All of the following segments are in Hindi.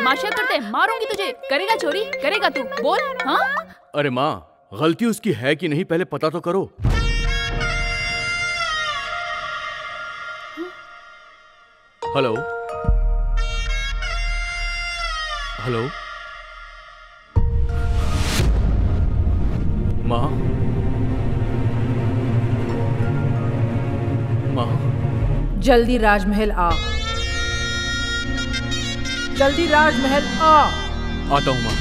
तमाशा करते हैं, मारूंगी तुझे। करेगा चोरी, करेगा तू, बोल। हाँ अरे माँ, गलती उसकी है कि नहीं पहले पता तो करो। हेलो हेलो माँ, माँ जल्दी राजमहल आ, जल्दी राजमहल आ। आता हूँ माँ।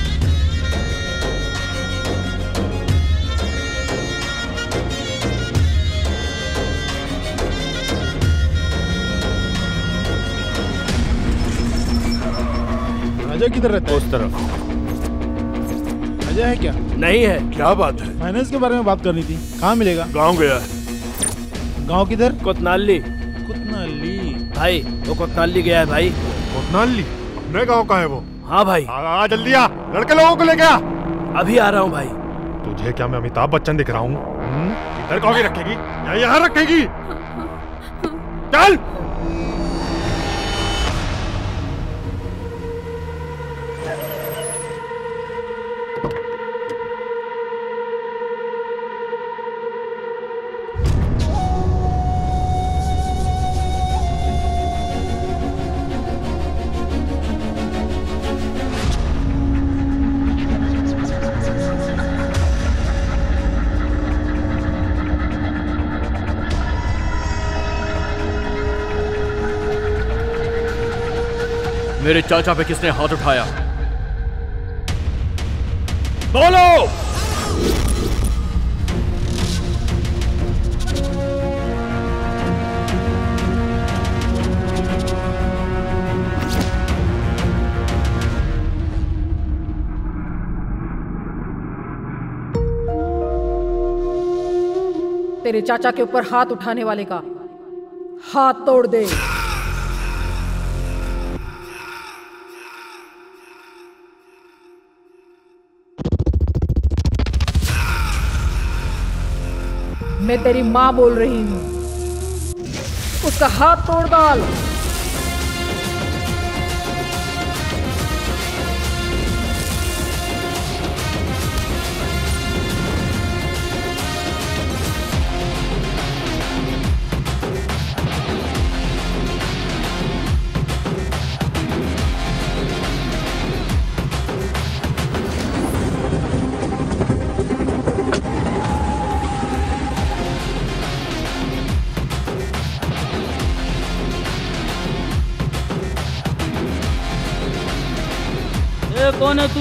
अजय किधर रहता है? उस तरफ। अजय है क्या? नहीं है। क्या बात है? फाइनेंस के बारे में बात करनी थी, कहाँ मिलेगा? गांव गया। गांव किधर? कोतनाली। कोतनाली भाई वो कोतनाली गया है भाई। कोतनाली अपने गांव का है वो? हाँ भाई। आ जल्दी आ, लड़के लोगों को लेके आ। अभी आ रहा हूँ भाई। तुझे क्या मैं अमिताभ बच्चन दिख रहा हूँ? इधर कॉफी रखेगी या यहाँ रखेगी? चल। मेरे चाचा पे किसने हाथ उठाया? बोलो। तेरे चाचा के ऊपर हाथ उठाने वाले का हाथ तोड़ दे। मैं तेरी माँ बोल रही हूँ, उसका हाथ तोड़ डाल। कौन है तू?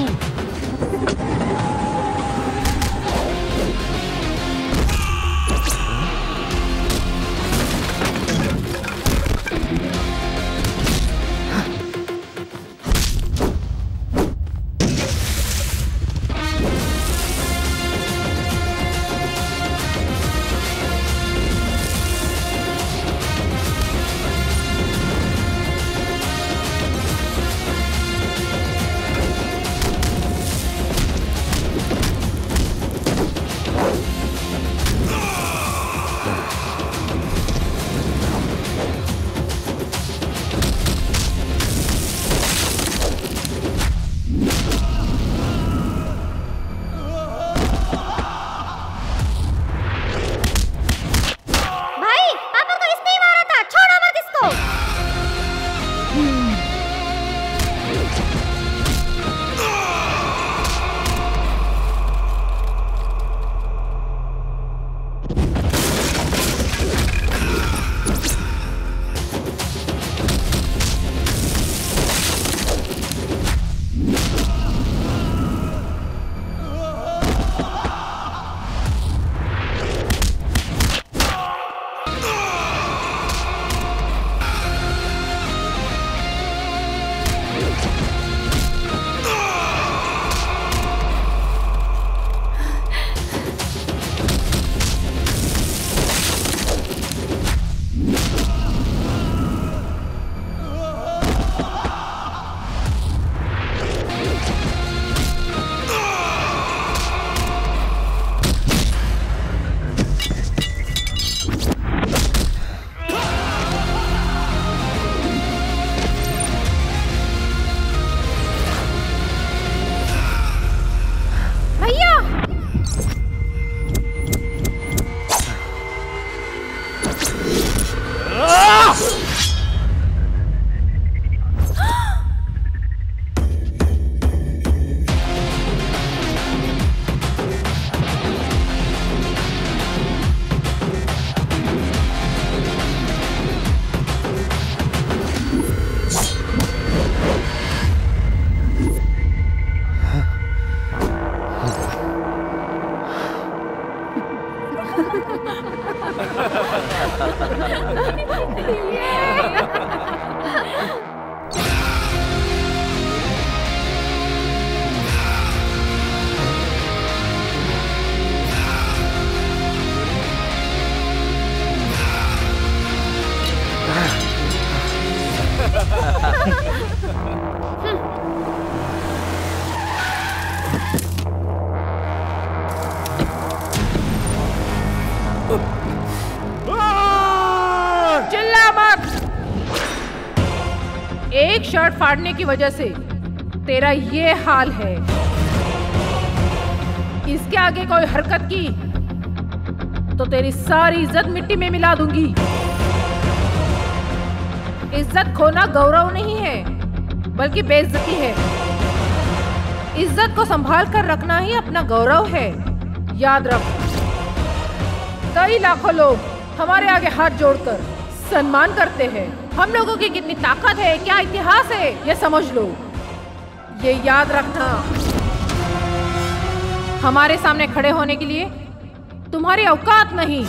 शर्ट फाड़ने की वजह से तेरा ये हाल है। इसके आगे कोई हरकत की तो तेरी सारी इज्जत मिट्टी में मिला दूंगी। इज्जत खोना गौरव नहीं है बल्कि बेइज्जती है। इज्जत को संभाल कर रखना ही अपना गौरव है, याद रख। कई लाखों लोग हमारे आगे हाथ जोड़कर सम्मान करते हैं। हम लोगों की कितनी ताकत है, क्या इतिहास है, ये समझ लो। ये याद रखना, हमारे सामने खड़े होने के लिए तुम्हारी औकात नहीं।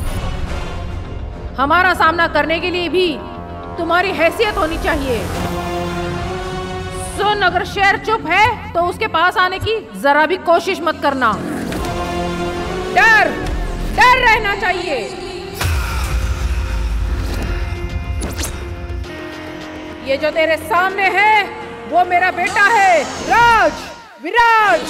हमारा सामना करने के लिए भी तुम्हारी हैसियत होनी चाहिए। सुन, अगर शेर चुप है तो उसके पास आने की जरा भी कोशिश मत करना। डर रहना चाहिए। ये जो तेरे सामने है वो मेरा बेटा है, विराज।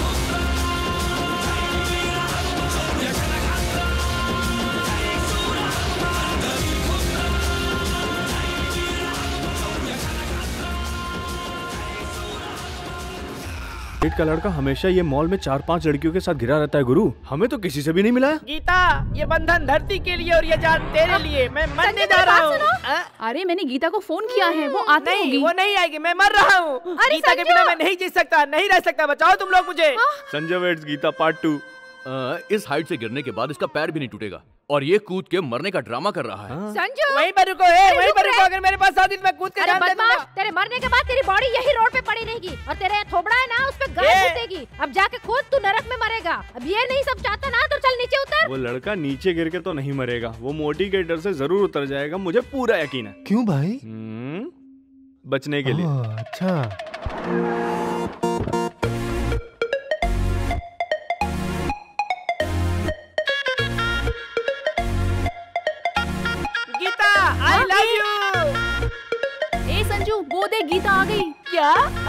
का लड़का हमेशा ये मॉल में 4-5 लड़कियों के साथ घिरा रहता है गुरु। हमें तो किसी से भी नहीं मिलाया। गीता, ये बंधन धरती के लिए और ये जान तेरे लिए। मैं मरने जा रहा हूँ। अरे मैंने गीता को फोन किया है, वो आती होगी। नहीं, वो नहीं आएगी, मैं मर रहा हूँ। गीता के बिना मैं नहीं जी सकता, नहीं रह सकता। बचाओ तुम लोग मुझे। Sanjay waits Geeta part 2। इस हाइट से गिरने के बाद इसका पैर भी नहीं टूटेगा और ये कूद के मरने का ड्रामा कर रहा है। संजू, वहीं पर रुको, वहीं पर रुको। अगर मेरे पास आती तो मैं कूद के जान दे दूंगा। तेरे मरने के बाद तेरी बॉडी यही रोड पे पड़ी रहेगी और तेरे थोबड़ा है ना, उस पे गाय घुसेगी। अब जाके खुद तू नरक में मरेगा। अब ये नहीं सब चाहता ना, तो चल नीचे उतर। वो लड़का नीचे गिर के तो नहीं मरेगा, वो मोटी के डर से जरूर उतर जाएगा, मुझे पूरा यकीन है। क्यों भाई? बचने के लिए। अच्छा। I love you। ए संजू, वो देख गीता आ गई। क्या?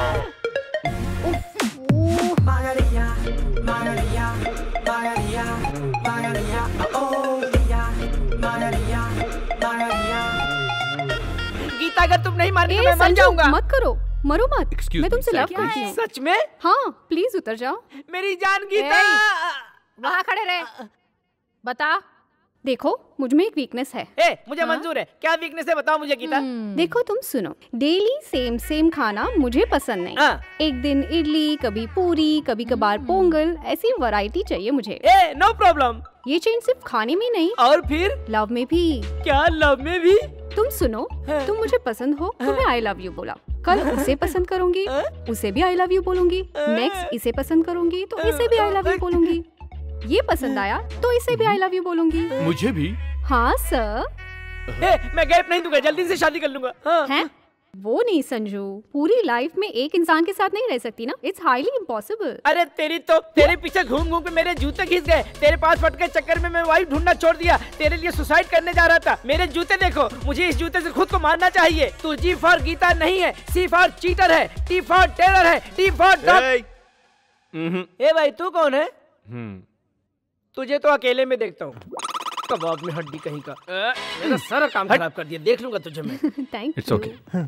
गीता, अगर तुम नहीं मारनी तो मैं मर जाऊंगा। मत करो, मरो मत। Excuse मैं तुमसे me, लव sir, करती हूँ। सच में? हाँ, प्लीज उतर जाओ। मेरी जान गीता। वहाँ खड़े रहे, बता। देखो, मुझ में एक वीकनेस है। मुझे मंजूर है। क्या वीकनेस है, बताओ मुझे गीता। देखो, तुम सुनो, डेली सेम खाना मुझे पसंद नहीं। एक दिन इडली, कभी पूरी, कभी कभार पोंगल, ऐसी वैरायटी चाहिए मुझे। No problem. ये चेंज सिर्फ खाने में नहीं, और फिर लव में भी। क्या लव में भी? तुम सुनो, तुम मुझे पसंद हो तो मैं आई लव यू बोला, कल उसे पसंद करूंगी, उसे भी आई लव यू बोलूंगी, नेक्स्ट इसे पसंद करूंगी तो इसे भी आई लव यू बोलूंगी, ये पसंद आया तो इसे भी आई लव यू बोलूंगी। मुझे भी? हाँ सर। मैं गैप नहीं दूंगा, जल्दी से शादी कर लूंगा। हैं? वो नहीं संजू, पूरी लाइफ में एक इंसान के साथ नहीं रह सकती ना, इट्स हाईली इम्पॉसिबल। अरे तेरे पीछे घूम घूम के मेरे जूते घिस गए। तेरे पास फट के चक्कर में मैं वाइफ ढूंढना छोड़ दिया। तेरे लिए सुसाइड करने जा रहा था। मेरे जूते देखो, मुझे इस जूते से खुद को मारना चाहिए। तू जी फॉर गीता नहीं है, सी फॉर चीटर है, टी फॉर टेरर है, टी फॉर डॉग। ए भाई, तू कौन है? तुझे तो अकेले में देखता हूँ। कबाब में हड्डी कहीं का। मेरा सारा काम खराब कर दिया, देख लूंगा तुझे मैं। Thank you. It's okay.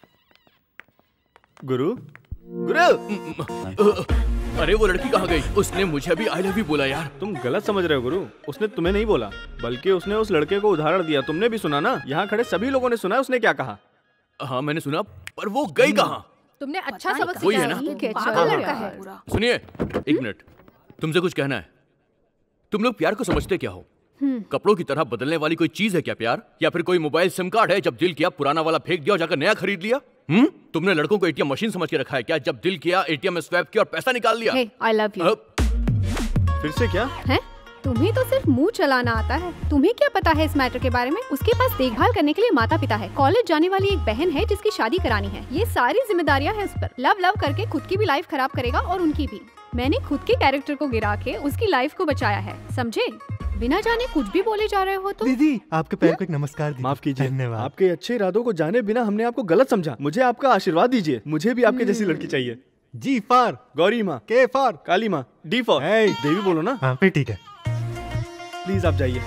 गुरु, अरे वो लड़की कहाँ गई? उसने मुझे अभी आई लव यू बोला यार। तुम गलत समझ रहे हो गुरु, उसने तुम्हें नहीं बोला, बल्कि उसने उस लड़के को उदाहरण दिया। तुमने भी सुना ना, यहाँ खड़े सभी लोगों ने सुना उसने क्या कहा। हाँ मैंने सुना, पर वो गई कहाँ? तुमने अच्छा सबक वही है सीखा ना? है। सुनिए, एक मिनट, तुमसे कुछ कहना है। तुम लोग प्यार को समझते क्या हो? कपड़ों की तरह बदलने वाली कोई चीज है क्या प्यार? या फिर कोई मोबाइल सिम कार्ड है, जब दिल किया पुराना वाला फेंक दिया और जाकर नया खरीद लिया? तुमने लड़कों को एटीएम मशीन समझ के रखा है क्या? जब दिल किया एटीएम में स्वैप किया और पैसा निकाल लिया। I love you. फिर से क्या है? तुम्हें तो सिर्फ मुंह चलाना आता है। तुम्हें क्या पता है इस मैटर के बारे में? उसके पास देखभाल करने के लिए माता पिता है, कॉलेज जाने वाली एक बहन है जिसकी शादी करानी है। ये सारी जिम्मेदारियां हैं उस पर। लव करके खुद की भी लाइफ खराब करेगा और उनकी भी। मैंने खुद के कैरेक्टर को गिरा के उसकी लाइफ को बचाया है, समझे? बिना जाने कुछ भी बोले जा रहे हो तो। दीदी, आपके पैर को एक नमस्कार दीजिए। माफ कीजिए, धन्यवाद। आपके अच्छे इरादों को जाने बिना हमने आपको गलत समझा। मुझे आपका आशीर्वाद दीजिए। मुझे भी आपके जैसी लड़की चाहिए। जी फॉर गौरी माँ, के फॉर काली माँ, डी फॉर देवी बोलो ना। हाँ फिर ठीक है। प्लीज आप जाइए।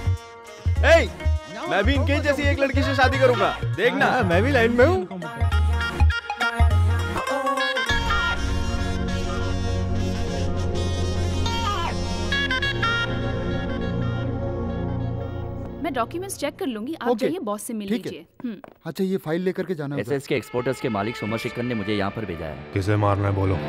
मैं भी इनके जैसी एक लड़की से शादी करूंगा, देखना। मैं भी लाइन में हूँ। मैं डॉक्यूमेंट्स चेक कर लूंगी, आप ओके, जाइए बॉस से मिल ठीक है। लीजिए। अच्छा, ये फाइल लेकर के जाना होगा। एसएस के एक्सपोर्टर्स के मालिक सोमरशेखर ने मुझे यहाँ पर भेजा है। किसे मारना है बोलो।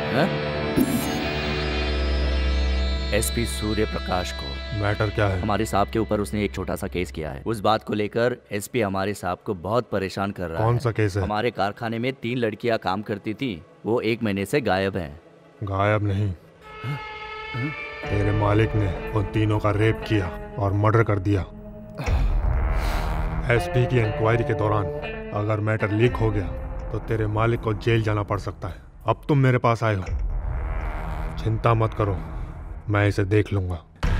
एसपी सूर्य प्रकाश को। मैटर क्या है? हमारे साहब के ऊपर उसने एक छोटा सा केस किया है। उस बात को लेकर एसपी हमारे साहब को बहुत परेशान कर रहा है। कौन सा केस है? हमारे कारखाने में 3 लड़कियां काम करती थी, वो 1 महीने से गायब हैं। गायब नहीं, तेरे मालिक ने उन तीनों का रेप किया और मर्डर कर दिया। एसपी की इंक्वायरी के दौरान अगर मैटर लीक हो गया तो तेरे मालिक को जेल जाना पड़ सकता है। अब तुम मेरे पास आए हो, चिंता मत करो, मैं इसे देख लूंगा।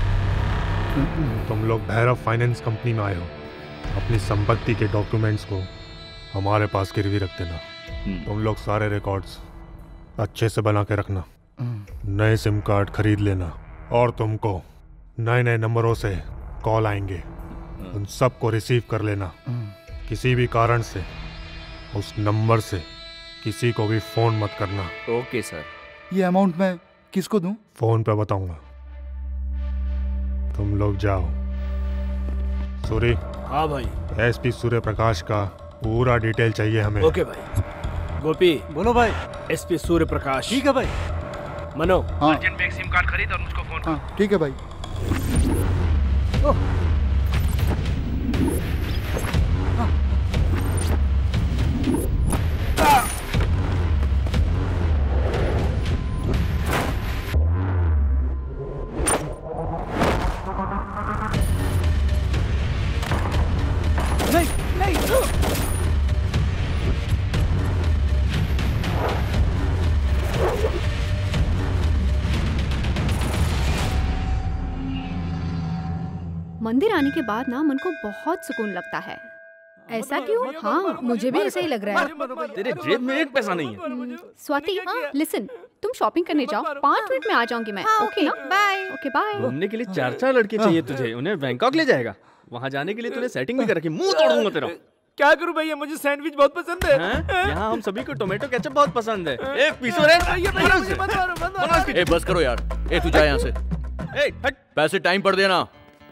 तुम लोग भैरव फाइनेंस कंपनी में आए हो, अपनी संपत्ति के डॉक्यूमेंट्स को हमारे पास गिरवी रख देना। तुम लोग सारे रिकॉर्ड्स अच्छे से बना के रखना। नए सिम कार्ड खरीद लेना और तुमको नए नए नंबरों से कॉल आएंगे, उन सब को रिसीव कर लेना। किसी भी कारण से उस नंबर से किसी को भी फोन मत करना। Okay sir. ये अमाउंट मैं किसको दूं? फोन पे बताऊंगा। तुम लोग जाओ। सूरी। हाँ भाई। एसपी सूर्य प्रकाश का पूरा डिटेल चाहिए हमें। ओके भाई। गोपी। बोलो भाई। एसपी सूर्य प्रकाश। ठीक है भाई। मनो। हाँ। अर्जेंट में एक सिम कार्ड खरीद और मुझको फोन। हाँ, ठीक है भाई। मंदिर आने के बाद ना मन को बहुत सुकून लगता है। ऐसा क्यों? हाँ, मुझे भी ऐसा ही लग रहा है। तेरे जेब में एक पैसा नहीं है। स्वाति, लिसन, तुम शॉपिंग करने जाओ, 5 मिनट में आ जाऊंगी मैं। ओके ना? बाय। Okay bye. घूमने के लिए 4 लड़के चाहिए तुझे, उन्हें बैंकॉक ले जाएगा। वहाँ जाने के लिए तूने सेटिंग भी कर रखी, मुंह तोड़ूंगा तेरा। क्या करूं भैया, मुझे सैंडविच बहुत पसंद है। यहाँ हम सभी को टोमेटो केचप बहुत पसंद है। एक पीस और ए बस करो यार। ए तू जा यहाँ से। हट। पैसे टाइम पर देना।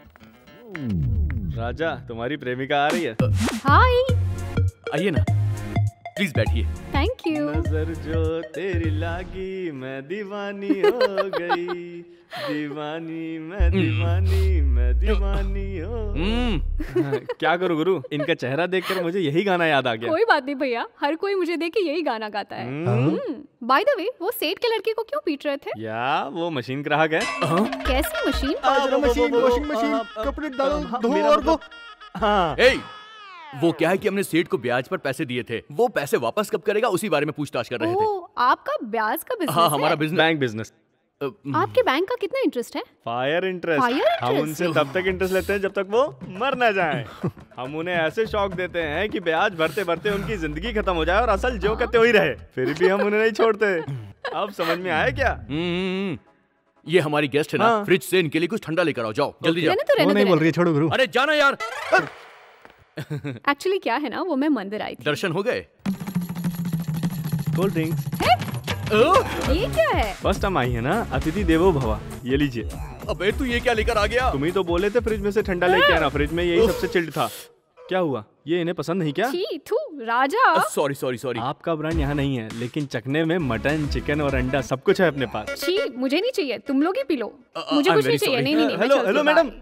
राजा, तुम्हारी प्रेमिका आ रही है। हाय। आइए ना, प्लीज बैठिए। Thank you. नजर जो तेरी लागी मैं दीवानी हो गई, दीवानी मैं दीवानी मैं दीवानी हो। क्या करूं गुरु, इनका चेहरा देखकर मुझे यही गाना याद आ गया। कोई बात नहीं भैया, हर कोई मुझे देख के यही गाना गाता है। बाय द वे, वो सेठ के लड़के को क्यों पीट रहे थे? या वो मशीन ग्राहक है। कैसी मशीन? वॉशिंग मशीन, कपड़े डालो, धो और वो। हाँ। वो क्या है कि हमने सेठ को ब्याज पर पैसे दिए थे, वो पैसे वापस कब करेगा उसी बारे में पूछताछ कर रहे थे। आपका ब्याज का बिजनेस? हाँ, हमारा बिजनेस। Bank business. आपके बैंक का कितना इंटरेस्ट है? Fire interest. हम उनसे तब तक इंटरेस्ट लेते हैं जब तक वो मर ना जाएं। हम उन्हें ऐसे शौक देते हैं कि ब्याज भरते भरते उनकी जिंदगी खत्म हो जाए और असल जो कहते हो ही रहे, फिर भी हम उन्हें नहीं छोड़ते। अब समझ में आया क्या? ये हमारी गेस्ट है ना, फ्रिज से इनके लिए कुछ ठंडा लेकर आओ। जाओ जल्दी जाओ। वो नहीं बोल रही है, छोड़ो गुरु। अरे जाना यार। एक्चुअली क्या है ना, वो मैं मंदिर आई थी। दर्शन हो गए? Cold drinks. ये क्या है? फर्स्ट टाइम आई है ना, अतिथि देवो भवा। ये लीजिए। अबे तू ये क्या लेकर आ गया? तुम ही तो बोले थे फ्रिज में से ठंडा लेके आना, फ्रिज में यही सबसे चिल्ड था। क्या हुआ, ये इन्हें पसंद नहीं क्या? छी, थू, राजा। Sorry sorry sorry. आपका ब्रांड यहाँ नहीं है, लेकिन चखने में मटन, चिकन और अंडा सब कुछ है अपने पास। छी, मुझे नहीं चाहिए, तुम लोग ही पी लो। मुझे कुछ नहीं चाहिए। नहीं नहीं। Hello hello madam.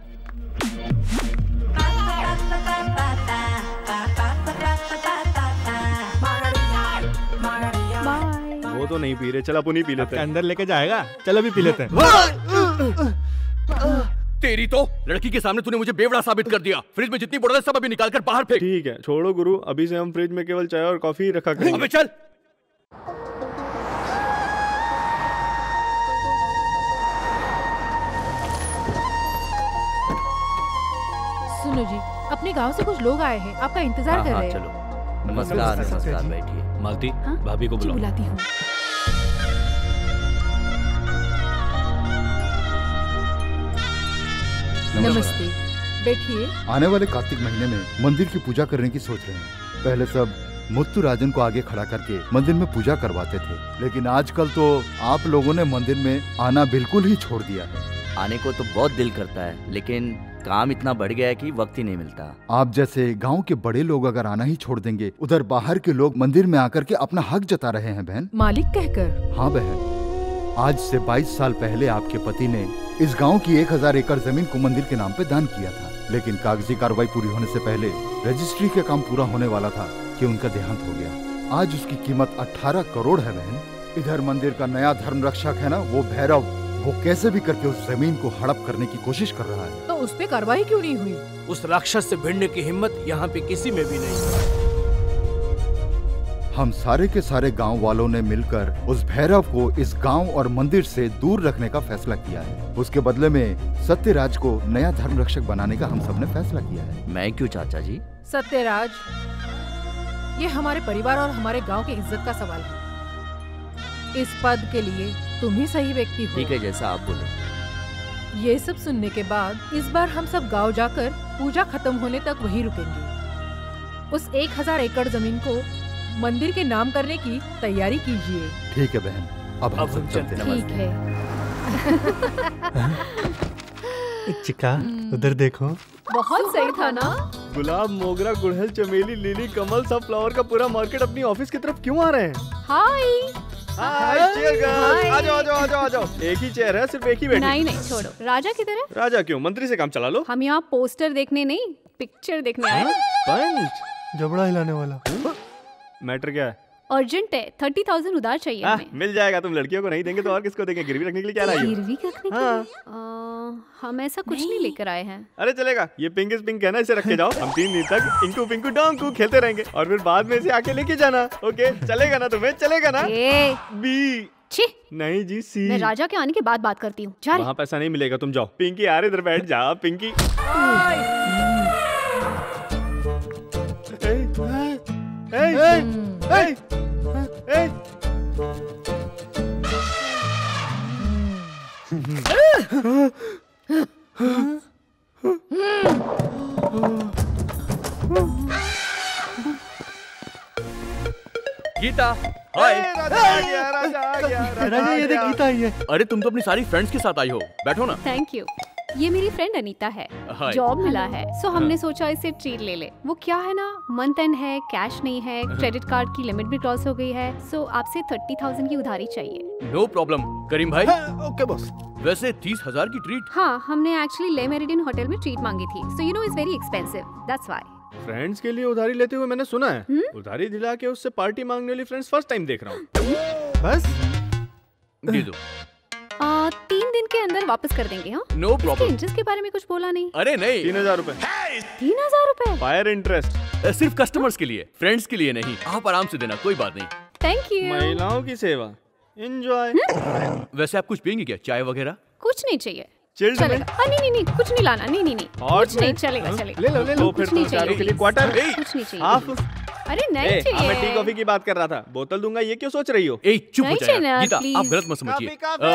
वो तो नहीं पी रहे, चल अपन ही पी लेते हैं। अंदर लेके जाएगा, चलो भी पी लेते हैं। तेरी तो लड़की के सामने तूने मुझे बेवड़ा साबित कर दिया। फ्रिज में जितनी बोतल है सब अभी निकाल कर बाहर फेंक। ठीक है, छोड़ो गुरु, अभी से हम फ्रिज में केवल चाय और कॉफी ही रखा करेंगे। अबे चल। सुनो जी, अपने गांव से कुछ लोग आए हैं, आपका इंतजार कर रहे हैं। चलो। नमस्कार नमस्कार, बैठिए। मालती, भाभी को बुलाओ। बुलाती हूँ। नमस्ते, बैठिए। आने वाले कार्तिक महीने में मंदिर की पूजा करने की सोच रहे हैं। पहले सब मुत्तु राजन को आगे खड़ा करके मंदिर में पूजा करवाते थे, लेकिन आजकल तो आप लोगों ने मंदिर में आना बिल्कुल ही छोड़ दिया है। आने को तो बहुत दिल करता है, लेकिन काम इतना बढ़ गया है कि वक्त ही नहीं मिलता। आप जैसे गांव के बड़े लोग अगर आना ही छोड़ देंगे, उधर बाहर के लोग मंदिर में आकर के अपना हक जता रहे हैं बहन। मालिक कहकर? हाँ बहन, आज से 22 साल पहले आपके पति ने इस गांव की 1000 एकड़ जमीन को मंदिर के नाम पे दान किया था, लेकिन कागजी कार्रवाई पूरी होने से पहले रजिस्ट्री का काम पूरा होने वाला था कि उनका देहांत हो गया। आज उसकी कीमत 18 करोड़ है बहन। इधर मंदिर का नया धर्म रक्षक है ना, वो भैरव, वो कैसे भी करके उस जमीन को हड़प करने की कोशिश कर रहा है। तो उस पे कार्रवाई क्यों नहीं हुई? उस राक्षस से भिड़ने की हिम्मत यहाँ पे किसी में भी नहीं। हम सारे के सारे गांव वालों ने मिलकर उस भैरव को इस गांव और मंदिर से दूर रखने का फैसला किया है। उसके बदले में सत्यराज को नया धर्म रक्षक बनाने का हम सब ने फैसला किया है। मैं क्यों चाचा जी? सत्यराज, ये हमारे परिवार और हमारे गांव की इज्जत का सवाल है। इस पद के लिए तुम ही सही व्यक्ति हो। ठीक है, जैसा आप बोले। ये सब सुनने के बाद इस बार हम सब गांव जाकर पूजा खत्म होने तक वहीं रुकेंगे। उस 1000 एकड़ जमीन को मंदिर के नाम करने की तैयारी कीजिए। ठीक है बहन, अब हम सब चलते हैं। ठीक है। चिका, उधर देखो। बहुत सही था ना? गुलाब, मोगरा, गुड़हल, चमेली, लिली, कमल, सब फ्लावर का पूरा मार्केट अपनी ऑफिस की तरफ क्यों आ रहे हैं? हाय हाय चेयर गर्ल, आ जाओ आ जाओ आ जाओ आ जाओ। एक ही चेयर है, सिर्फ एक ही बैठी। नहीं छोड़ो। राजा किधर है? राजा क्यों? मंत्री से काम चला लो। हम यहाँ पोस्टर देखने नहीं, पिक्चर देखने आए। पंच जबड़ा हिलाने वाला। मैटर क्या है? अर्जेंट है, 30,000 उधार चाहिए हमें। मिल जाएगा। तुम लड़कियों को नहीं देंगे तो और किसको देंगे? गिरवी रखने के लिए क्या लाई हो? गिरवी रखने के लिए? हम ऐसा कुछ नहीं लेकर आए हैं। अरे चलेगा, ये पिंक इज पिंक है ना, इसे रख के जाओ। हम 3 दिन तक इंकू पिंकू डोंकू खेलते रहेंगे और फिर बाद में इसे आके लेके जाना। ओके, चलेगा ना तुम्हें? चलेगा ना? बी। नहीं जी, सी। मैं राजा के आने के बाद बात करती हूँ। वहाँ पैसा नहीं मिलेगा, तुम जाओ। पिंकी यार इधर बैठ जा। पिंकी गीता, हाय। राजा आ गया, राजा आ गया। राजा ये देख, गीता आई है। अरे तुम तो अपनी सारी फ्रेंड्स के साथ आई हो, बैठो ना। Thank you. ये मेरी फ्रेंड अनीता है, हाय। जॉब मिला है, सो हमने सोचा इसे ट्रीट ले ले। वो क्या है ना, मंथ एंड है, कैश नहीं है, क्रेडिट कार्ड की लिमिट भी क्रॉस हो गई है, सो आपसे 30,000 की उधारी चाहिए। नो प्रॉब्लम करीम भाई। Okay boss. वैसे 30,000 की ट्रीट? हाँ, हमने एक्चुअली ले मेरिडियन होटल में ट्रीट मांगी थी, so you know it's very expensive, that's why. Friends के लिए उधारी लेते हुए मैंने सुना है। उधारी दिला के उससे पार्टी मांगने वाली फ्रेंड्स फर्स्ट टाइम देख रहा हूँ। बस दे दो। 3 दिन के अंदर वापस कर देंगे। हाँ, नो प्रॉब्लम। इंटरेस्ट के बारे में कुछ बोला नहीं। अरे नहीं, 3000 रुपए। 3000 रुपए? Fire interest. सिर्फ कस्टमर्स के लिए, फ्रेंड्स के लिए नहीं। आप आराम से देना, कोई बात नहीं। Thank you. महिलाओं की सेवा, एंजॉय। वैसे आप कुछ पियेंगे क्या? चाय वगैरह? कुछ नहीं चाहिए। चिल्ड में? नहीं, कुछ नहीं लाना। नहीं कुछ नहीं, चलेगा। ले लो फिर तो चारों के लिए क्वार्टर। कुछ नहीं चाहिए। हाफ। अरे नहीं चाहिए। मैं टी कॉफी की बात कर रहा था, बोतल दूंगा, ये क्यों सोच रही हो? चुप हो जाइए चाहिए, गीता, please। आप गलत मत समझिए।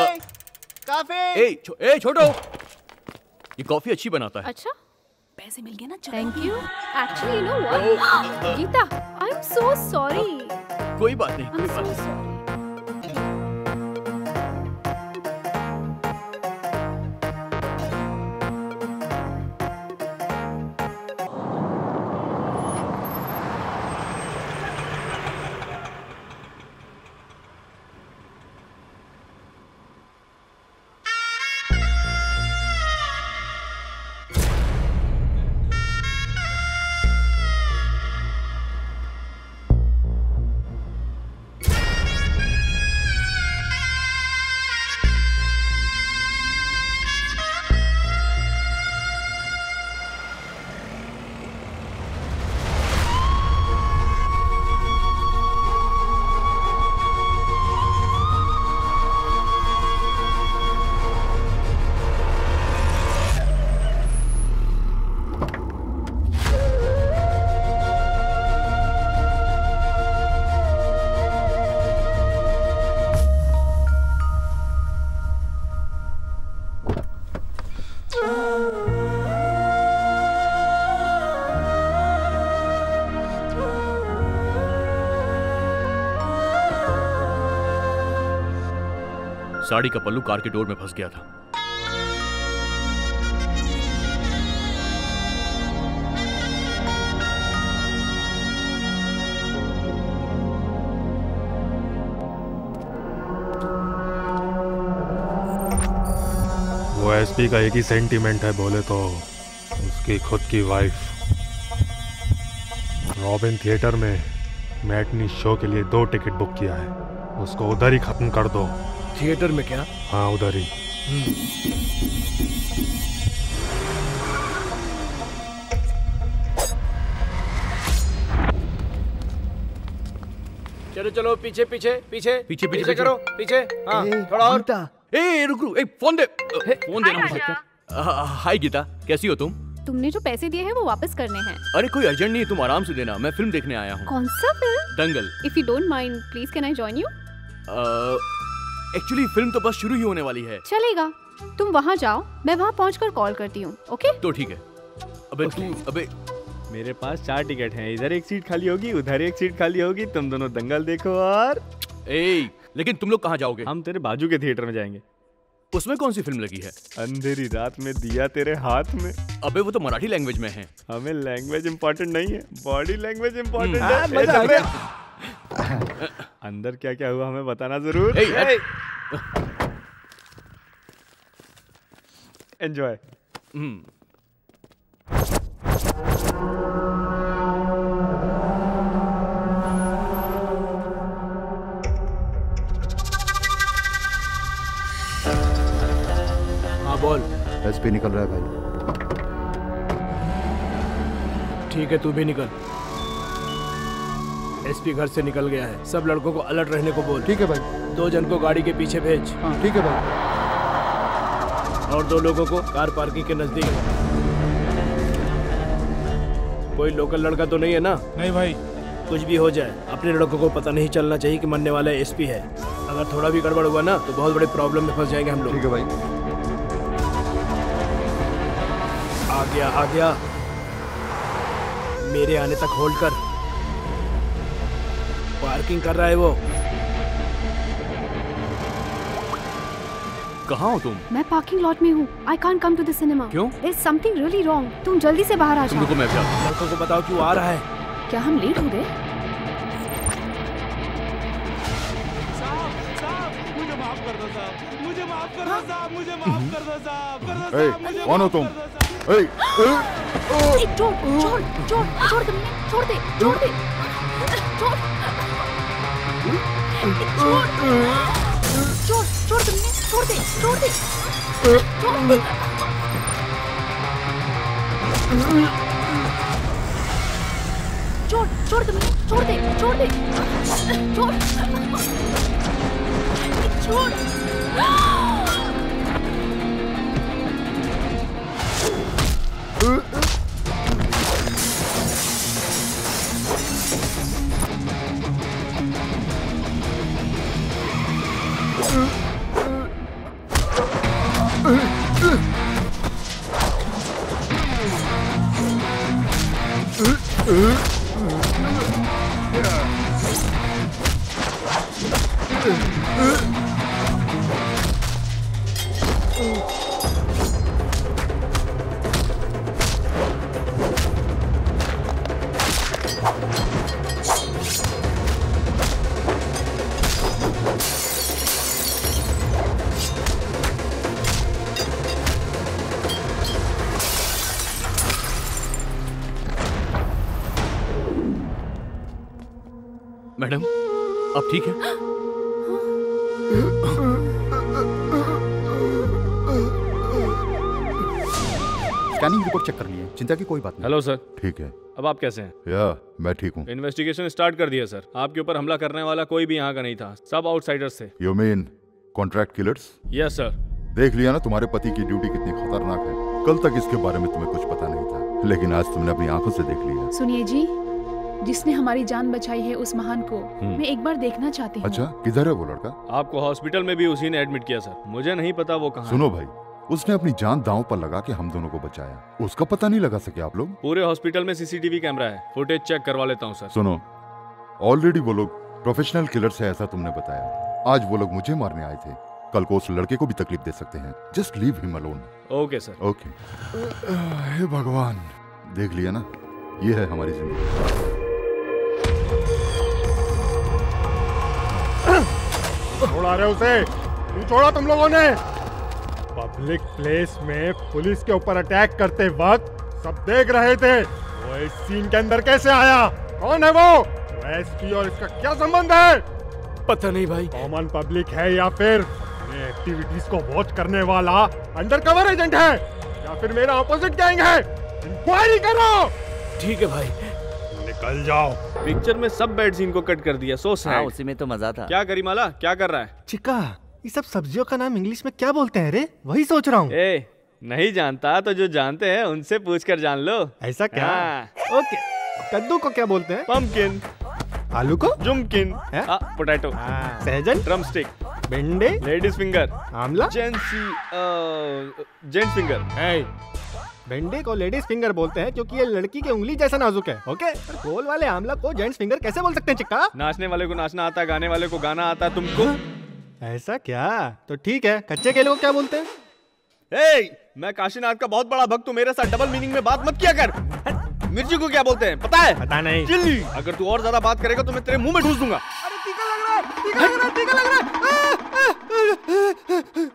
काफी। छोटो, ये कॉफी अच्छी बनाता है। अच्छा, पैसे मिल गए ना? Thank you. Actually you know what Geeta, I am so sorry. कोई बात नहीं, कोई बात नहीं। साड़ी का पल्लू कार के डोर में फंस गया था। एसपी का एक ही सेंटीमेंट है बोले तो उसकी खुद की वाइफ। रॉबिन थिएटर में मैटनी शो के लिए 2 टिकट बुक किया है, उसको उधर ही खत्म कर दो। थिएटर में क्या? हाँ उधर ही। चलो चलो पीछे पीछे पीछे पीछे पीछे करो पीछे। हाँ थोड़ा और। ए रुक रुक, फोन दे, फोन देना मुझे। हाय गीता, कैसी हो तुम? तुमने जो पैसे दिए हैं वो वापस करने हैं। अरे कोई अर्जेंट नहीं है, तुम आराम से देना, मैं फिल्म देखने आया हूँ। कौन सा film? Dangal. If you don't mind please can I join you? Actually film तो बस शुरू ही होने वाली है। चलेगा, तुम वहाँ जाओ, मैं वहाँ पहुँचकर कॉल करती हूँ। ओके तो ठीक है। अबे तू, अबे मेरे पास 4 टिकट हैं, इधर एक सीट खाली होगी, उधर एक सीट खाली होगी, तुम दोनों दंगल देखो। और लेकिन तुम लोग कहाँ जाओगे? हम तेरे बाजू के थिएटर में जाएंगे। उसमें कौन सी फिल्म लगी है? अंधेरी रात में दिया तेरे हाथ में। अबे वो तो मराठी लैंग्वेज में है। हमें लैंग्वेज इम्पोर्टेंट नहीं है, बॉडी लैंग्वेज इम्पोर्टेंट है। मजा आ गया। अंदर क्या क्या हुआ हमें बताना जरूर। एंजॉय। हाँ बोल। एसपी निकल रहा है भाई। ठीक है, तू भी निकल। एसपी घर से निकल गया है, सब लड़कों को अलर्ट रहने को बोल। ठीक है भाई। 2 जन को गाड़ी के पीछे भेज। हाँ ठीक है भाई। और 2 लोगों को कार पार्किंग के नजदीक। कोई लोकल लड़का तो नहीं है ना? नहीं भाई। कुछ भी हो जाए अपने लड़कों को पता नहीं चलना चाहिए कि मरने वाला एसपी है। अगर थोड़ा भी गड़बड़ हुआ ना तो बहुत बड़े प्रॉब्लम में फंस जाएंगे हम लोग। ठीक है भाई। आ गया मेरे आने तक होल्ड कर। पार्किंग कर रहा है वो। कहाँ हो तुम? मैं पार्किंग लॉट में हूँ। I can't come to the cinema. क्यों? There's something really wrong. तुम जल्दी से बाहर आ जाओ। तुमको मैं भी आता हूँ। लड़कों को बताओ क्यों आ रहा है। क्या हम लेट हो गए? मुझे माफ कर दो साहब, मुझे माफ कर दो साहब, मुझे माफ कर दो साहब, कौन हो तुम? छोड़ दे, छोड़ दे। छोड़ मैडम अब ठीक है? स्कैनिंग रिपोर्ट चेक करनी है, चिंता की कोई बात नहीं। Hello sir. ठीक है। अब आप कैसे हैं? मैं ठीक हूँ। इन्वेस्टिगेशन स्टार्ट कर दिया सर। आपके ऊपर हमला करने वाला कोई भी यहाँ का नहीं था, सब आउटसाइडर्स थे। You mean contract killers? Yes sir. देख लिया ना तुम्हारे पति की ड्यूटी कितनी खतरनाक है। कल तक इसके बारे में तुम्हें कुछ पता नहीं था, लेकिन आज तुमने अपनी आंखों से देख लिया। सुनिए जी, जिसने हमारी जान बचाई है उस महान को मैं एक बार देखना चाहती हूँ। अच्छा, किधर है वो लड़का? आपको हॉस्पिटल में भी उसी ने एडमिट किया सर, मुझे नहीं पता वो कहाँ। सुनो भाई, उसने अपनी जान दांव पर लगा के हम दोनों को बचाया, उसका पता नहीं लगा सके आप लोग? पूरे हॉस्पिटल में सीसीटीवी कैमरा है, फुटेज चेक करवा लेता हूँ सर। सुनो, ऑलरेडी वो लोग प्रोफेशनल किलर्स है ऐसा तुमने बताया। आज वो लोग मुझे मारने आए थे, कल को उस लड़के को भी तकलीफ दे सकते हैं। Just leave him alone. Okay sir. Okay. हे भगवान, देख लिया ना, ये है हमारी जिंदगी। छोड़ा रहे उसे, क्यों छोड़ा तुम लोगों ने? पब्लिक प्लेस में पुलिस के ऊपर अटैक करते वक्त सब देख रहे थे। वो इस सीन के अंदर कैसे आया? कौन है वो? एसपी और इसका क्या संबंध है? पता नहीं भाई। कॉमन पब्लिक है या फिर अपने एक्टिविटीज को वॉच करने वाला अंडरकवर एजेंट है या फिर मेरा ऑपोजिट गैंग है? इंक्वायरी करो। ठीक है भाई। निकल जाओ। पिक्चर में सब बैड सीन को कट कर दिया। So sad. हाँ, उसी में तो मजा था। क्या करीमाला, क्या कर रहा है? चिका, ये सब सब्जियों का नाम इंग्लिश में क्या बोलते हैं रे? वही सोच रहा हूँ। ए, नहीं जानता तो जो जानते हैं उनसे पूछ कर जान लो। ऐसा क्या? हाँ। ओके। कद्दू को क्या बोलते हैं? पम्पकिन। आलू को? जुमकिन। पोटैटो। सहजन? ड्रमस्टिक। भिंडी? Ladies finger. आमला? Gents finger. भिंडी को लेडीज फिंगर बोलते हैं क्योंकि ये लड़की की उंगली जैसा नाजुक है। ओके, गोल वाले आमला को जेंट्स फिंगर कैसे बोल सकते हैं चिक्का? नाचने वाले को नाचना आता, गाने वाले को गाना आता। तुमको ऐसा क्या? तो ठीक है, कच्चे केले को क्या बोलते हैं? मैं काशीनाथ का बहुत बड़ा भक्त हूँ, मेरे साथ डबल मीनिंग में बात मत किया कर। मिर्ची को क्या बोलते हैं पता है? पता नहीं। चिल्ली। अगर तू और ज्यादा बात करेगा तो मैं तेरे मुंह में ठूस दूंगा। अरे टीका लग रहा है, टीका लग रहा है, टीका लग रहा है।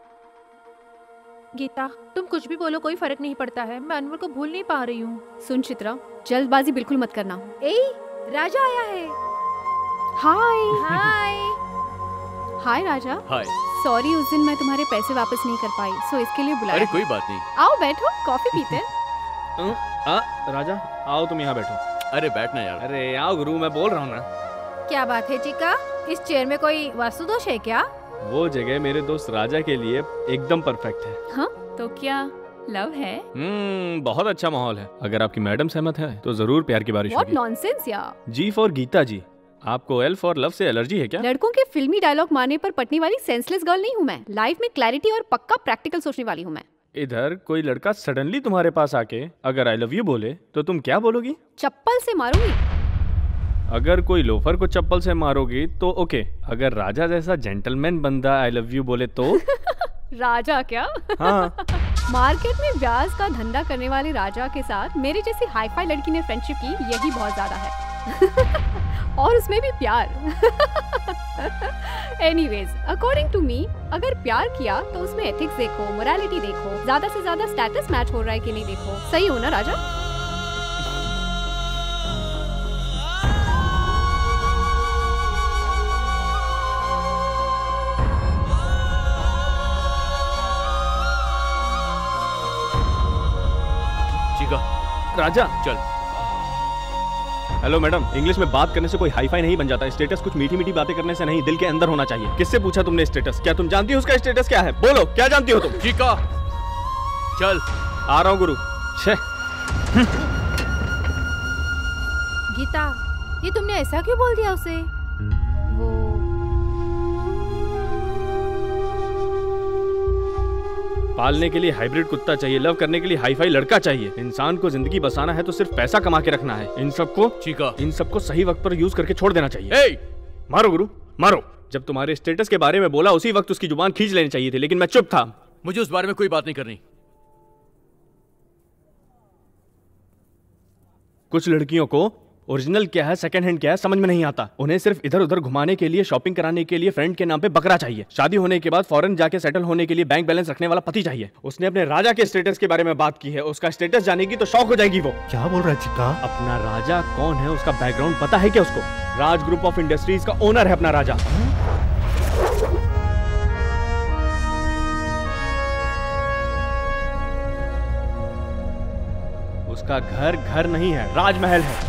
गीता, तुम कुछ भी बोलो कोई फर्क नहीं पड़ता है। मैं अनवर को भूल नहीं पा रही हूँ। सुन चित्रा, जल्दबाजी बिल्कुल मत करना। ए, राजा आया है। हाय। हाय। हाय राजा। हाय। सॉरी, उस दिन मैं तुम्हारे पैसे वापस नहीं कर पाई, सो इसके लिए बुलाया। अरे कोई बात नहीं। आओ बैठो, कॉफी पीते हैं। राजा आओ, तुम यहाँ बैठो। अरे बैठना यार। अरे आओ गुरु, मैं बोल रहा हूँ ना। क्या बात है चिका, इस चेयर में कोई वास्तु दोष है क्या? वो जगह मेरे दोस्त राजा के लिए एकदम परफेक्ट है। हाँ, तो क्या लव है? बहुत अच्छा माहौल है। अगर आपकी मैडम सहमत है तो जरूर प्यार की बारिश What होगी। nonsense यार। G for Geeta ji. आपको एल फॉर लव से एलर्जी है क्या? लड़कों के फिल्मी डायलॉग मारने पर पटने वाली सेंसलेस गर्ल नहीं हूँ मैं। लाइफ में क्लैरिटी और पक्का प्रैक्टिकल सोचने वाली हूँ मैं। इधर कोई लड़का सडनली तुम्हारे पास आके अगर आई लव यू बोले तो तुम क्या बोलोगी? चप्पल से मारूंगी। अगर कोई लोफर को चप्पल से मारोगी तो ओके। अगर राजा जैसा जेंटलमैन बंदा आई लव यू बोले तो? राजा क्या? हाँ। मार्केट में ब्याज का धंधा करने वाले राजा के साथ मेरी जैसी हाईफाई लड़की ने फ्रेंडशिप की, यही बहुत ज्यादा है। और उसमें भी प्यार। एनीवेज, अकॉर्डिंग टू मी, अगर प्यार किया तो उसमें एथिक्स देखो, मोरालिटी देखो, ज्यादा से ज्यादा स्टेटस मैच हो रहा है कि नहीं देखो। सही हो ना राजा? चिका। राजा चल। हेलो मैडम, इंग्लिश में बात करने से कोई हाईफाई नहीं बन जाता। स्टेटस कुछ मीठी मीठी बातें करने से नहीं, दिल के अंदर होना चाहिए। किससे पूछा तुमने स्टेटस? क्या तुम जानती हो उसका स्टेटस क्या है? बोलो, क्या जानती हो तुम? चिका, चल। आ रहा हूँ गुरु। गीता, ये तुमने ऐसा क्यों बोल दिया उसे? वो पालने के लिए हाइब्रिड कुत्ता चाहिए, लव करने के लिए हाईफाई लड़का चाहिए। इंसान को जिंदगी बसाना है तो सिर्फ पैसा कमा के रखना है। इन सबको सही वक्त पर यूज करके छोड़ देना चाहिए। मारो गुरु, मारो। जब तुम्हारे स्टेटस के बारे में बोला उसी वक्त उसकी जुबान खींच लेनी चाहिए थी, लेकिन मैं चुप था। मुझे उस बारे में कोई बात नहीं करनी। कुछ लड़कियों को ओरिजिनल क्या है, सेकंड हैंड क्या है, समझ में नहीं आता। उन्हें सिर्फ इधर उधर घुमाने के लिए, शॉपिंग कराने के लिए फ्रेंड के नाम पे बकरा चाहिए। शादी होने के बाद फॉरेन जाके सेटल होने के लिए बैंक बैलेंस रखने वाला पति चाहिए। उसने अपने राजा के स्टेटस के बारे में बात की है। उसका स्टेटस जानेगी तो शॉक हो जाएगी वो। क्या बोल रहा है चिक्का? अपना राजा कौन है, उसका बैकग्राउंड पता है क्या उसको? राज ग्रुप ऑफ इंडस्ट्रीज का ओनर है अपना राजा। उसका घर घर नहीं है, राजमहल है।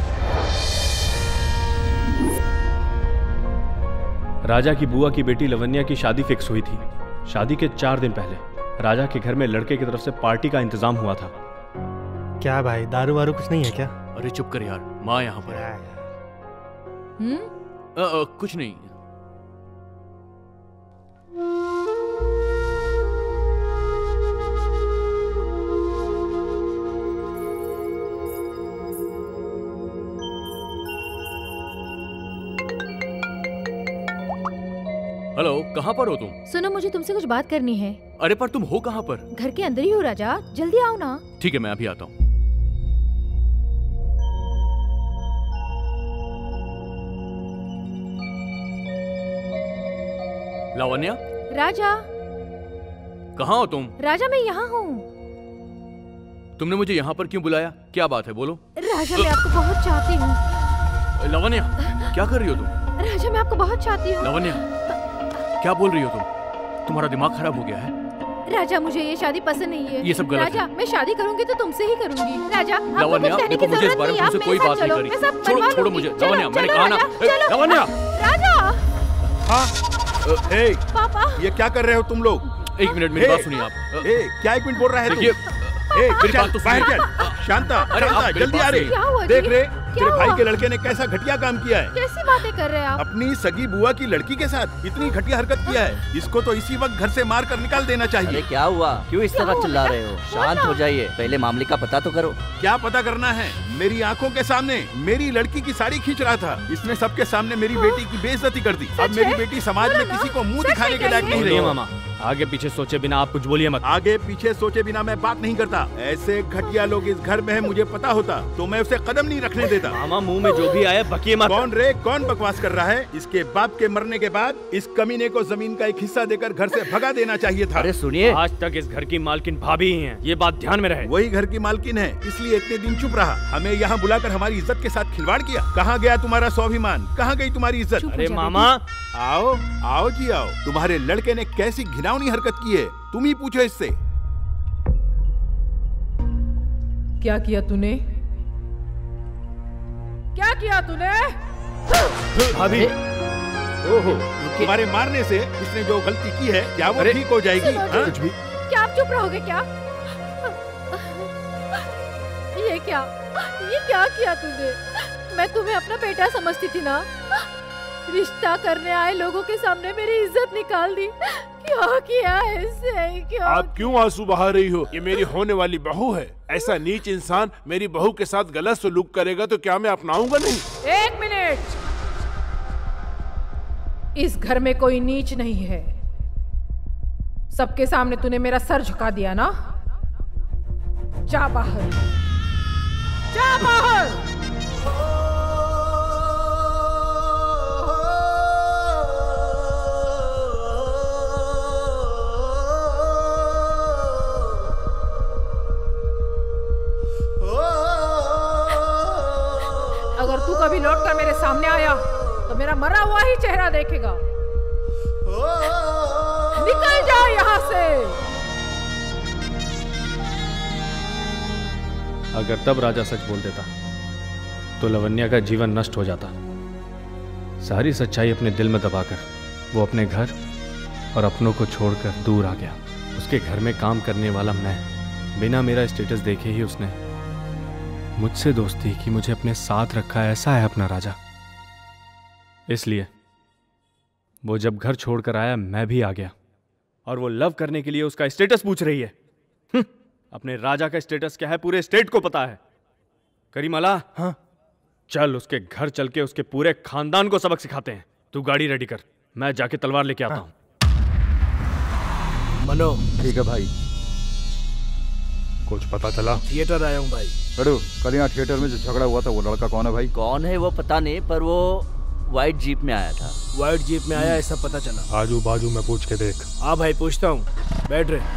राजा की बुआ की बेटी लवन्या की शादी फिक्स हुई थी। शादी के 4 दिन पहले राजा के घर में लड़के की तरफ से पार्टी का इंतजाम हुआ था। क्या भाई, दारू वारू कुछ नहीं है क्या? अरे चुप कर यार, माँ यहाँ पर है। कुछ नहीं। हेलो, कहाँ पर हो तुम? सुनो, मुझे तुमसे कुछ बात करनी है। अरे पर तुम हो कहाँ पर? घर के अंदर ही हो राजा, जल्दी आओ ना। ठीक है, मैं अभी आता हूँ। लावण्या। राजा। कहाँ हो तुम? राजा मैं यहाँ हूँ। तुमने मुझे यहाँ पर क्यों बुलाया? क्या बात है, बोलो। राजा मैं आपको बहुत चाहती हूँ। लावण्या, क्या कर रही हो तुम? राजा मैं आपको बहुत चाहती हूँ। लावण्या, क्या बोल रही हो तुम? तुम्हारा दिमाग खराब हो गया है? राजा मुझे ये शादी पसंद नहीं है। ये सब गलत राजा मैं शादी करूंगी तो तुमसे ही करूंगी। राजा लावण्या, देखो मुझे इस बारे में तुमसे कोई बात नहीं करी। छोड़ो छोड़ो मुझे। लावण्या, मैंने कहा ना। लावण्या। राजा। हाँ। पापा। ये क्या कर रहे हो तुम लोग? एक मिनट, मेरी बात सुनिए आप। क्या 1 मिनट बोल रहा है तू? मेरी बात तो बाहर चल। शांता, शांता, जल्दी आ रही। देख रे, तेरे भाई के लड़के ने कैसा घटिया काम किया है। कैसी बातें कर रहे हैं आप? अपनी सगी बुआ की लड़की के साथ इतनी घटिया हरकत किया है। इसको तो इसी वक्त घर से मार कर निकाल देना चाहिए। अरे क्या हुआ? क्यों इस तरह चिल्ला रहे हो? शांत हो जाइए, पहले मामले का पता तो करो। क्या पता करना है? मेरी आंखों के सामने मेरी लड़की की साड़ी खींच रहा था। इसने सबके सामने मेरी बेटी की बेइज्जती कर दी। अब मेरी बेटी समाज में किसी को मुंह दिखाने के लायक नहीं रही। मामा, आगे पीछे सोचे बिना आप कुछ बोलिए मत। आगे पीछे सोचे बिना मैं बात नहीं करता। ऐसे घटिया लोग इस घर में है, मुझे पता होता तो मैं उसे कदम नहीं रखने देता। मामा, मुंह में जो भी आया बकिए मत। कौन रे, कौन बकवास कर रहा है? इसके बाप के मरने के बाद इस कमीने को जमीन का एक हिस्सा देकर घर से भगा देना चाहिए था। अरे सुनिए, आज तक इस घर की मालकिन भाभी ही हैं, ये बात ध्यान में रहे। वही घर की मालकिन है, इसलिए इतने दिन चुप रहा। हमें यहाँ बुलाकर हमारी इज्जत के साथ खिलवाड़ किया। कहाँ गया तुम्हारा स्वाभिमान? कहाँ गई तुम्हारी इज्जत? अरे मामा, आओ आओ जी आओ। तुम्हारे लड़के ने कैसी घिनौनी हरकत की है, तुम ही पूछो इससे। क्या किया तूने? क्या किया तूने? भाभी, ओहो, तुम्हारे मारने से इसने जो गलती की है क्या वो ठीक हो जाएगी? कुछ भी। क्या आप चुप रहोगे क्या? ये क्या किया तूने? मैं तुम्हें अपना बेटा समझती थी ना। रिश्ता करने आए लोगों के सामने मेरी इज्जत निकाल दी। क्या किया है इससे? क्यों? आप क्यों आंसू बहा रही हो? ये मेरी होने वाली बहू है। ऐसा नीच इंसान मेरी बहू के साथ गलत सलूक करेगा तो क्या मैं अपनाऊंगा नहीं? 1 मिनट। इस घर में कोई नीच नहीं है। सबके सामने तूने मेरा सर झुका दिया ना। जा बाहर, जा बाहर। अगर तू कभी लौट कर मेरे सामने आया तो मेरा मरा हुआ ही चेहरा देखेगा। निकल जा यहाँ से। अगर तब राजा सच बोल देता तो लावण्या का जीवन नष्ट हो जाता। सारी सच्चाई अपने दिल में दबाकर वो अपने घर और अपनों को छोड़कर दूर आ गया। उसके घर में काम करने वाला मैं, बिना मेरा स्टेटस देखे ही उसने मुझसे दोस्ती की, मुझे अपने साथ रखा। ऐसा है अपना राजा। इसलिए वो जब घर छोड़कर आया मैं भी आ गया। और वो लव करने के लिए उसका स्टेटस पूछ रही है। अपने राजा का स्टेटस क्या है पूरे स्टेट को पता है। करीमाला, हाँ, चल उसके घर चल के उसके पूरे खानदान को सबक सिखाते हैं। तू गाड़ी रेडी कर, मैं जाके तलवार लेके आता हूं। मनो, ठीक है भाई। कुछ पता चला? थिएटर आया हूँ भाई। बड़ू, कल यहाँ थिएटर में जो झगड़ा हुआ था वो लड़का कौन है भाई? कौन है वो पता नहीं, पर वो व्हाइट जीप में आया था। व्हाइट जीप में आया ऐसा पता चला। आजू बाजू में पूछ के देख। हाँ भाई, पूछता हूँ। बैठ रहे।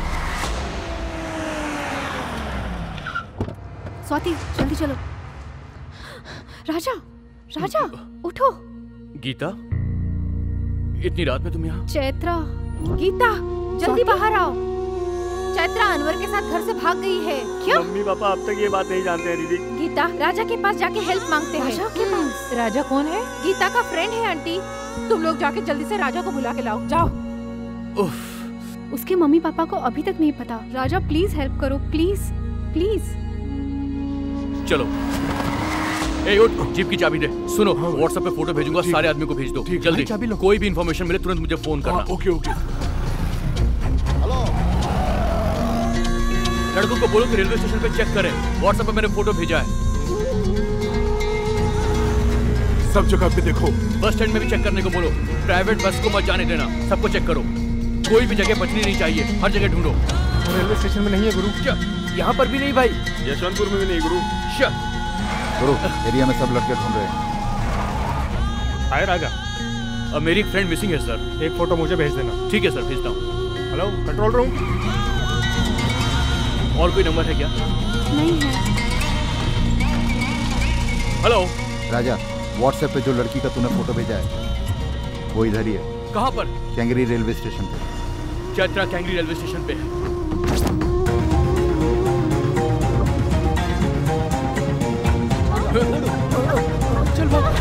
स्वाति, जल्दी चलो। राजा, राजा, उठो। गीता, इतनी रात में तुम यहाँ? चैत्रा, गीता, जल्दी बाहर आओ। चैत्रा अनवर के साथ घर से भाग गई है। क्यों? मम्मी पापा अब तक ये बात नहीं जानते हैं दीदी। गीता, राजा के पास जाके हेल्प मांगते हैं। राजा के पास? राजा कौन है? गीता का फ्रेंड है आंटी। तुम लोग जाके जल्दी से राजा को बुला के लाओ, जाओ। उसके मम्मी पापा को अभी तक नहीं पता। राजा प्लीज हेल्प करो, प्लीज प्लीज। चलो, ए उठ, जीप की चाबी दे। सुनो, व्हाट्सएप पे फोटो भेजूंगा, सारे आदमी को भेज दो जल्दी। कोई भी इंफॉर्मेशन मिले तुरंत मुझे फोन करना। Okay okay. लड़कों को बोलो कि रेलवे स्टेशन पे चेक करें। व्हाट्सएप पे मैंने फोटो भेजा है। सब जगह पे देखो। बस स्टैंड में भी चेक करने को बोलो। प्राइवेट बस को मत जाने देना, सबको चेक करो। कोई भी जगह बचनी नहीं चाहिए, हर जगह ढूंढो। रेलवे स्टेशन में नहीं है गुरु। क्या? यहाँ पर भी नहीं भाई, यशवंतपुर में भी नहीं गुरु। गुरु, एरिया में सब लड़के ढूंढ रहे हैं। हाय राजा, अब मेरी एक फ्रेंड मिसिंग है सर। एक फोटो मुझे भेज देना। ठीक है सर, भेजता हूँ। Hello control room. और कोई नंबर है क्या? नहीं है। हेलो राजा, व्हाट्सएप पे जो लड़की का तूने फोटो भेजा है वो इधर ही है। कहाँ पर? कैंगरी रेलवे स्टेशन पे। चैत्रा कैंगरी रेलवे स्टेशन पे है। चल भाग।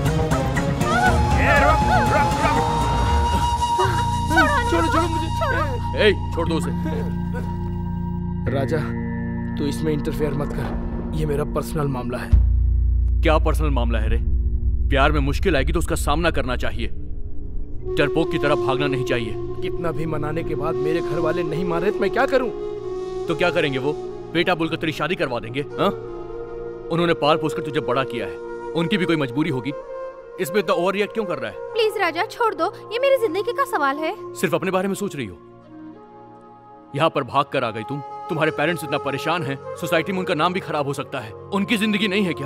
छोड़ो मुझे। ए, छोड़ दो उसे। राजा, तू इसमें इंटरफेयर मत कर, ये मेरा पर्सनल मामला है। क्या पर्सनल मामला है रे? प्यार में मुश्किल आएगी तो उसका सामना करना चाहिए, डरपोक की तरह भागना नहीं चाहिए। कितना भी मनाने के बाद मेरे घर वाले नहीं मान रहे तो मैं क्या करूं? तो क्या करेंगे वो? बेटा बोलकर तेरी शादी करवा देंगे? हाँ? उन्होंने पाल पोस कर तुझे बड़ा किया है, उनकी भी कोई मजबूरी होगी। इसमें इतना ओवर रिएक्ट क्यों कर रहा है? प्लीज राजा छोड़ दो, ये मेरी जिंदगी का सवाल है। सिर्फ अपने बारे में सोच रही हो? यहाँ पर भाग कर आ गई तुम। तुम्हारे पेरेंट्स इतना परेशान हैं, सोसाइटी में उनका नाम भी खराब हो सकता है। उनकी जिंदगी नहीं है क्या?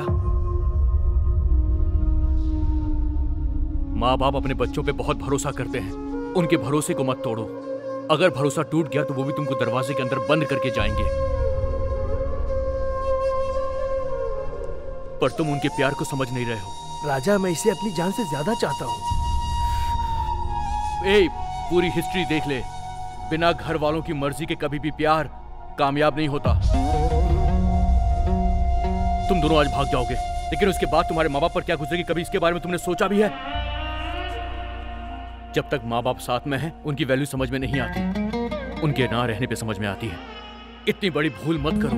माँ बाप अपने बच्चों पे बहुत भरोसा करते हैं, उनके भरोसे को मत तोड़ो। अगर भरोसा टूट गया तो वो भी तुमको दरवाजे के अंदर बंद करके जाएंगे। पर तुम उनके प्यार को समझ नहीं रहे हो। राजा, मैं इसे अपनी जान से ज्यादा चाहता हूँ। ए, पूरी हिस्ट्री देख ले, बिना घर वालों की मर्जी के कभी भी प्यार कामयाब नहीं होता। तुम दोनों आज भाग जाओगे, लेकिन उसके बाद तुम्हारे माँ बाप पर क्या गुजरेगी, कभी इसके बारे में तुमने सोचा भी है? जब तक माँ बाप साथ में हैं, उनकी वैल्यू समझ में नहीं आती, उनके ना रहने पे समझ में आती है। इतनी बड़ी भूल मत करो।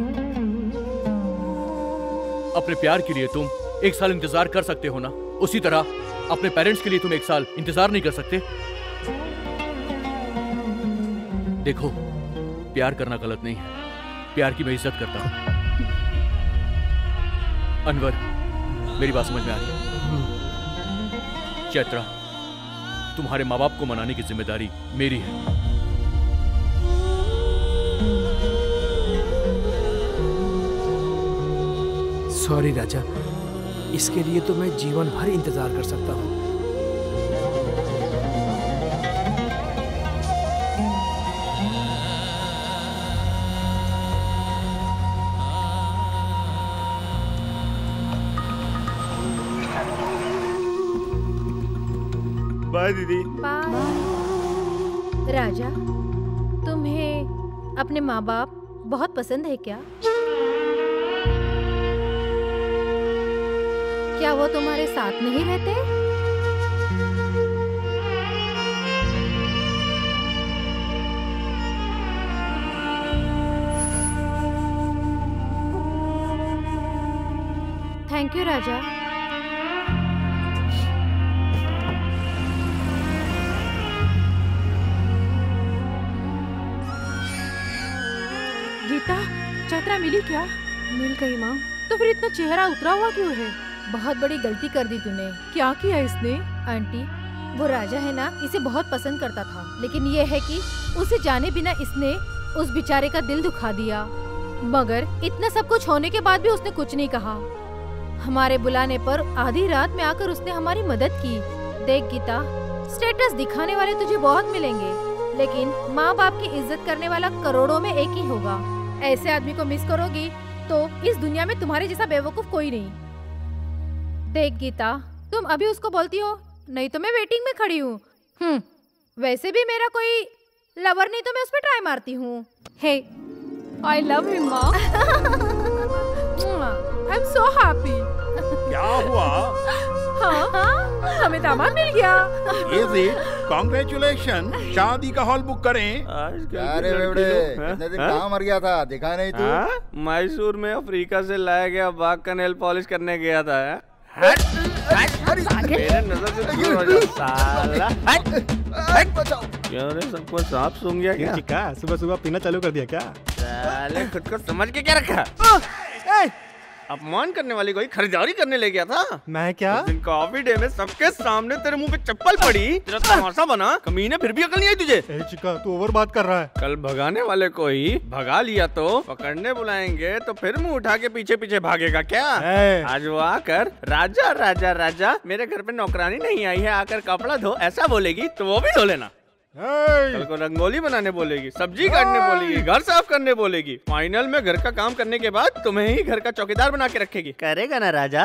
अपने प्यार के लिए तुम 1 साल इंतजार कर सकते हो ना, उसी तरह अपने पेरेंट्स के लिए तुम 1 साल इंतजार नहीं कर सकते? देखो, प्यार करना गलत नहीं है, प्यार की मैं इज्जत करता हूं। अनवर, मेरी बात समझ में आ रही है? चैत्रा, तुम्हारे माँ बाप को मनाने की जिम्मेदारी मेरी है। सॉरी राजा, इसके लिए तो मैं जीवन भर इंतजार कर सकता हूँ। बाय दीदी। बाय। राजा, तुम्हें अपने माँ बाप बहुत पसंद है क्या? क्या वो तुम्हारे साथ नहीं रहते? Thank you Raja. गीता, चैत्रा मिली क्या? मिल गई माँ। तो फिर इतना चेहरा उतरा हुआ क्यों है? बहुत बड़ी गलती कर दी तूने। क्या किया इसने? आंटी, वो राजा है ना, इसे बहुत पसंद करता था, लेकिन ये है कि उसे जाने बिना इसने उस बेचारे का दिल दुखा दिया। मगर इतना सब कुछ होने के बाद भी उसने कुछ नहीं कहा। हमारे बुलाने पर आधी रात में आकर उसने हमारी मदद की। देख गीता, स्टेटस दिखाने वाले तुझे बहुत मिलेंगे, लेकिन माँ बाप की इज्जत करने वाला करोड़ों में एक ही होगा। ऐसे आदमी को मिस करोगी तो इस दुनिया में तुम्हारे जैसा बेवकूफ कोई नहीं। देख गीता, तुम अभी उसको बोलती हो, नहीं तो मैं वेटिंग में खड़ी हूँ। वैसे भी मेरा कोई लवर नहीं तो मैं उस पर ट्राई मारती हूँ। हे, आई लव हिम माँ। I am so happy. क्या हुआ? हाँ, हमें दामाद मिल गया। Is it? Congratulations! शादी का हॉल बुक करें। अरे बेवड़े, इतने दिन कहाँ मर गया था, दिखा नहीं तू? मैसूर में अफ्रीका से लाया गया बाघ का नेल पॉलिश करने गया था। मेरे नजर से दूर हो जा साला। क्यों रे, सबको सांप सूंघ गया क्या? चिक्का, सुबह सुबह पीना चालू कर दिया क्या? साले खुद को समझ के क्या रखा? अपमान करने वाली कोई खरीदारी करने ले गया था। मैं क्या? उस दिन कॉफी डे में सबके सामने तेरे मुंह पे चप्पल पड़ी, तेरा तमाशा बना। कमीने, फिर भी अकल नहीं आई तुझे? चिक्का, तू ओवर बात कर रहा है। कल भगाने वाले को ही भगा लिया तो पकड़ने बुलाएंगे तो फिर मुंह उठा के पीछे पीछे भागेगा क्या? आज वो आकर राजा राजा राजा मेरे घर पे नौकरानी नहीं आई है, आकर कपड़ा धो, ऐसा बोलेगी तो वो भी धो लेना। कल को रंगोली बनाने बोलेगी, सब्जी काटने बोलेगी, घर साफ करने बोलेगी। फाइनल में घर का काम करने के बाद तुम्हें ही घर का चौकीदार बना के रखेगी। करेगा ना राजा?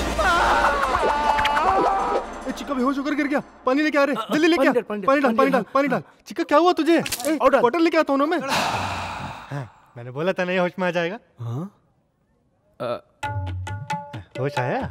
चिक्का बेहोश होकर गिर गया। पानी लेके आ रहे, जल्दी लेके आ। पानी डाल। चिक्का क्या हुआ तुझे? वाटर लेके आता हूँ मैं। मैंने बोला था नहीं होश में आ जाएगा। होश आया?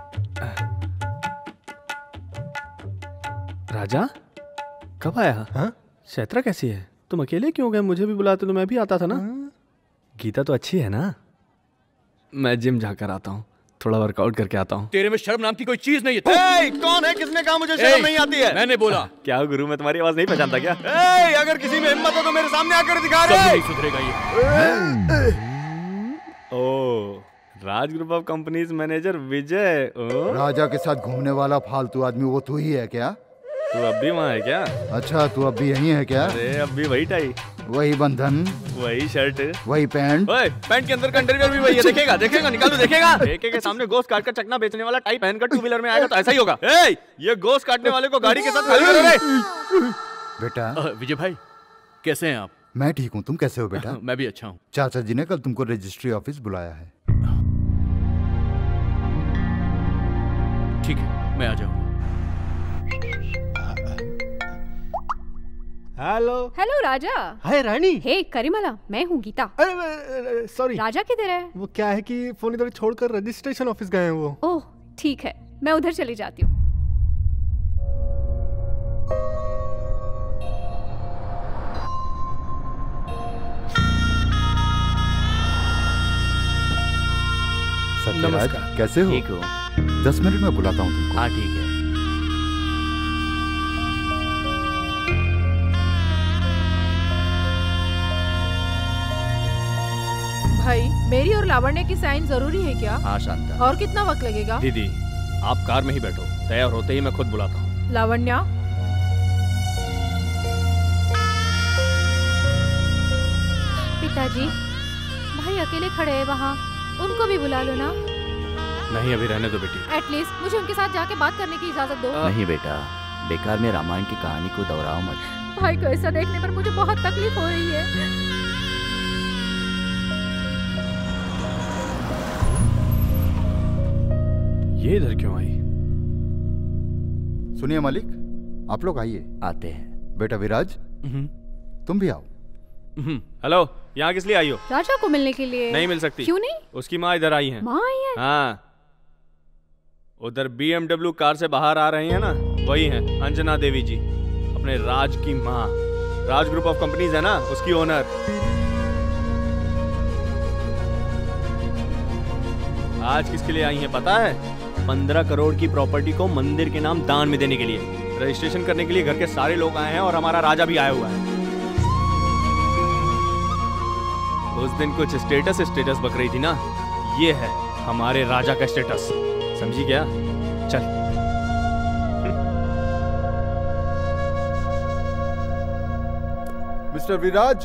राजा कब आया? हाँ? शैत्रा कैसी है? तुम अकेले क्यों गए? मुझे भी बुलाते तो मैं भी आता था ना। गीता तो अच्छी है ना? मैं जिम जाकर आता हूँ, थोड़ा वर्कआउट करके आता हूँ। तेरे में शर्म नाम की कोई चीज नहीं है। कौन है? किसने कहा मुझे शर्म नहीं आती है? मैंने बोला। क्या गुरु, मैं तुम्हारी आवाज नहीं पहचानता क्या? अगर किसी में हिम्मत हो तो मेरे सामने आकर दिखा रहे। नहीं सुधरेगा ये। ओ, Raj group of companies manager Vijay. Raja के साथ घूमने वाला फालतू आदमी वो तू ही है क्या? तू अब भी वहाँ है क्या? अच्छा, तू अब भी यही है क्या? अरे अब भी वही टाई, वही बंधन, वही शर्ट, वही पैंट। पैंट के अंदर का अंडरवियर भी वही है। देखेगा निकालो, देखेगा। के सामने गोश्त काट कर चकना बेचने वाला टाई पहनकर टू व्हीलर में आएगा तो ऐसा ही होगा। ये गोश्त काटने वाले को गाड़ी के साथ खाली करो रे। बेटा विजय भाई, कैसे हैं आप? मैं ठीक हूँ, तुम कैसे हो बेटा? मैं भी अच्छा हूँ। चाचा जी ने कल तुमको रजिस्ट्री ऑफिस बुलाया है। ठीक है, मैं आ जाऊंगा। हेलो राजा। हाय रानी। हे करिमला, मैं हूँ गीता। अरे सॉरी। राजा किधर है? वो क्या है कि फोन इधर छोड़कर रजिस्ट्रेशन ऑफिस गए हैं वो। ओह ठीक है, मैं उधर चली जाती हूँ। सत्यराज, कैसे हो? ठीक हो? 10 मिनट में बुलाता हूँ तुमको। हाँ ठीक है। भाई, मेरी और लावण्य की साइन जरूरी है क्या? हाँ शांता। और कितना वक्त लगेगा? दीदी आप कार में ही बैठो, तैयार होते ही मैं खुद बुलाता हूँ। लावण्या, पिताजी, भाई अकेले खड़े हैं वहाँ, उनको भी बुला लो ना। नहीं, अभी रहने दो बेटी। एटलीस्ट मुझे उनके साथ जाके बात करने की इजाजत दो। नहीं बेटा, बेकार में रामायण की कहानी को दोहराओ मत। भाई को ऐसा देखने पर मुझे बहुत तकलीफ हो रही है। ये इधर क्यों आई? सुनिए मालिक, आप लोग आइए। आते हैं। बेटा विराज, तुम भी आओ। हेलो, यहाँ किस लिए आई हो? राजा को मिलने के लिए। नहीं मिल सकती। क्यों नहीं? उसकी माँ इधर आई है। माँ आई है? हाँ, उधर BMW कार से बाहर आ रही है ना, वही है अंजना देवी जी, अपने राज की माँ। राज ग्रुप ऑफ कंपनीज है ना, उसकी ओनर। आज किसके लिए आई है पता है? 15 करोड़ की प्रॉपर्टी को मंदिर के नाम दान में देने के लिए। रजिस्ट्रेशन करने के लिए घर के सारे लोग आए हैं और हमारा राजा भी आया हुआ है। उस दिन कुछ स्टेटस बक रही थी ना, ये है हमारे राजा का स्टेटस, समझी क्या? चल। मिस्टर विराज,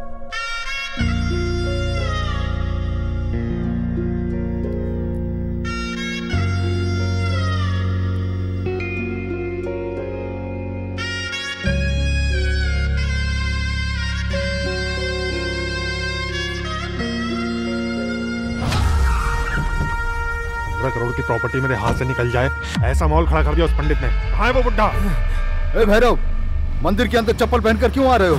करोड़ की प्रॉपर्टी मेरे हाथ से निकल जाए, ऐसा माहौल खड़ा कर दिया उस पंडित ने। कहाँ है वो बुड्ढा? ए भैरव, मंदिर के अंदर चप्पल पहनकर क्यों आ रहे हो?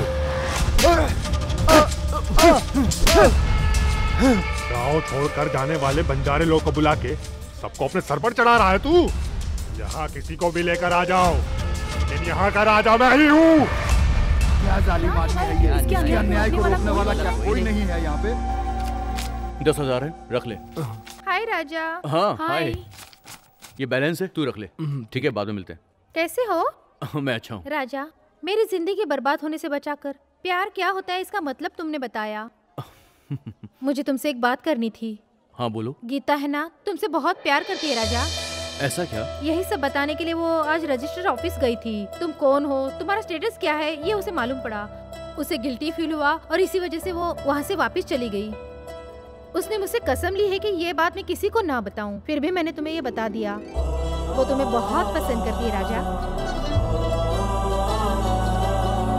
गाँव छोड़कर जाने वाले बंजारे लोग को बुला के सबको अपने सर पर चढ़ा रहा है तू। यहाँ किसी को भी लेकर आ जाओ, लेकिन यहाँ का राजा मैं ही हूँ। क्या जालिम आदमी है ये? इसके अन्याय को रोकने वाला क्या कोई नहीं है यहाँ पे? 10,000 है, रख ले। हाय राजा। हाँ हाय। ये बैलेंस है, तू रख ले। ठीक है, बाद में मिलते हैं। कैसे हो? मैं अच्छा हूँ। राजा, मेरी जिंदगी बर्बाद होने से बचाकर प्यार क्या होता है इसका मतलब तुमने बताया। मुझे तुमसे एक बात करनी थी। हाँ बोलो। गीता है ना, तुमसे बहुत प्यार करती है राजा। ऐसा क्या? यही सब बताने के लिए वो आज रजिस्टर ऑफिस गई थी। तुम कौन हो, तुम्हारा स्टेटस क्या है, ये उसे मालूम पड़ा। उसे गिल्टी फील हुआ और इसी वजह से वो वहाँ से वापस चली गई। उसने मुझसे कसम ली है कि ये बात मैं किसी को ना बताऊं। फिर भी मैंने तुम्हें ये बता दिया। वो तुम्हें बहुत पसंद करती है राजा।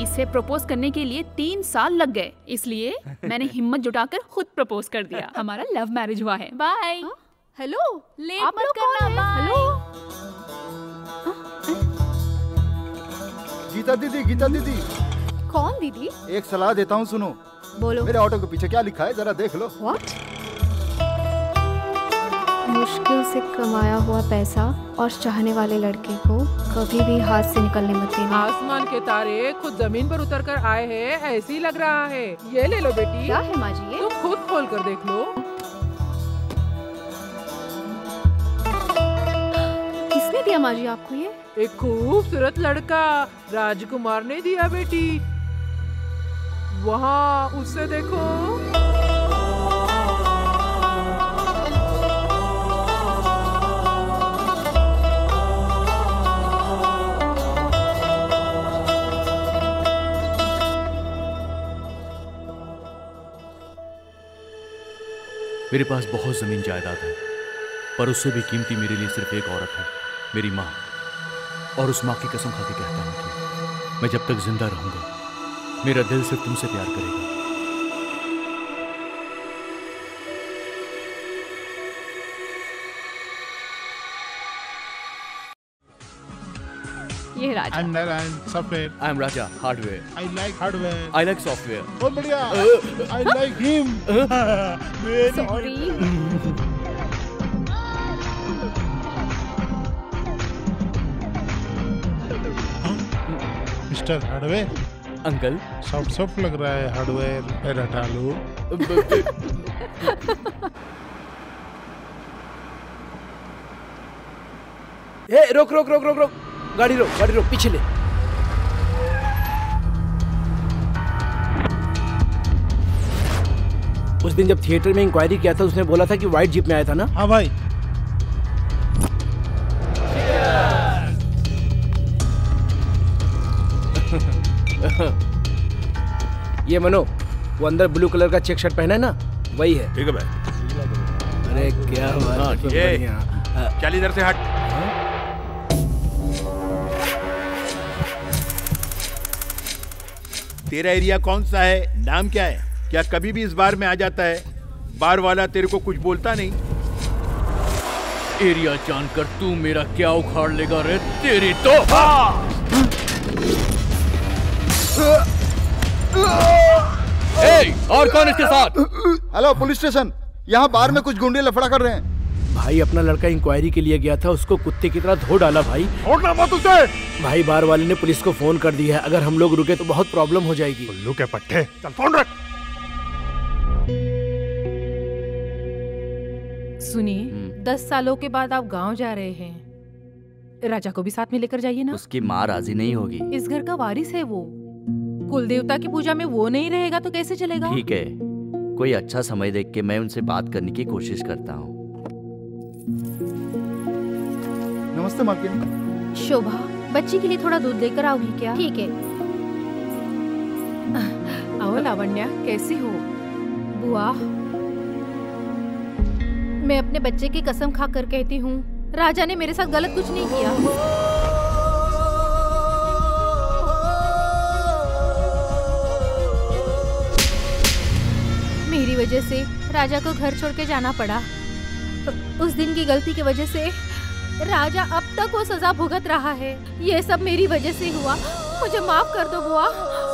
इसे प्रपोज करने के लिए 3 साल लग गए, इसलिए मैंने हिम्मत जुटाकर खुद प्रपोज कर दिया। हमारा लव मैरिज हुआ है। बाय। हेलो, लेट आप मत लोग करना। कौन हैं? हेलो। गीता दीदी, गीता दीदी, कौन दीदी? एक सलाह देता हूँ, सुनो। बोलो। मेरे ऑटो के पीछे क्या लिखा है, जरा देख लो। What? मुश्किल से कमाया हुआ पैसा और चाहने वाले लड़के को कभी भी हाथ से निकलने मत देना। आसमान के तारे खुद जमीन पर उतर कर आए हैं, ऐसे ही लग रहा है। ये ले लो बेटी। क्या है माँ जी ये? तुम खुद खोल कर देख लो। किसने दिया माँ जी आपको ये? एक खूबसूरत लड़का राजकुमार ने दिया बेटी। वहाँ उससे देखो। मेरे पास बहुत जमीन जायदाद है, पर उससे भी कीमती मेरे लिए सिर्फ एक औरत है, मेरी माँ। और उस माँ की कसम खा के कहता हूँ कि मैं जब तक जिंदा रहूंगा, मेरा दिल सिर्फ तुमसे प्यार करेगा। ये राजा। I'm Narayan, software. I am Raja, hardware. I like hardware. I like software. बहुत बढ़िया. I like him. Very Sorry. Mr. Hardware. Uncle. Soft लग रहा है हार्डवेयर। पैर हटा लो। ए, रोक रोक रोक रोक रोक, गाड़ी रोक पीछे ले। उस दिन जब थिएटर में इंक्वायरी किया था, उसने बोला था कि व्हाइट जीप में आया था ना? हाँ भाई। ये मनो, वो अंदर ब्लू कलर का चेक शर्ट पहना है ना, वही है। ठीक है भाई। अरे क्या बात है। चल इधर से हट। तेरा एरिया कौन सा है, नाम क्या है? क्या कभी भी इस बार में आ जाता है? बार वाला तेरे को कुछ बोलता नहीं? एरिया जानकर तू मेरा क्या उखाड़ लेगा रे, तेरी तो। और कौन इसके साथ? हेलो पुलिस स्टेशन, यहाँ बार में कुछ गुंडे लफड़ा कर रहे हैं। भाई अपना लड़का इंक्वायरी के लिए गया था, उसको कुत्ते की तरह धो डाला भाई। छोड़ना मत उसे। भाई बार वाले ने पुलिस को फोन कर दिया है, अगर हम लोग रुके तो बहुत प्रॉब्लम हो जाएगी। उल्लू के पट्टे, चल फोन रख। सुनिए, 10 सालों के बाद आप गांव जा रहे हैं, राजा को भी साथ में लेकर जाइए ना। उसकी माँ राजी नहीं होगी। इस घर का वारिस है वो, कुल देवता की पूजा में वो नहीं रहेगा तो कैसे चलेगा? ठीक है, कोई अच्छा समय देख के मैं उनसे बात करने की कोशिश करता हूँ। नमस्ते मालकिन। शोभा, बच्ची के लिए थोड़ा दूध लेकर आओगी क्या? ठीक है। आओ लावण्या, कैसी हो? बुआ, मैं अपने बच्चे की कसम खाकर कहती हूँ, राजा ने मेरे साथ गलत कुछ नहीं किया। मेरी वजह से राजा को घर छोड़ के जाना पड़ा। उस दिन की गलती की वजह से राजा अब तक वो सजा भुगत रहा है। ये सब मेरी वजह से हुआ, मुझे माफ कर दो बुआ।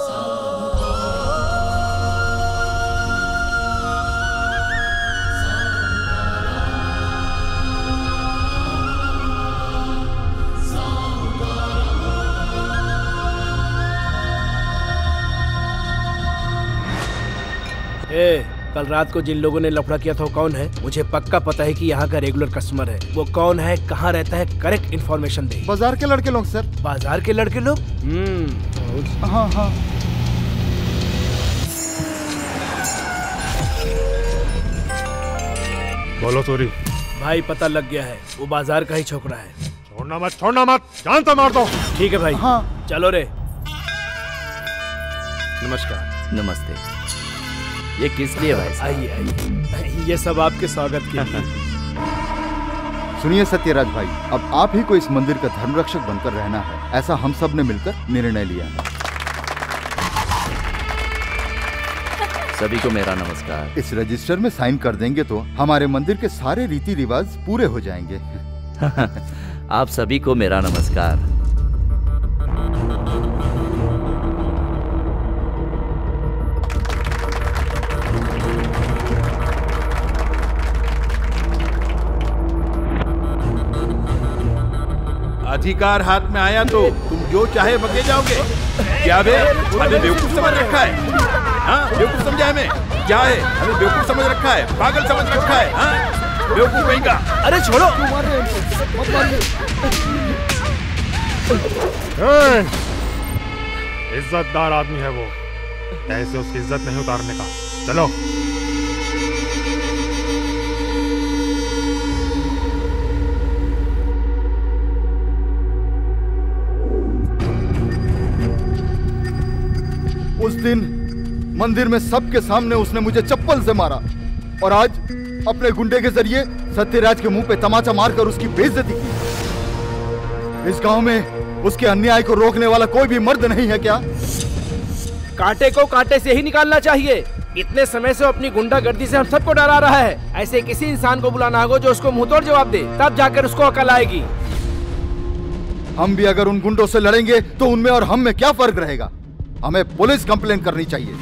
कल रात को जिन लोगों ने लफड़ा किया था वो कौन है? मुझे पक्का पता है कि यहाँ का रेगुलर कस्टमर है। वो कौन है, कहाँ रहता है, करेक्ट इन्फॉर्मेशन दे। बाजार के लड़के लोग सर। बाजार के लड़के लोग? हाँ हाँ। बोलो सॉरी। भाई पता लग गया है, वो बाजार का ही छोकरा है। छोड़ना मत, जान तो मार दो। ठीक है भाई। हाँ। चलो रे। नमस्कार। नमस्ते। ये किस लिए भाई? आइए, ये सब आपके स्वागत के लिए। सुनिए सत्यराज भाई, अब आप ही को इस मंदिर का धर्मरक्षक बनकर रहना है, ऐसा हम सब ने मिलकर निर्णय लिया है। सभी को मेरा नमस्कार। इस रजिस्टर में साइन कर देंगे तो हमारे मंदिर के सारे रीति रिवाज पूरे हो जाएंगे। आप सभी को मेरा नमस्कार। अधिकार हाथ में आया तो तुम जो चाहे बके जाओगे। क्या बे, हमें बेवकूफ समझ रखा है? हाँ, बेवकूफ समझा हमें? क्या है, हमें बेवकूफ समझ रखा है? पागल समझ रखा है? हाँ, बेवकूफ कहीं का। अरे छोड़ो। इज्जतदार आदमी है वो, ऐसे उसकी इज्जत नहीं उतारने का। चलो। उस दिन मंदिर में सबके सामने उसने मुझे चप्पल से मारा और आज अपने गुंडे के जरिए सत्यराज के मुंह पे तमाचा मारकर उसकी बेइज्जती की। इस गांव में उसके अन्याय को रोकने वाला कोई भी मर्द नहीं है क्या? कांटे को कांटे से ही निकालना चाहिए। इतने समय से अपनी गुंडागर्दी से हम सबको डरा रहा है। ऐसे किसी इंसान को बुलाना होगा जो उसको मुंहतोड़ जवाब दे, तब जाकर उसको अकल आएगी। हम भी अगर उन गुंडों से लड़ेंगे तो उनमें और हम में क्या फर्क रहेगा? हमें पुलिस कंप्लेन करनी चाहिए।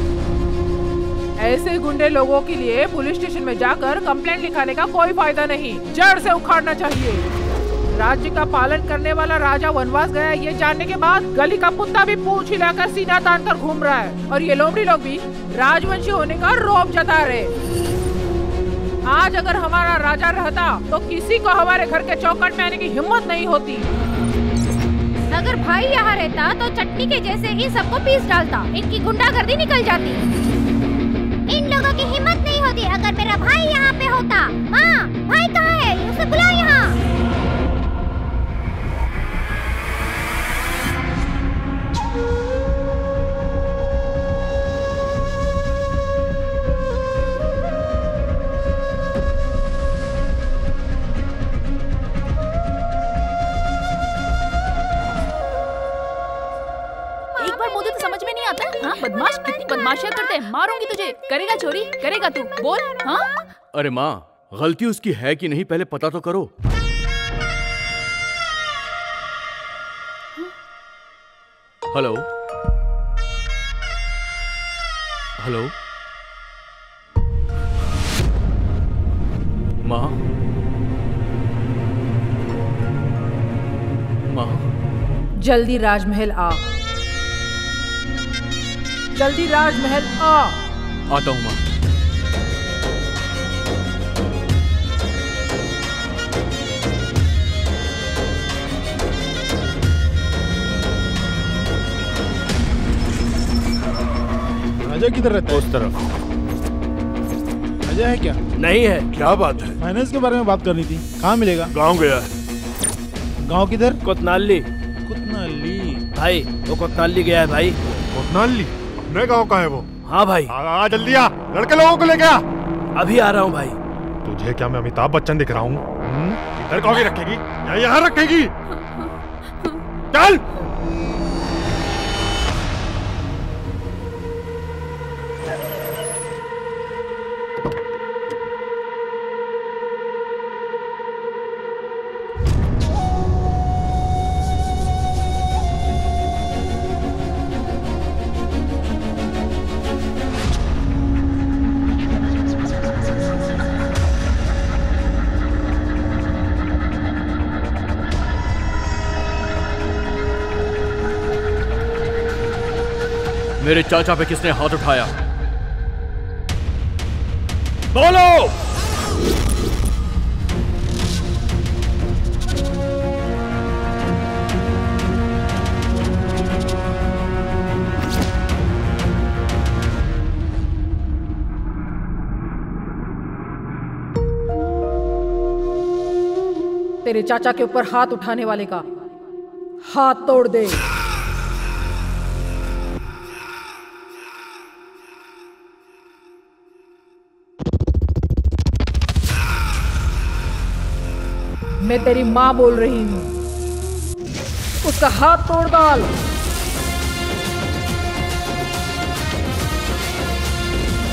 ऐसे गुंडे लोगों के लिए पुलिस स्टेशन में जाकर कंप्लेंट लिखाने का कोई फायदा नहीं, जड़ से उखाड़ना चाहिए। राज्य का पालन करने वाला राजा वनवास गया ये जानने के बाद गली का कुत्ता भी पूंछ हिलाकर सीना तान कर घूम रहा है और ये लोमड़ी लोग भी राजवंशी होने का रौब जता रहे। आज अगर हमारा राजा रहता तो किसी को हमारे घर के चौखट में आने की हिम्मत नहीं होती। अगर भाई यहाँ रहता तो चटनी के जैसे ही सबको पीस डालता, इनकी गुंडागर्दी निकल जाती। इन लोगों की हिम्मत नहीं होती। अगर मेरा भाई यहाँ पे होता। माँ, भाई कहाँ है? उसे बुलाओ यहाँ। हाँ, बदमाश कितनी बदमाशियां करते हैं। मारूंगी तुझे। करेगा चोरी? करेगा तू? बोल। हाँ? अरे माँ, गलती उसकी है कि नहीं पहले पता तो करो। हेलो हेलो माँ, माँ जल्दी राजमहल आ, जल्दी राजमहल आ। आता हूँ माँ। अजय किधर रहता है? उस तरफ। अजय है क्या? नहीं है। क्या बात है? फाइनेंस के बारे में बात करनी थी। कहाँ मिलेगा? गांव गया है। गांव किधर? कोतनाली। कोतनाली भाई वो कोतनाली गया है भाई। कोतनाली? अपने गांव का है वो? हाँ भाई। आ जल्दी आ, लड़के लोगों को लेके आ। अभी आ रहा हूँ भाई। तुझे क्या मैं अमिताभ बच्चन दिख रहा हूँ? इधर कहोगी रखेगी या यहाँ रखेगी? चल। मेरे चाचा पे किसने हाथ उठाया? बोलो। तेरे चाचा के ऊपर हाथ उठाने वाले का हाथ तोड़ दे। मैं तेरी माँ बोल रही हूँ, उसका हाथ तोड़ डाल।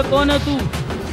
कौन है तू?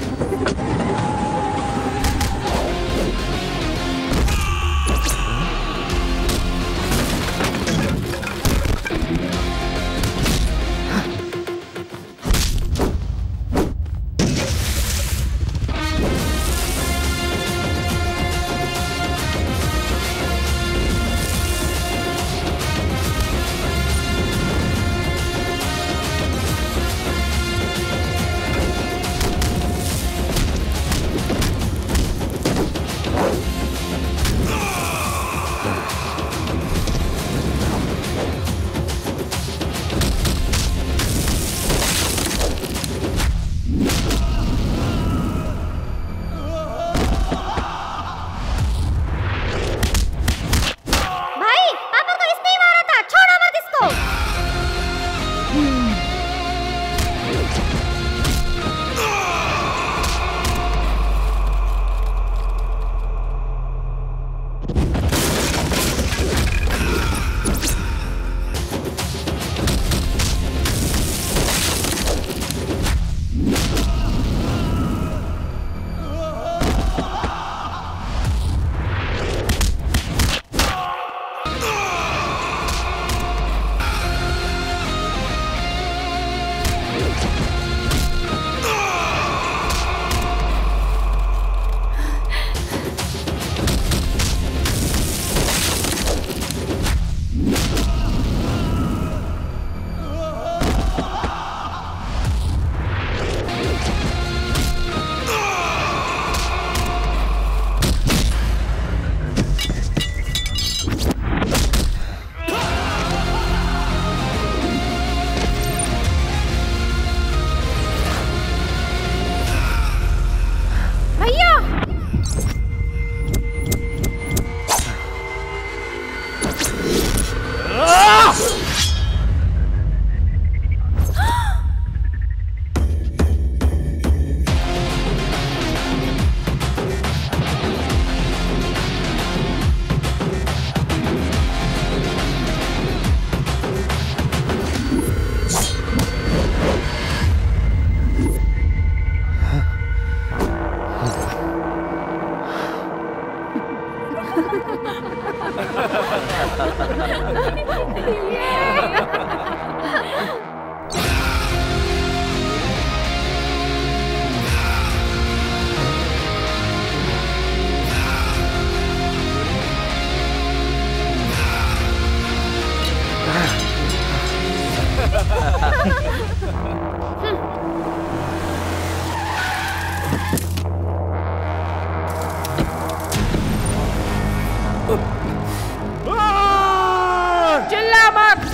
चिल्ला मत।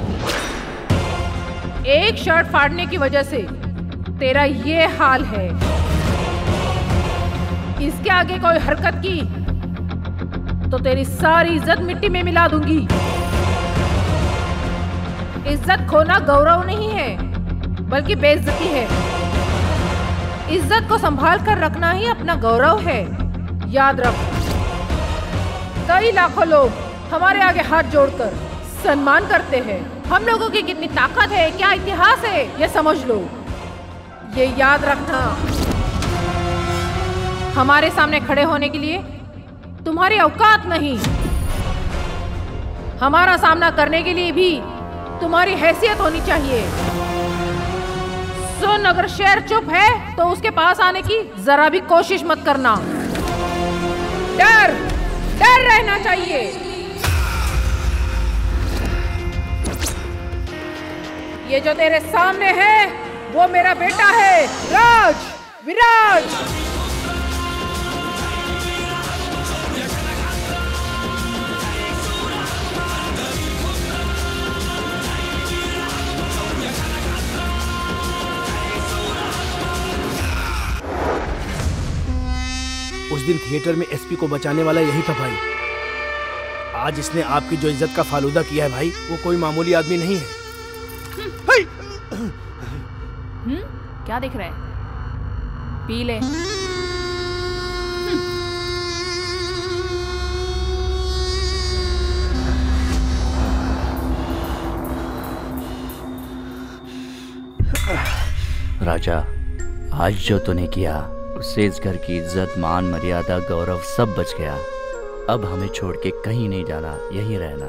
एक शर्ट फाड़ने की वजह से तेरा ये हाल है। इसके आगे कोई हरकत की तो तेरी सारी इज्जत मिट्टी में मिला दूंगी। इज्जत खोना गौरव नहीं है बल्कि बेइज्जती है। इज्जत को संभाल कर रखना ही अपना गौरव है, याद रख। कई लाखों लोग हमारे आगे हाथ जोड़कर सम्मान करते हैं। हम लोगों की कितनी ताकत है, क्या इतिहास है, ये समझ लो। ये याद रखना, हमारे सामने खड़े होने के लिए तुम्हारी औकात नहीं। हमारा सामना करने के लिए भी तुम्हारी हैसियत होनी चाहिए। सुन, अगर शेर चुप है तो उसके पास आने की जरा भी कोशिश मत करना। डर रहना चाहिए। ये जो तेरे सामने है वो मेरा बेटा है, राज, विराज। उस दिन थिएटर में एसपी को बचाने वाला यही था भाई। आज इसने आपकी जो इज्जत का फालूदा किया है भाई, वो कोई मामूली आदमी नहीं है। क्या दिख रहा है? पी ले। राजा, आज जो तूने किया उससे इस घर की इज्जत, मान, मर्यादा, गौरव सब बच गया। अब हमें छोड़ के कहीं नहीं जाना, यहीं रहना।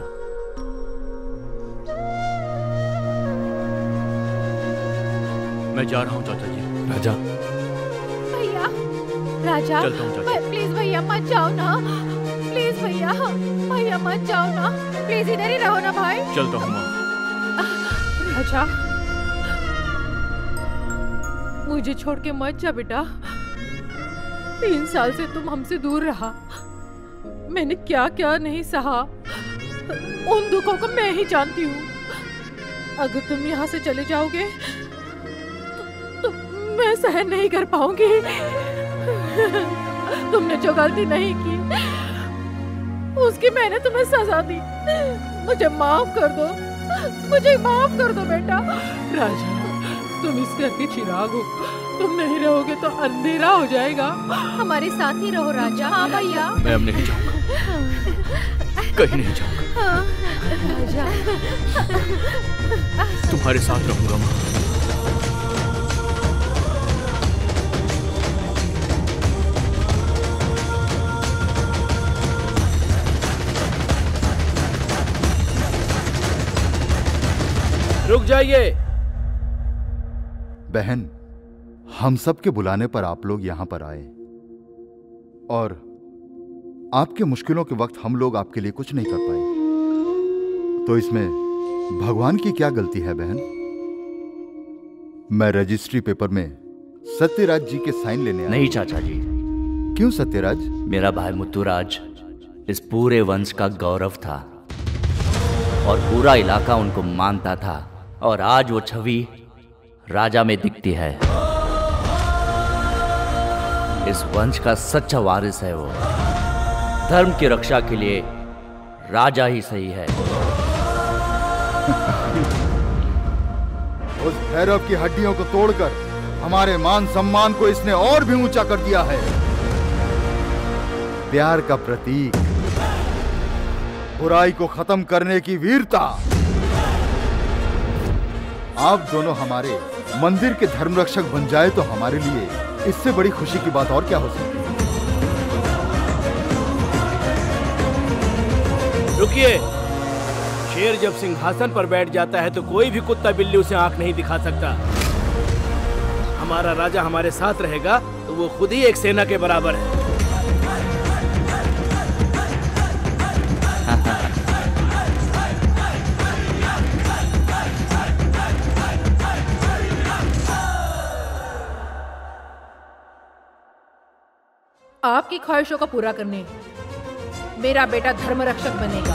मैं जा रहा हूँ चाचा जी। राजा, भैया, राजा, चलता हूँ चाचा। प्लीज भैया मत जाओ ना, प्लीज भैया, भैया मत जाओ ना, प्लीज इधर ही रहो ना भाई। चलता हूँ माँ। राजा, मुझे छोड़ के मत जा बेटा। 3 साल से तुम हमसे दूर रहा, मैंने क्या क्या नहीं सहा, उन दुखों को मैं ही जानती हूँ। अगर तुम यहाँ से चले जाओगे तो मैं सहन नहीं कर पाऊंगी। तुमने जो गलती नहीं की उसकी मैंने तुम्हें सजा दी। मुझे माफ कर दो, मुझे माफ कर दो बेटा। राजा, तुम इस घर के चिराग हो, तुम नहीं रहोगे तो अंधेरा हो जाएगा। हमारे साथ ही रहो राजा। हाँ भैया। मैं अब नहीं जाऊंगा, कहीं नहीं जाऊंगा। हाँ, राजा। तुम्हारे साथ रहूंगा माँ। रुक जाइए। बहन, हम सब के बुलाने पर आप लोग यहां पर आए और आपके मुश्किलों के वक्त हम लोग आपके लिए कुछ नहीं कर पाए, तो इसमें भगवान की क्या गलती है बहन? मैं रजिस्ट्री पेपर में सत्यराज जी के साइन लेने आया। नहीं चाचा जी। क्यों सत्यराज? मेरा भाई मुत्तुराज इस पूरे वंश का गौरव था और पूरा इलाका उनको मानता था, और आज वो छवि राजा में दिखती है। इस वंश का सच्चा वारिस है वो। धर्म की रक्षा के लिए राजा ही सही है। उस भैरव की हड्डियों को तोड़कर हमारे मान सम्मान को इसने और भी ऊंचा कर दिया है। प्यार का प्रतीक, बुराई को खत्म करने की वीरता। आप दोनों हमारे मंदिर के धर्म रक्षक बन जाए तो हमारे लिए इससे बड़ी खुशी की बात और क्या हो सकती है? रुकिए। शेर जब सिंहासन पर बैठ जाता है तो कोई भी कुत्ता बिल्ली उसे आंख नहीं दिखा सकता। हमारा राजा हमारे साथ रहेगा तो वो खुद ही एक सेना के बराबर है। आपकी ख्वाहिशों को पूरा करने मेरा बेटा धर्म रक्षक बनेगा।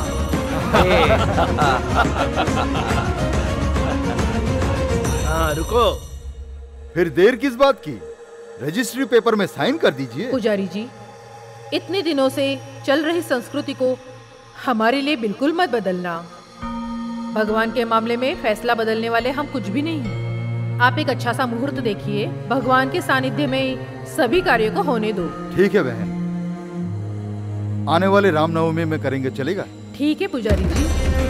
हाँ, रुको। फिर देर किस बात की? रजिस्ट्री पेपर में साइन कर दीजिए। पुजारी जी, इतने दिनों से चल रही संस्कृति को हमारे लिए बिल्कुल मत बदलना। भगवान के मामले में फैसला बदलने वाले हम कुछ भी नहीं। आप एक अच्छा सा मुहूर्त देखिए, भगवान के सानिध्य में सभी कार्यों को होने दो। ठीक है बहन, आने वाले रामनवमी में करेंगे, चलेगा? ठीक है पुजारी जी।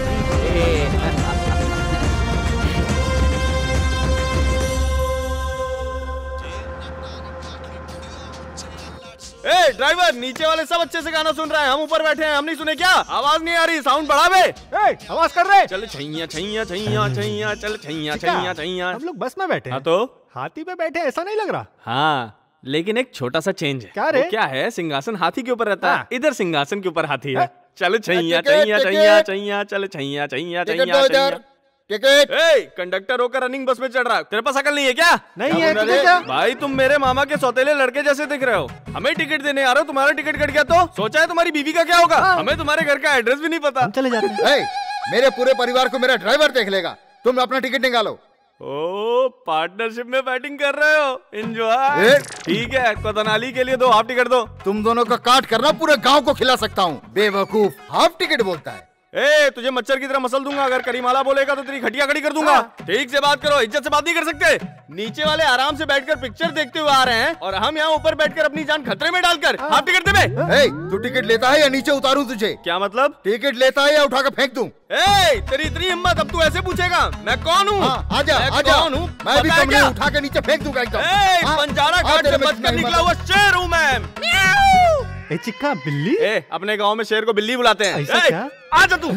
ए ड्राइवर, नीचे वाले सब अच्छे से गाना सुन रहे हैं, हम ऊपर बैठे हैं, हम नहीं सुने क्या? आवाज नहीं आ रही, साउंड बढ़ा बे। आवाज कर रहे। चल छैया छैया छैया छैया, चल छैया छैया छैया। हम लोग बस में बैठे हैं। हाँ तो हाथी पे बैठे, ऐसा नहीं लग रहा? हाँ, लेकिन एक छोटा सा चेंज है। क्या रे? क्या है, सिंहासन हाथी के ऊपर रहता है, इधर सिंहासन के ऊपर हाथी है। चल छैया छैया छैया छैया, चल छैया छैया छैया छैया। टिकट। ए, कंडक्टर होकर रनिंग बस में चढ़ रहा है, तेरे पास अकल नहीं है क्या? नहीं है। टिकट क्या? भाई तुम मेरे मामा के सौतेले लड़के जैसे दिख रहे हो, हमें टिकट देने आ रहे हो, तुम्हारा टिकट कट गया तो सोचा है तुम्हारी बीवी का क्या होगा? हमें तुम्हारे घर का एड्रेस भी नहीं पता। चले जाते हैं। मेरे पूरे परिवार को मेरा ड्राइवर देख लेगा, तुम अपना टिकट निकालो। ओ, पार्टनरशिप में बैटिंग कर रहे हो, एंजॉय। ठीक है, कोतनाली के लिए 2 हाफ टिकट दो। तुम दोनों का काट करना पूरे गांव को खिला सकता हूँ। बेवकूफ, हाफ टिकट बोलता है। ए, तुझे मच्छर की तरह मसल दूंगा। अगर करीमाला बोलेगा तो तेरी खटिया खड़ी कर दूंगा। ठीक से बात करो, इज्जत से बात नहीं कर सकते। नीचे वाले आराम से बैठकर पिक्चर देखते हुए आ रहे हैं और हम यहाँ ऊपर बैठकर अपनी जान खतरे में डालकर हाथ टिकट दे। तू टिकट लेता है या नीचे उतारूं तुझे? क्या मतलब? टिकट लेता है या उठाकर फेंक दूं? तेरी इतनी हिम्मत, अब तू ऐसे पूछेगा? मैं कौन हूँ? आजा, आजा। कौन हूँ? मैं भी कमरे में उठा के नीचे फेंक दूंगा एकदम। बंजारा घाट से बचकर निकला हुआ शेर हूँ मैं। ए चिक्का, बिल्ली? अपने गांव में शेर को बिल्ली बुलाते हैं। ऐसा क्या? आजा तू।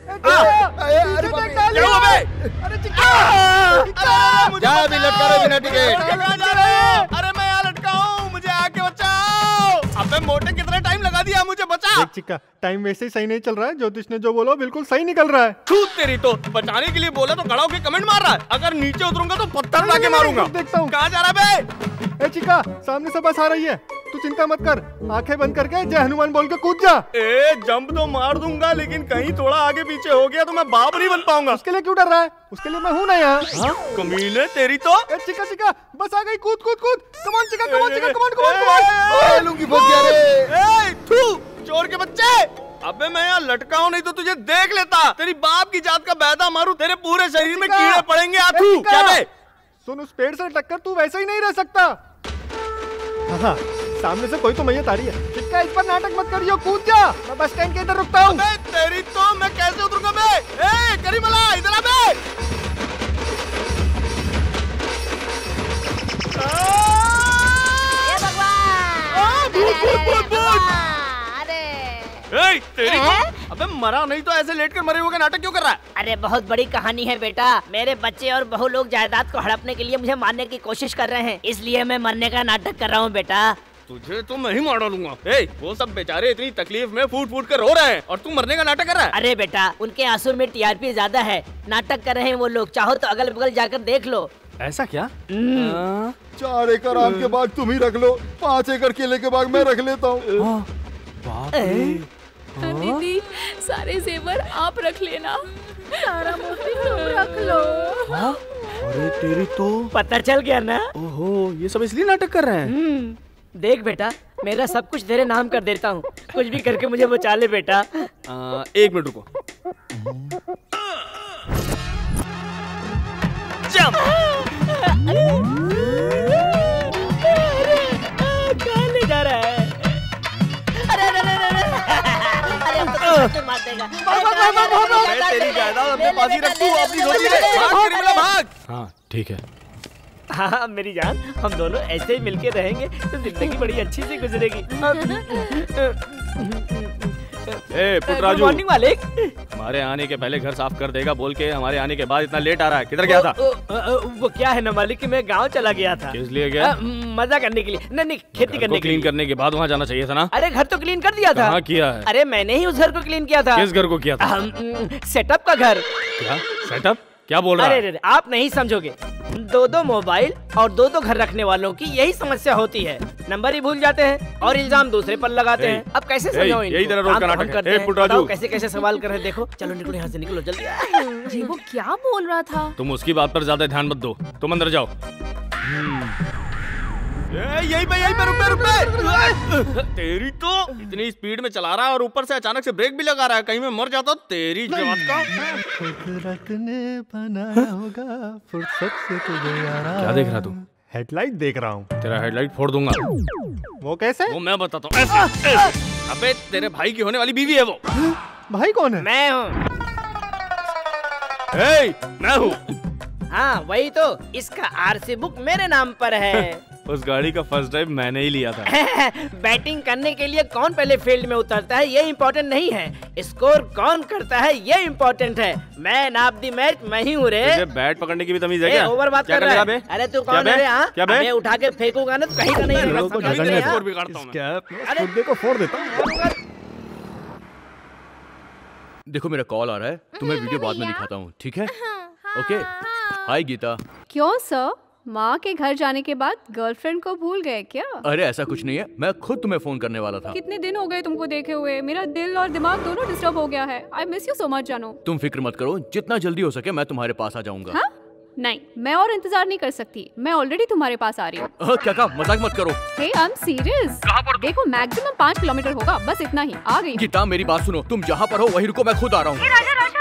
जा भी लटका रहे बिना टिकट। अरे मैं यहाँ लटका हूँ, मुझे आके बचाओ। अबे मोटे कितना टाइम लगा दिया, मुझे बचा। देख चिक्का, टाइम वैसे ही सही नहीं चल रहा है। ज्योतिष ने जो बोला बिल्कुल सही निकल रहा है। छूत तेरी तो, बचाने के लिए बोला तो खड़ा होके कमेंट मार रहा है। अगर नीचे उतरूंगा तो पत्थर लाके मारूंगा। देखता हूँ। कहाँ जा रहा बे? ए चिक्का, सामने से बस आ रही है, तू चिंता मत कर। आंखें बंद करके जय हनुमान बोल के कूद जा। जंप तो मार दूंगा, लेकिन कहीं थोड़ा आगे पीछे हो गया तो मैं बाप नहीं बन पाऊंगा। उसके लिए क्यों डर रहा है? उसके लिए मैं हूँ ना यहाँ। कमीने तेरी तो। चिक्का चिक्का, बस आ गई, कूद कूद कूद। कमान चिक्का, कमान चिक्का, कमान कमान कमान। लूंगी फंस गया रे। थू, चोर के बच्चे। अबे मैं यहाँ लटका हूँ, नहीं तो तुझे देख लेता। तेरी बाप की जात का बैदा मारूं, तेरे पूरे शरीर में कीड़े पड़ेंगे। आथू क्या बे? सुन, उस पेड़ से टक्कर तू वैसे ही नहीं रह सकता। हाँ, सामने से कोई तो मैयत आ रही है। चिक्का, इस पर नाटक मत करियो, कूद जा। मैं बस स्टैंड के इधर रुकता हूँ। तेरी तो, मैं कैसे उतरूंगा बे? करीमला इधर आ बे। तेरी तो, अबे मरा नहीं तो ऐसे लेट कर मरे हुए का नाटक क्यों कर रहा है? अरे बहुत बड़ी कहानी है बेटा। मेरे बच्चे और बहू लोग जायदाद को हड़पने के लिए मुझे मारने की कोशिश कर रहे हैं, इसलिए मैं मरने का नाटक कर रहा हूँ बेटा। तुझे तो मैं ही मार डालूंगा। वो सब बेचारे इतनी तकलीफ में फूट फूट कर रो रहे हैं और तू मरने का नाटक कर रहा है। अरे बेटा, उनके आंसू में टीआरपी ज्यादा है, नाटक कर रहे हैं वो लोग। चाहो तो अगल बगल जाकर देख लो। ऐसा क्या? 4 एकड़ आम के बाग तुम ही रख लो, 5 एकड़ केले के बाग मैं रख लेता हूँ। दीदी, सारे जेवर आप रख लेना। सारा मोती तुम रख लो। अरे तेरी तो, पता चल गया ना? ओहो, ये सब इसलिए नाटक कर रहे हैं। देख बेटा, मेरा सब कुछ तेरे नाम कर देता हूँ, कुछ भी करके मुझे बचा ले बेटा। 1 मिनट रुको। जंप। कहाँ ले जा रहा है? मार देगा। तेरी जायदाद अपने पास ही रख, तू अपनी धोती ले। भाग करीमला, भाग। हाँ ठीक है। हाँ मेरी जान, हम दोनों ऐसे ही मिलके रहेंगे तो जिंदगी बड़ी अच्छी से गुजरेगी। पुटराजू, मॉर्निंग मालिक। हमारे आने के पहले घर साफ कर देगा बोल के हमारे आने के बाद इतना लेट आ रहा है। किधर गया था? वो क्या है ना मालिक कि मैं गांव चला गया था। किस लिए गया? मजा करने के लिए। नहीं, खेती करने के लिए। क्लीन करने के बाद वहाँ जाना चाहिए था ना? अरे घर तो क्लीन कर दिया था। कहाँ किया है? अरे मैंने ही उस घर को क्लीन किया था। किस घर को किया था? सेटअप का घर। क्या सेटअप? क्या बोल रहा है? अरे आप नहीं समझोगे। 2 मोबाइल और 2 घर रखने वालों की यही समस्या होती है। नंबर ही भूल जाते हैं और इल्जाम दूसरे पर लगाते हैं। अब कैसे समझाऊं इनको? यही तरह रोज का नाटक है। पुटराजू, कैसे कैसे सवाल कर रहे, देखो। चलो निकलो यहाँ से, निकलो जल्दी। अरे वो क्या बोल रहा था? तुम उसकी बात पर ज्यादा ध्यान मत दो, तुम अंदर जाओ। यही पे रुक। तेरी तो इतनी स्पीड में चला रहा है और ऊपर से अचानक से ब्रेक भी लगा रहा है। कहीं मैं मर जाता तेरी जात का। कुदरत ने बनाया होगा फुर्सत से तुझे यारा। क्या देख रहा तू? हेडलाइट देख रहा हूँ। तेरा हेडलाइट फोड़ दूंगा। वो कैसे? वो मैं बताता हूँ। ऐसे। अबे तेरे भाई की होने वाली बीवी है वो। भाई कौन है? मैं हूँ। मैं हूँ। हाँ वही तो, इसका आरसी बुक मेरे नाम पर है। उस गाड़ी का फर्स्ट ड्राइव मैंने ही लिया था। बैटिंग करने के लिए कौन पहले फील्ड में उतरता है ये इम्पोर्टेंट नहीं है, स्कोर कौन करता है ये इम्पोर्टेंट है। मैन ऑफ द मैच मैं ही हूँ रे। बैट पकड़ने की भी तमीज है क्या? ओवर बात कर रहा है। अरे तू कौन है रे? हाँ मैं उठा के फेंकूंगा ना तो कहीं का नहीं को फोड़ देता हूँ। देखो मेरा कॉल आ रहा है, तुम्हें वीडियो बाद में दिखाता हूँ, ठीक है? ओके। हाय गीता। क्यों सर, माँ के घर जाने के बाद गर्लफ्रेंड को भूल गए क्या? अरे ऐसा कुछ नहीं है, मैं खुद तुम्हें फोन करने वाला था। कितने दिन हो गए तुमको देखे हुए, मेरा दिल और दिमाग दोनों डिस्टर्ब हो गया है। I miss you so much जानू। तुम फिक्र मत करो, जितना जल्दी हो सके मैं तुम्हारे पास आ जाऊंगा। हाँ? नहीं, मैं और इंतजार नहीं कर सकती। मैं ऑलरेडी तुम्हारे पास आ रही हूँ। क्या मजाक मत करो। Hey I am serious. कहाँ पर? देखो मैक्सिमम 5 किलोमीटर होगा, बस इतना ही। आ गई। गीता मेरी बात सुनो, तुम जहाँ पर हो वहीं रुको, मैं खुद आ रहा हूँ। Raja Raja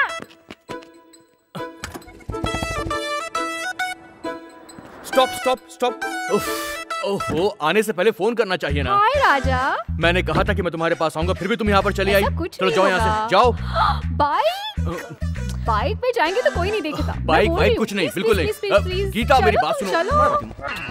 stop stop stop. ओहो, आने से पहले फोन करना चाहिए ना। हाय राजा। मैंने कहा था कि मैं तुम्हारे पास आऊंगा, फिर भी तुम यहाँ पर चली आई। चलो जाओ यहाँ से, जाओ। बाइक पे जाएंगे तो कोई नहीं देखेगा। बाइक कुछ नहीं, बिल्कुल नहीं। गीता मेरी बात सुनो,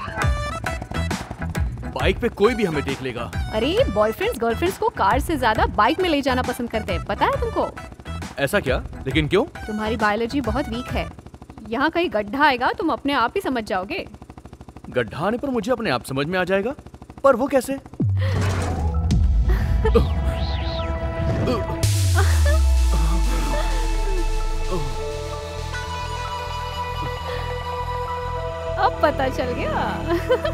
बाइक पे कोई भी हमें देख लेगा। अरे बॉयफ्रेंड्स गर्लफ्रेंड्स को कार से ज्यादा बाइक में ले जाना पसंद करते हैं, पता है तुमको? ऐसा क्या? लेकिन क्यों? तुम्हारी बायोलॉजी बहुत वीक है। यहाँ कहीं गड्ढा आएगा, तुम अपने आप ही समझ जाओगे। गड्ढा आने पर मुझे अपने आप समझ में आ जाएगा, पर वो कैसे? अब पता चल गया।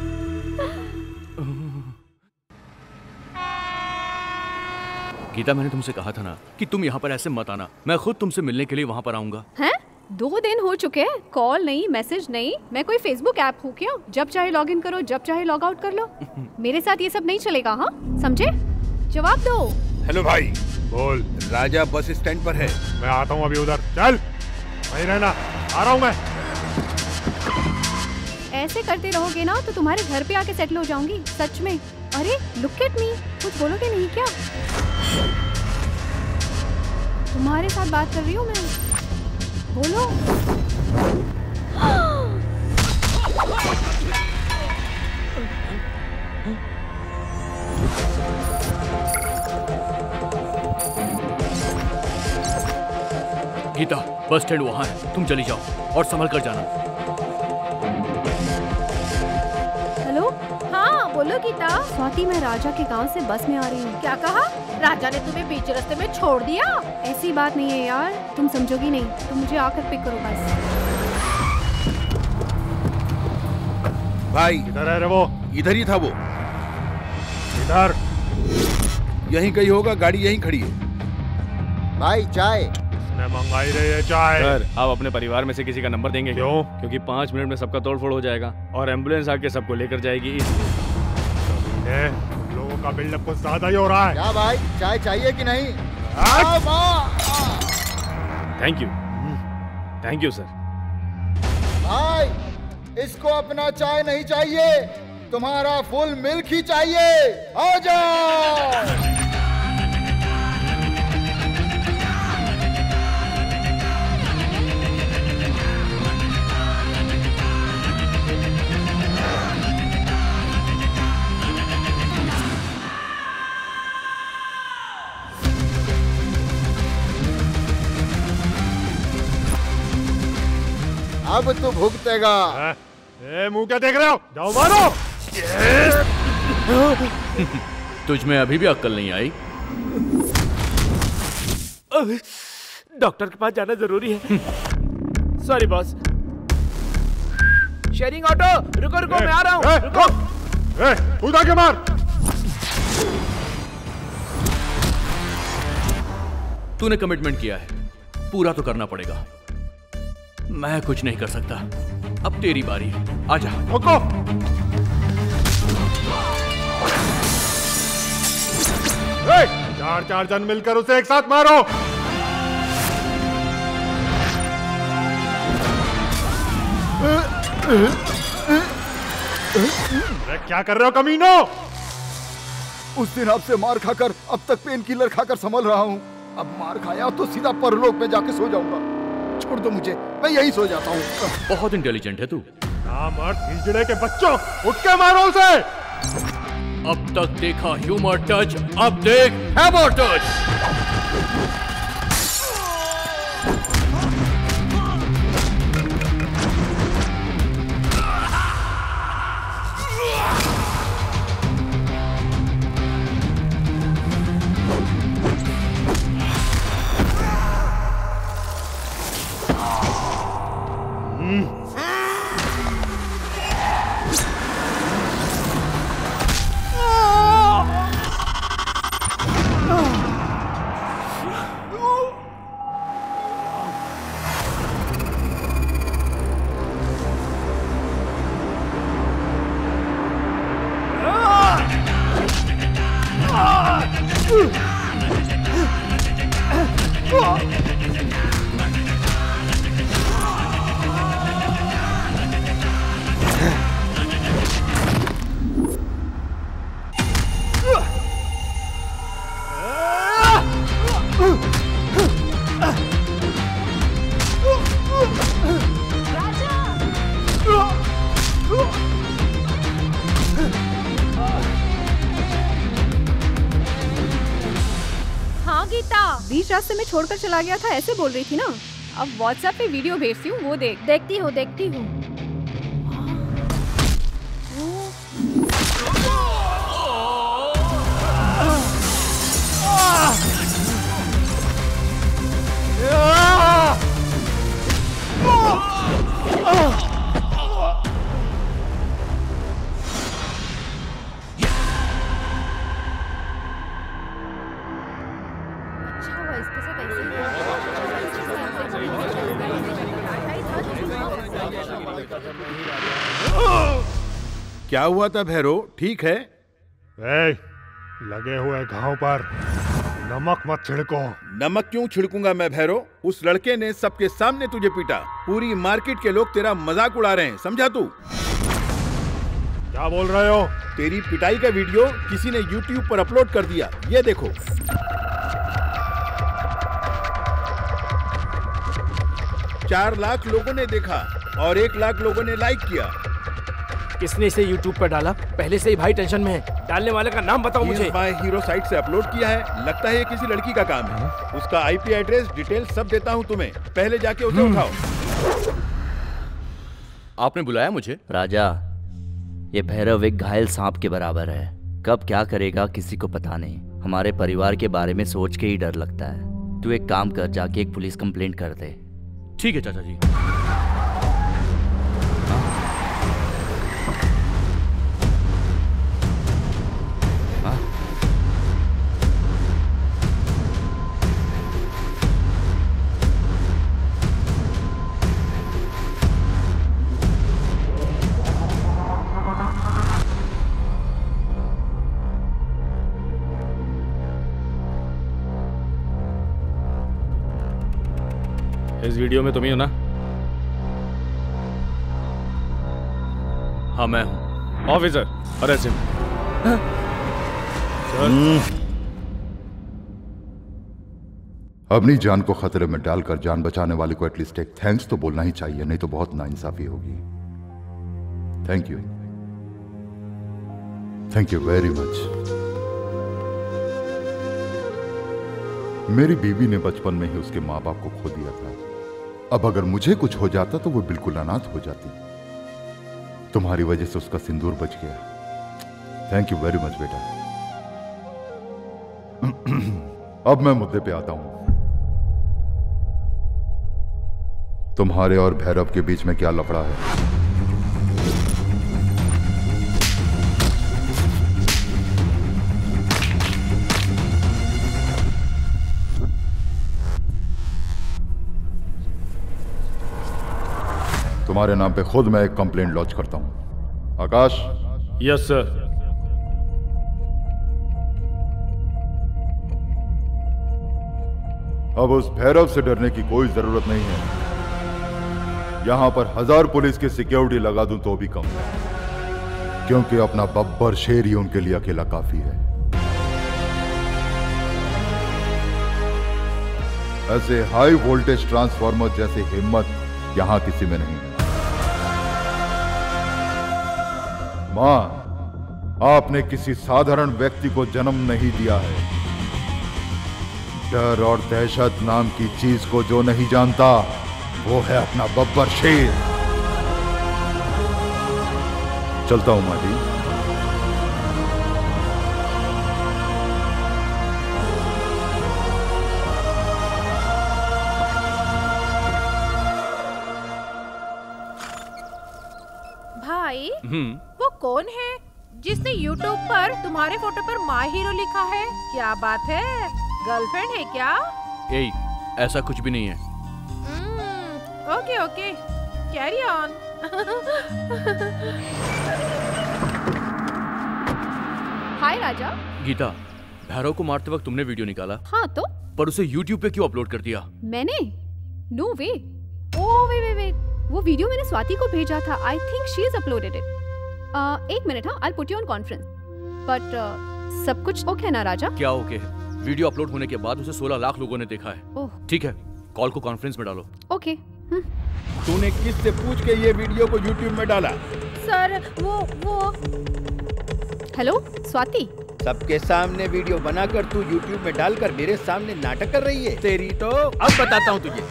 गीता, मैंने तुमसे कहा था ना कि तुम यहाँ पर ऐसे मत आना। मैं खुद तुमसे मिलने के लिए वहाँ पर आऊंगा। हैं? 2 दिन हो चुके हैं, कॉल नहीं, मैसेज नहीं। मैं कोई फेसबुक ऐप हूँ क्या? जब चाहे लॉग इन करो, जब चाहे लॉग आउट कर लो। मेरे साथ ये सब नहीं चलेगा, हाँ? समझे? जवाब दो। हेलो भाई। बोल। राजा बस स्टैंड पर है। मैं आता हूँ अभी उधर। चल वहीं रहना, आ रहा हूँ मैं। ऐसे करते रहोगे ना तो तुम्हारे घर पे आके सेटल हो जाऊंगी, सच में। अरे लुक एट मी, कुछ बोलोगे नहीं क्या? तुम्हारे साथ बात कर रही हूँ मैं, बोलो। गीता, बस स्टैंड वहाँ है, तुम चली जाओ और संभल कर जाना। हेलो, हाँ बोलो गीता। स्वाति, मैं राजा के गांव से बस में आ रही हूँ। क्या कहा? राजा ने तुम्हें बीच रास्ते में छोड़ दिया? ऐसी बात नहीं है यार, तुम समझोगी नहीं। तुम मुझे आकर पिक करो बस। भाई इधर है रे वो। इधर ही था वो। इधर यहीं कहीं होगा, गाड़ी यहीं खड़ी है। भाई चाय। मैं मंगाई रही है चाय। सर, आप अपने परिवार में से किसी का नंबर देंगे? क्यों? क्योंकि 5 मिनट में सबका तोड़फोड़ हो जाएगा और एम्बुलेंस आके सबको लेकर जाएगी। लोगों का बिल्डअप कुछ ज्यादा ही हो रहा है। क्या भाई, चाय चाहिए कि नहीं? Thank you sir. भाई, इसको अपना चाय नहीं चाहिए, तुम्हारा फुल मिल्क ही चाहिए। आ जाओ। अब तो भुगतेगा। मुंह क्या देख रहे हो? जाओ मारो। तुझ में अभी भी अक्ल नहीं आई? डॉक्टर के पास जाना जरूरी है। Sorry boss. शेयरिंग ऑटो, रुको रुको, मैं आ रहा हूँ। रुको। उड़ा के मार। तूने कमिटमेंट किया है, पूरा तो करना पड़ेगा। मैं कुछ नहीं कर सकता। अब तेरी बारी है, आजा। रुको। चार जन मिलकर उसे एक साथ मारो। क्या कर रहे हो कमीनो? उस दिन आपसे मार खाकर अब तक पेन किलर खाकर संभल रहा हूँ। अब मार खाया तो सीधा परलोक में जाके सो जाऊंगा। छोड़ दो मुझे, मैं यही सो जाता हूँ। बहुत इंटेलिजेंट है तू। हिजड़े के बच्चों, उठ के मारो उसे। अब तक देखा ह्यूमर टच, अब देख हैमर टच। रास्ते में छोड़कर चला गया था, ऐसे बोल रही थी ना। अब व्हाट्सएप पे वीडियो भेजती हूँ, वो देख। देखती हूँ। क्या हुआ था भैरो, ठीक है? लगे हुए घाव पर नमक मत छिड़को। नमक क्यों छिड़कूंगा मैं भैरो? उस लड़के ने सबके सामने तुझे पीटा। पूरी मार्केट के लोग तेरा मजाक उड़ा रहे हैं, समझा तू? क्या बोल रहे हो? तेरी पिटाई का वीडियो किसी ने YouTube पर अपलोड कर दिया, ये देखो। चार लाख लोगों ने देखा और 1 लाख लोगों ने लाइक किया। किसने इसे YouTube पर डाला? पहले से ही भाई टेंशन में है। डालने वाले का नाम बताओ मुझे। माय हीरो साइट से अपलोड किया है। लगता है ये किसी लड़की का काम है। उसका IP एड्रेस डिटेल सब देता हूँ तुम्हें, पहले जाके उसे उठाओ। आपने बुलाया मुझे? राजा, ये भैरव एक घायल सांप के बराबर है। कब क्या करेगा किसी को पता नहीं। हमारे परिवार के बारे में सोच के ही डर लगता है। तू एक काम कर, जाके एक पुलिस कंप्लेंट कर दे। ठीक है चाचा जी। इस वीडियो में तुम ही हो ना? हाँ मैं हूँ। Officer, arrest him. अपनी जान को खतरे में डालकर जान बचाने वाले को एटलीस्ट एक थैंक्स तो बोलना ही चाहिए, नहीं तो बहुत नाइंसाफी होगी। Thank you very much. मेरी बीवी ने बचपन में ही उसके माँ बाप को खो दिया था। अब अगर मुझे कुछ हो जाता तो वो बिल्कुल अनाथ हो जाती। तुम्हारी वजह से उसका सिंदूर बच गया। थैंक यू वेरी मच बेटा। अब मैं मुद्दे पे आता हूं। तुम्हारे और भैरव के बीच में क्या लफड़ा है? तुम्हारे नाम पे खुद मैं एक कंप्लेंट लॉन्च करता हूं। आकाश। Yes sir. अब उस भैरव से डरने की कोई जरूरत नहीं है। यहां पर 1000 पुलिस की सिक्योरिटी लगा दूं तो भी कम है, क्योंकि अपना बब्बर शेर ही उनके लिए अकेला काफी है। ऐसे हाई वोल्टेज ट्रांसफार्मर जैसे हिम्मत यहां किसी में नहीं है। मां, आपने किसी साधारण व्यक्ति को जन्म नहीं दिया है। डर और दहशत नाम की चीज को जो नहीं जानता वो है अपना बब्बर शेर। चलता हूं मां जी। भाई, वो कौन है जिसने YouTube पर तुम्हारे फोटो पर माय हीरो लिखा है? क्या बात है, गर्लफ्रेंड है क्या? ऐसा कुछ भी नहीं है। Okay okay, carry on. Hi Raja. Geeta, Bhairav को मारते वक्त तुमने वीडियो निकाला? हाँ तो? पर उसे YouTube पे क्यों अपलोड कर दिया? मैंने? No way. ओह वेट, वो वीडियो मैंने स्वाति को भेजा था। I think she is uploaded it. एक मिनट, हाँ, I put you on conference. But सब कुछ ओके ना राजा? क्या ओके है? वीडियो अपलोड होने के बाद उसे 16 लाख लोगों ने देखा है। ठीक है, कॉल को कॉन्फ्रेंस में डालो। ओके। तूने किससे पूछ के ये वीडियो को YouTube में डाला? सर वो हेलो स्वाति, सबके सामने वीडियो बनाकर तू YouTube में डालकर मेरे सामने नाटक कर रही है। तेरी तो अब बताता हूँ तुझे।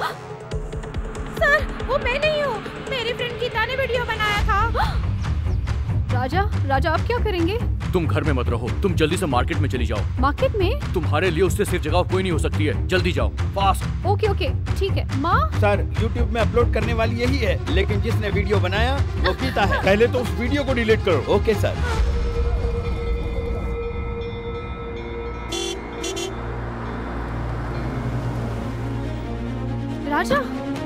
सर, वो मैं नहीं हूँ, मेरी फ्रेंड गीता ने वीडियो बनाया था। राजा, राजा आप क्या करेंगे? तुम घर में मत रहो, तुम जल्दी से मार्केट में चली जाओ। मार्केट में? तुम्हारे लिए उससे सिर्फ जगह कोई नहीं हो सकती है, जल्दी जाओ, फास्ट। ओके ओके, ठीक है। माँ? सर, YouTube में अपलोड करने वाली यही है, लेकिन जिसने वीडियो बनाया वो गीता है। पहले तो उस वीडियो को डिलीट करो। Okay sir. राजा,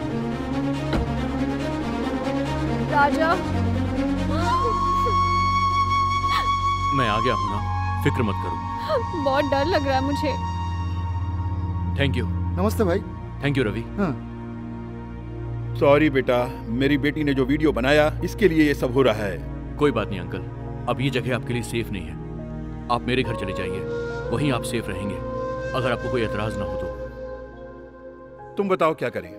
राजा, मैं आ गया हूँ ना, फिक्र मत करो। बहुत डर लग रहा है मुझे। Thank you. नमस्ते भाई। Thank you Ravi. सॉरी बेटा, मेरी बेटी ने जो वीडियो बनाया इसके लिए ये सब हो रहा है। कोई बात नहीं अंकल, अब ये जगह आपके लिए सेफ नहीं है। आप मेरे घर चले जाइए, वहीं आप सेफ रहेंगे, अगर आपको कोई एतराज ना हो तो। तुम बताओ क्या करें?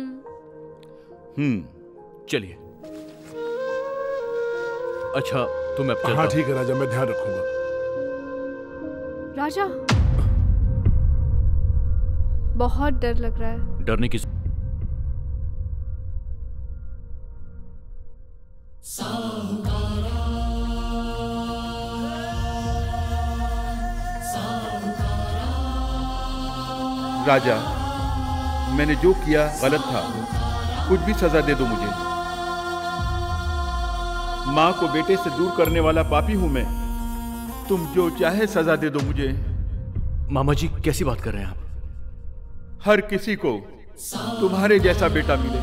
चलिए। अच्छा तो मैं अब चलता हाँ हूं। ठीक है राजा, मैं ध्यान रखूंगा। राजा, बहुत डर लग रहा है। डरने की राजा, मैंने जो किया गलत था, कुछ भी सजा दे दो मुझे। माँ को बेटे से दूर करने वाला पापी हूं मैं। तुम जो चाहे सजा दे दो मुझे। मामा जी कैसी बात कर रहे हैं आप? हर किसी को तुम्हारे जैसा बेटा मिले।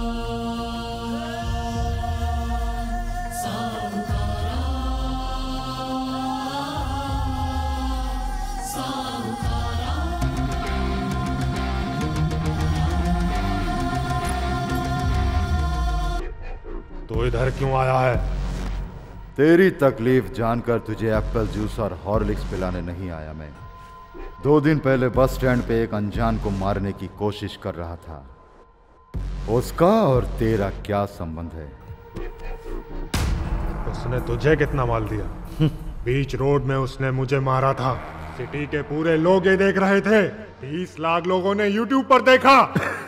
तो इधर क्यों आया है? तेरी तकलीफ जानकर तुझे एप्पल जूस और हॉर्लिक्स पिलाने नहीं आया मैं। 2 दिन पहले बस स्टैंड पे एक अनजान को मारने की कोशिश कर रहा था। उसका और तेरा क्या संबंध है? उसने तुझे कितना माल दिया? बीच रोड में उसने मुझे मारा था। सिटी के पूरे लोग ये देख रहे थे। 30 लाख लोगों ने YouTube पर देखा।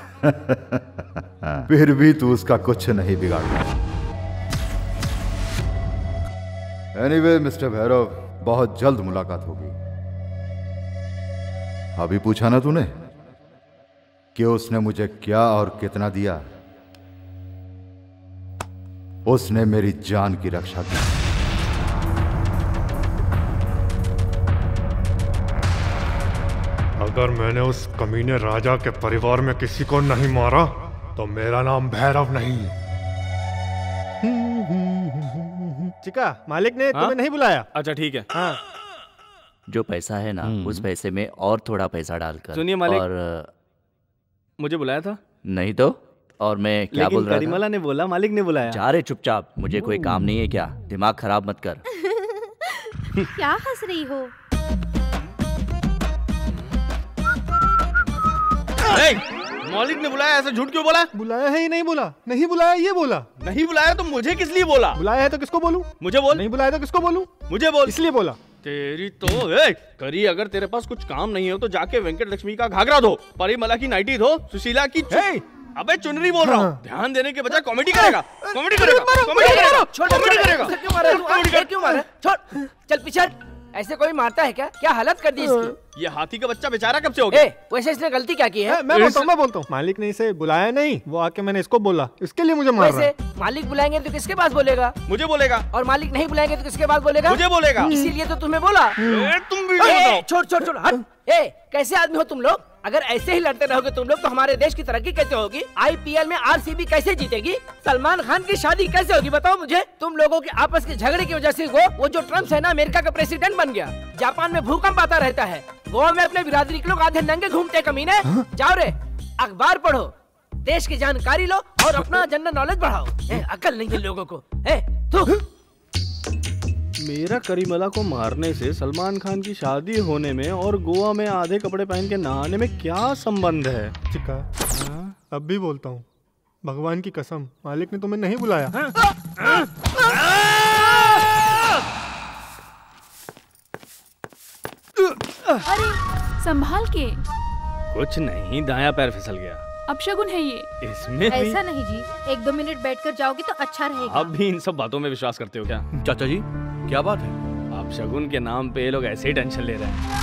फिर भी तू उसका कुछ नहीं बिगाड़ा। एनीवे मिस्टर भैरव, बहुत जल्द मुलाकात होगी। अभी पूछा ना तूने कि उसने मुझे क्या और कितना दिया? उसने मेरी जान की रक्षा की। अगर मैंने उस कमीने राजा के परिवार में किसी को नहीं मारा तो मेरा नाम भैरव नहीं है। चिका, मालिक ने तुम्हें नहीं बुलाया। अच्छा ठीक है। हाँ। जो पैसा है ना, उस पैसे में और थोड़ा पैसा डालकर। सुनिए मालिक, और मुझे बुलाया था? नहीं तो, और मैं क्या बोल रहा था? करीमला ने बोला मालिक ने बुलाया। जा रे चुपचाप, मुझे कोई काम नहीं है क्या? दिमाग खराब मत कर। क्या हंस रही हो? मालिक ने बुलाया, ऐसा झूठ क्यों बोला? बुलाया है ही नहीं बोला। नहीं बुलाया ये बोला। नहीं बुलाया तो मुझे किस लिए बोला? बुलाया है तो किसको बोलूं? मुझे बोल। नहीं बुलाया तो किसको बोलूं? मुझे बोल। इसलिए बोला। तेरी तो करी, अगर तेरे पास कुछ काम नहीं हो तो जाके वेंकट लक्ष्मी का घाघरा धो, परिमला की नाइटी धो, सुशीला की अबे चुनरी बोल रहा हूँ। ध्यान देने के बजाय कॉमेडी करेगा। कॉमेडी करेगा। कॉमेडी करेगा। कॉमेडी करेगा। क्यों मारा? क्यों मारा? छोड़, चल पीछे। ऐसे कोई मारता है क्या? क्या हालत कर दी इसकी? ये हाथी का बच्चा बेचारा कब से हो गया? वैसे इसने गलती क्या की है? मैं बोलता हूँ। मालिक ने इसे बुलाया नहीं, वो आके मैंने इसको बोला, इसके लिए मुझे मार रहा है। वैसे मालिक बुलाएंगे तो किसके पास बोलेगा? मुझे बोलेगा। और मालिक नहीं बुलाएंगे तो किसके पास बोलेगा? मुझे बोलेगा। इसीलिए तो तुम्हें बोला। तुम भी छोड़ हट। कैसे आदमी हो तुम लोग? अगर ऐसे ही लड़ते रहोगे तुम लोग तो हमारे देश की तरक्की कैसे होगी? IPL में RCB कैसे जीतेगी? सलमान खान की शादी कैसे होगी? बताओ मुझे। तुम लोगों के आपस के झगड़े की वजह से वो जो ट्रम्प है ना, अमेरिका का प्रेसिडेंट बन गया। जापान में भूकंप आता रहता है। गोवा में अपने बिरादरी के लोग आधे नंगे घूमते कमीने। जाओ रे, अखबार पढ़ो, देश की जानकारी लो और अपना जनरल नॉलेज बढ़ाओ। अकल नहीं है लोगों को। मेरा करीमला को मारने से सलमान खान की शादी होने में और गोवा में आधे कपड़े पहन के नहाने में क्या संबंध है? चिका, अब भी बोलता हूँ, भगवान की कसम, मालिक ने तुम्हें नहीं बुलाया। अरे संभाल के। कुछ नहीं, दायां पैर फिसल गया। अपशगुन है ये। इसमें भी? ऐसा नहीं जी, 1-2 मिनट बैठकर जाओगे तो अच्छा रहेगा। अब भी इन सब बातों में विश्वास करते हो क्या? चाचा जी क्या बात है? अपशगुन के नाम पे ये लोग ऐसे ही टेंशन ले रहे हैं।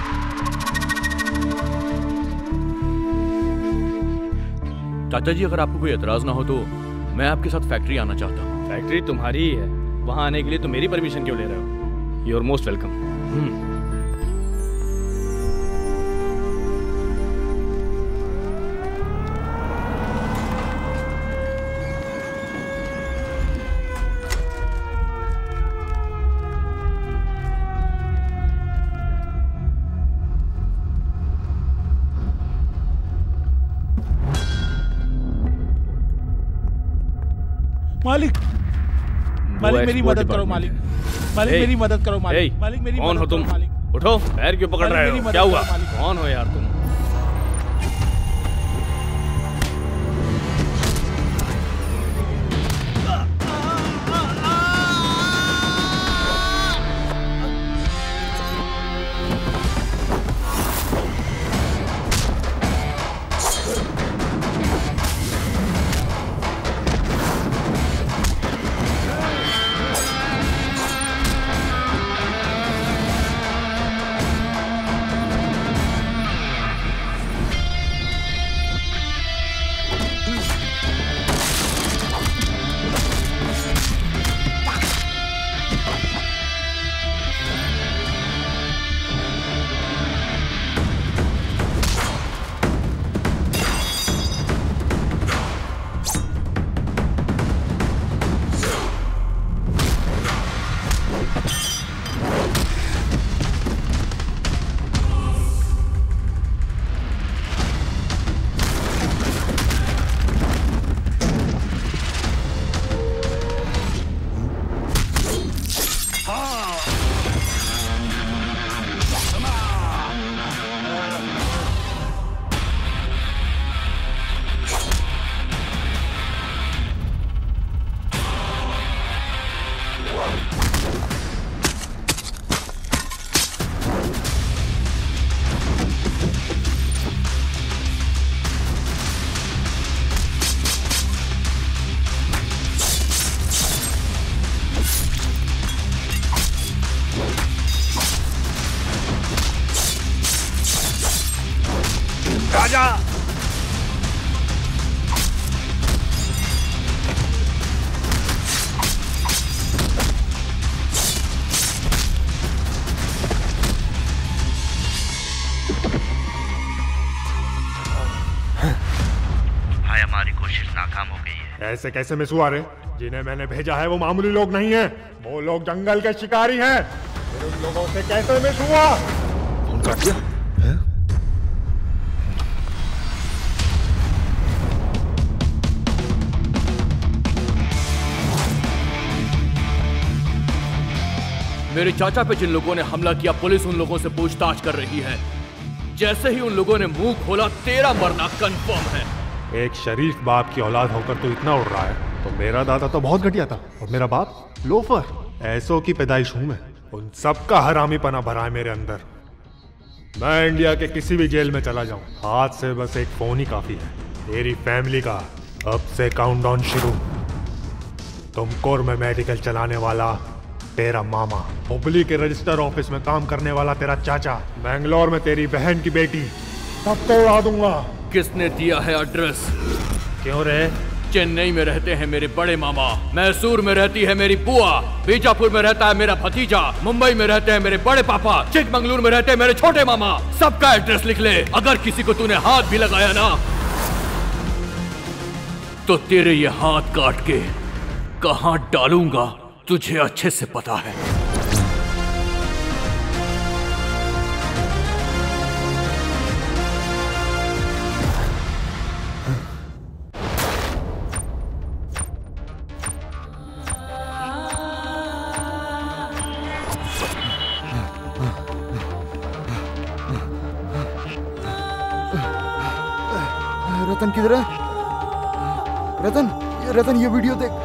चाचा जी अगर आपको कोई एतराज ना हो तो मैं आपके साथ फैक्ट्री आना चाहता हूँ। फैक्ट्री तुम्हारी ही है, वहाँ आने के लिए तो मेरी परमिशन क्यों ले रहे हो? You are most welcome. मालिक, मालिक मेरी मदद करो मालिक, मालिक मेरी मदद करो मालिक, मालिक मेरी कौन हो तुम? उठो, पैर क्यों पकड़ रहे हो? क्या हुआ? कौन हो यार तुम? राजा भाई हमारी कोशिश नाकाम हो गई है। ऐसे कैसे मिसुआरे? जिन्हें मैंने भेजा है वो मामूली लोग नहीं हैं, वो लोग जंगल के शिकारी हैं। फिर उन लोगों से कैसे मिस हुआ? फोन काट दिया? मेरे चाचा पे जिन लोगों ने हमला किया, पुलिस उन लोगों से पूछताछ कर रही है। जैसे ही उन लोगों ने मुंह खोला, तेरा मरना कंफर्म है। एक शरीफ बाप की औलाद होकर तो इतना उड़ रहा है, तो मेरा दादा तो बहुत घटिया था और मेरा बाप लोफर। ऐसों की पैदाइश हूं मैं, उन सबका हरामीपना भरा है मेरे अंदर। मैं इंडिया के किसी भी जेल में चला जाऊं, हाथ से बस एक फोन ही काफी है। तेरी फैमिली का अब से काउंटडाउन शुरू। तुमकोर में मेडिकल चलाने वाला तेरा मामा, हुबली के रजिस्टर ऑफिस में काम करने वाला तेरा चाचा, बैंगलोर में तेरी बहन की बेटी, सबको उड़ा दूंगा। किसने दिया है एड्रेस? क्यों रे? चेन्नई में रहते हैं मेरे बड़े मामा, मैसूर में रहती है मेरी बुआ, बीजापुर में रहता है मेरा भतीजा, मुंबई में रहते हैं मेरे बड़े पापा, चिकमंगलुरु में रहते हैं मेरे छोटे मामा। सबका एड्रेस लिख ले। अगर किसी को तूने हाथ भी लगाया ना, तो तेरे ये हाथ काट के कहां डालूंगा तुझे अच्छे से पता है। रतन किधर है? रतन, रतन ये वीडियो देख।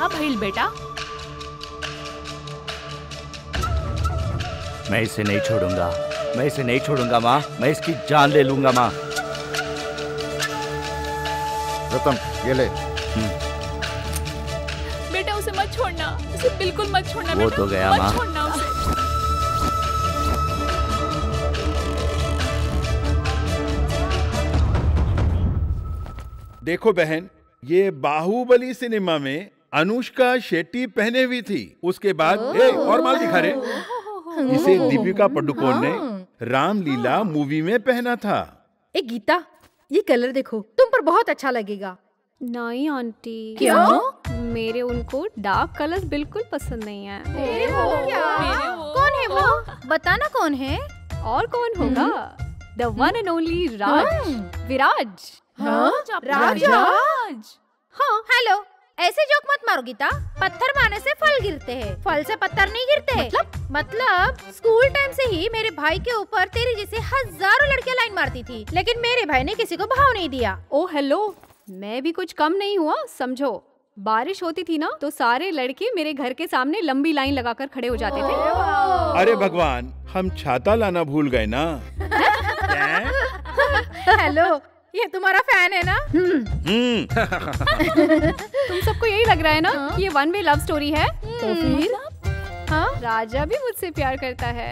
भइल बेटा? मैं इसे नहीं छोड़ूंगा, मैं इसे नहीं छोड़ूंगा माँ, मैं इसकी जान ले लूंगा माँ। रतन ये ले। बेटा उसे मत छोड़ना, उसे बिल्कुल मत छोड़ना वो बेटा, तो गया मत माँ। छोड़ना उसे। देखो बहन, ये बाहुबली सिनेमा में अनुष्का शेट्टी पहने हुई थी। उसके बाद और माल दिखा रहे, इसे दीपिका पादुकोण ने रामलीला मूवी में पहना था। ए गीता, ये कलर देखो, तुम पर बहुत अच्छा लगेगा। नहीं आंटी। क्यों? मेरे उनको डार्क कलर्स बिल्कुल पसंद नहीं है। कौन है वो? बताना कौन है? और कौन होगा? The one and only Raj, Viraj. Raja? हाँ, हेलो, ऐसे जोक मत मारो गीता। पत्थर मारने से फल गिरते हैं, फल से पत्थर नहीं गिरते। मतलब स्कूल टाइम से ही मेरे भाई के ऊपर तेरे जैसे हजारों लड़कियां लाइन मारती थी, लेकिन मेरे भाई ने किसी को भाव नहीं दिया। ओ हेलो, मैं भी कुछ कम नहीं हुआ समझो। बारिश होती थी ना तो सारे लड़के मेरे घर के सामने लंबी लाइन लगाकर खड़े हो जाते थे। अरे भगवान, हम छाता लाना भूल गए ना। हेलो, ये तुम्हारा फैन है ना? तुम सबको यही लग रहा है ना कि ये वन वे लव स्टोरी है? तो फिर हाँ, राजा भी मुझसे प्यार करता है।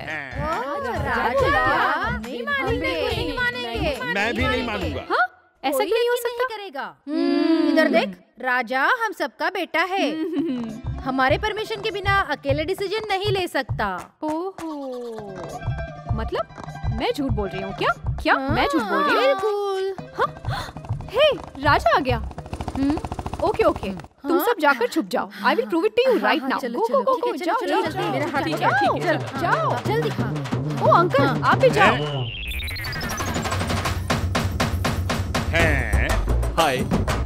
राजा नहीं मानेंगे। मैं भी नहीं मानूंगा। हाँ, ऐसा क्यों नहीं हो सकता? करेगा। इधर देख, राजा हम सबका बेटा है, हमारे परमिशन के बिना अकेले डिसीजन नहीं ले सकता। ओहो, मतलब मैं झूठ बोल रही हूँ क्या? क्या मैं झूठ बोल रही हूँ? बिल्कुल। हाँ? हे, राजा आ गया। ओके ओके, तुम सब जाकर छुप जाओ। I will prove it to you right now. चलो गो गो गो, जाओ जाओ जाओ। मेरा हाथ जाओ जल्दी खा। ओ अंकल, आप भी जाओ। हाय।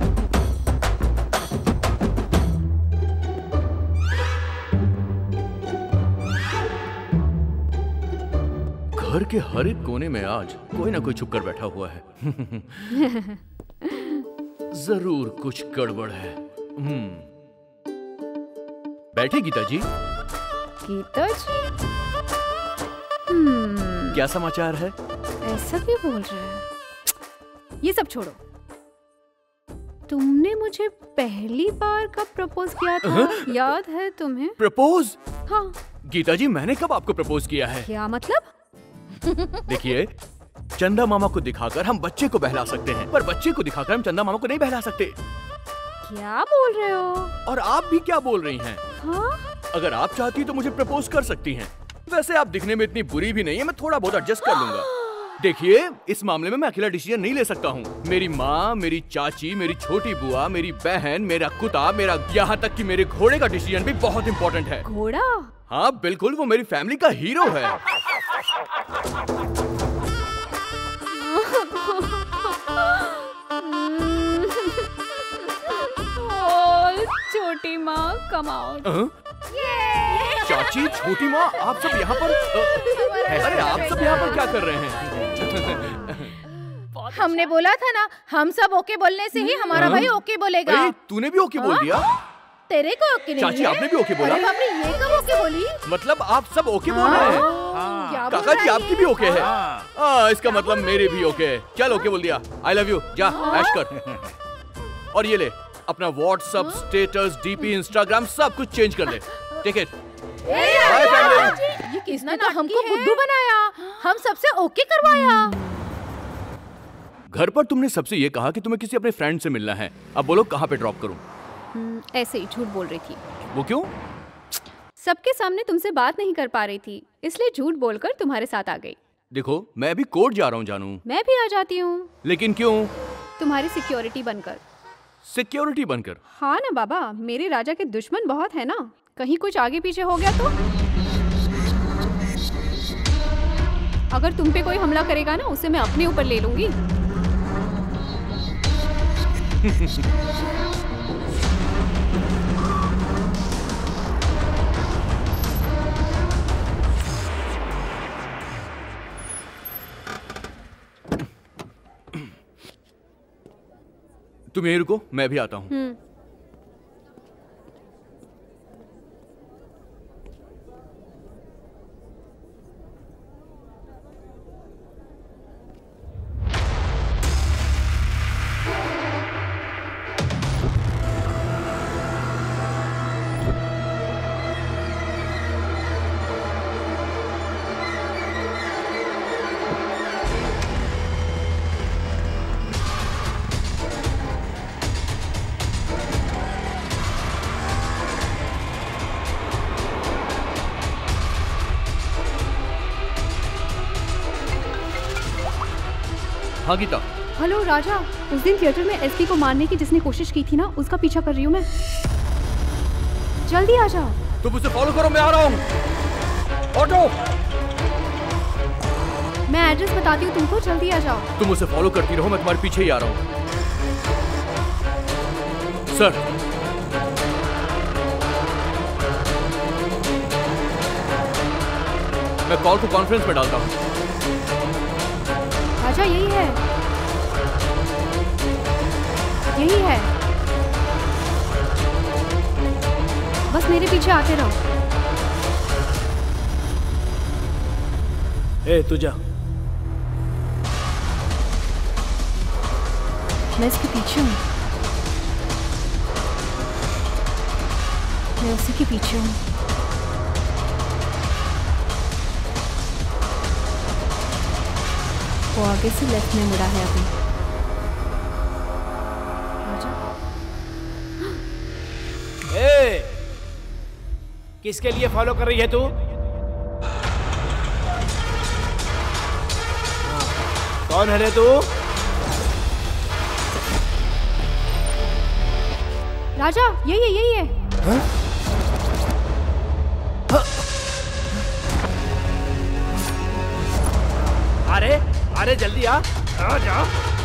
घर के हर एक कोने में आज कोई ना कोई छुप कर बैठा हुआ है। जरूर कुछ गड़बड़ है। बैठे गीता जी। गीता जी? क्या समाचार है? ऐसा क्यों बोल रहे हैं? ये सब छोड़ो। तुमने मुझे पहली बार कब प्रपोज किया था? याद है तुम्हें? प्रपोज? हाँ। गीता जी, मैंने कब आपको प्रपोज किया है? क्या मतलब? देखिए, चंदा मामा को दिखाकर हम बच्चे को बहला सकते हैं, पर बच्चे को दिखाकर हम चंदा मामा को नहीं बहला सकते। क्या बोल रहे हो? और आप भी क्या बोल रही हैं? हाँ? अगर आप चाहती तो मुझे प्रपोज कर सकती हैं। वैसे आप दिखने में इतनी बुरी भी नहीं है, मैं थोड़ा बहुत एडजस्ट कर लूंगा। देखिए, इस मामले में मैं अकेला डिसीजन नहीं ले सकता हूँ। मेरी माँ, मेरी चाची, मेरी छोटी बुआ, मेरी बहन, मेरा कुत्ता, मेरा यहाँ तक कि मेरे घोड़े का डिसीजन भी बहुत इम्पोर्टेंट है। घोड़ा? हाँ बिल्कुल, वो मेरी फैमिली का हीरो है। छोटी माँ कम आउट। चाची, छोटी माँ, आप सब यहाँ पर? अरे आप सब यहाँ पर क्या कर रहे हैं? हमने बोला था ना, हम सब ओके बोलने से ही हमारा भाई ओके बोलेगा। तूने भी ओके बोल दिया? तेरे को ओके नहीं? चाची, आपने भी ओके बोला? अरे बाप रे, ये कब ओके बोली? मतलब आप सब ओके बोल रहे हैं? काका जी, आपकी भी ओके है? इसका मतलब मेरे भी ओके है। चल ओके बोल दिया। I love you. जा ऐश कर। और ये ले, अपना व्हाट्सएप स्टेटस, डीपी, इंस्टाग्राम सब कुछ चेंज कर ले। Take it. Bye family. ये किसने तो हमको बुद्धू बनाया, हम सबसे ओके करवाया। घर पर तुमने सबसे ये कहा कि तुम्हें किसी अपने फ्रेंड से मिलना है। अब बोलो कहाँ पे ड्रॉप करूं? ऐसे ही झूठ बोल रही थी। वो क्यों? सबके सामने तुमसे बात नहीं कर पा रही थी, इसलिए झूठ बोलकर तुम्हारे साथ आ गई। देखो, मैं अभी कोर्ट जा रहा हूँ जानू। मैं भी आ जाती हूँ। लेकिन क्यों? तुम्हारी सिक्योरिटी बनकर। सिक्योरिटी बनकर? हाँ ना बाबा, मेरे राजा के दुश्मन बहुत है ना, कहीं कुछ आगे पीछे हो गया तो? अगर तुम पे कोई हमला करेगा ना, उसे मैं अपने ऊपर ले लूंगी। तुम यहीं रुको, मैं भी आता हूँ। हाँ गीता। हेलो राजा, उस दिन थिएटर में एसपी को मारने की जिसने कोशिश की थी ना, उसका पीछा कर रही हूँ मैं। जल्दी आ जाओ। तुम उसे फॉलो करो, मैं आ रहा हूँ। ऑटो। मैं एड्रेस बताती हूँ तुमको, जल्दी आ जाओ। तुम उसे फॉलो करती रहो, मैं तुम्हारे पीछे ही आ रहा हूँ। सर, मैं कॉल को कॉन्फ्रेंस में डालता हूँ। राजा यही है, यही है, बस मेरे पीछे आते रहो। ए तू जा। मैं इसके पीछे हूँ, मैं उसी के पीछे हूँ। वो आगे से लेफ्ट में मुड़ा है अभी। ए, किसके लिए फॉलो कर रही है तू? कौन है रे तू? राजा यही है, यही है। अरे अरे जल्दी आ जा।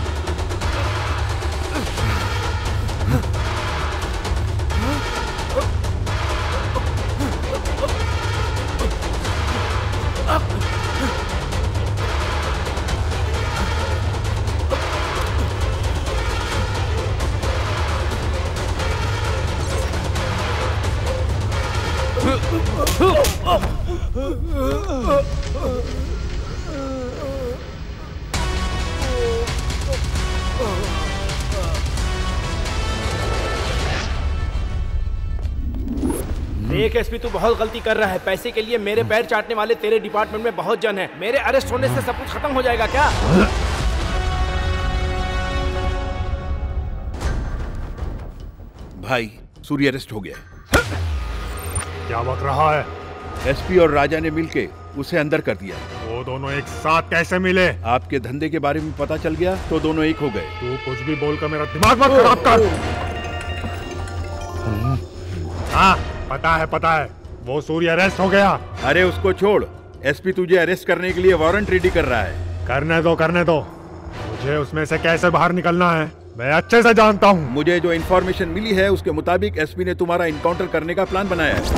देख एसपी, तू बहुत गलती कर रहा है। पैसे के लिए मेरे पैर चाटने वाले तेरे डिपार्टमेंट में बहुत जन है। मेरे अरेस्ट होने से सब कुछ खत्म हो जाएगा क्या? भाई सूर्य अरेस्ट हो गया। क्या बक रहा है? एसपी और राजा ने मिलके उसे अंदर कर दिया। वो दोनों एक साथ कैसे मिले? आपके धंधे के बारे में पता चल गया तो दोनों एक हो गए। तू कुछ भी बोलकर मेरा दिमाग मत खराब कर। हाँ पता है वो सूर्य अरेस्ट हो गया। अरे उसको छोड़, एसपी तुझे अरेस्ट करने के लिए वारंट रेडी कर रहा है। करने दो, मुझे उसमें से कैसे बाहर निकलना है मैं अच्छे से जानता हूँ। मुझे जो इन्फॉर्मेशन मिली है उसके मुताबिक एसपी ने तुम्हारा इनकाउंटर करने का प्लान बनाया है।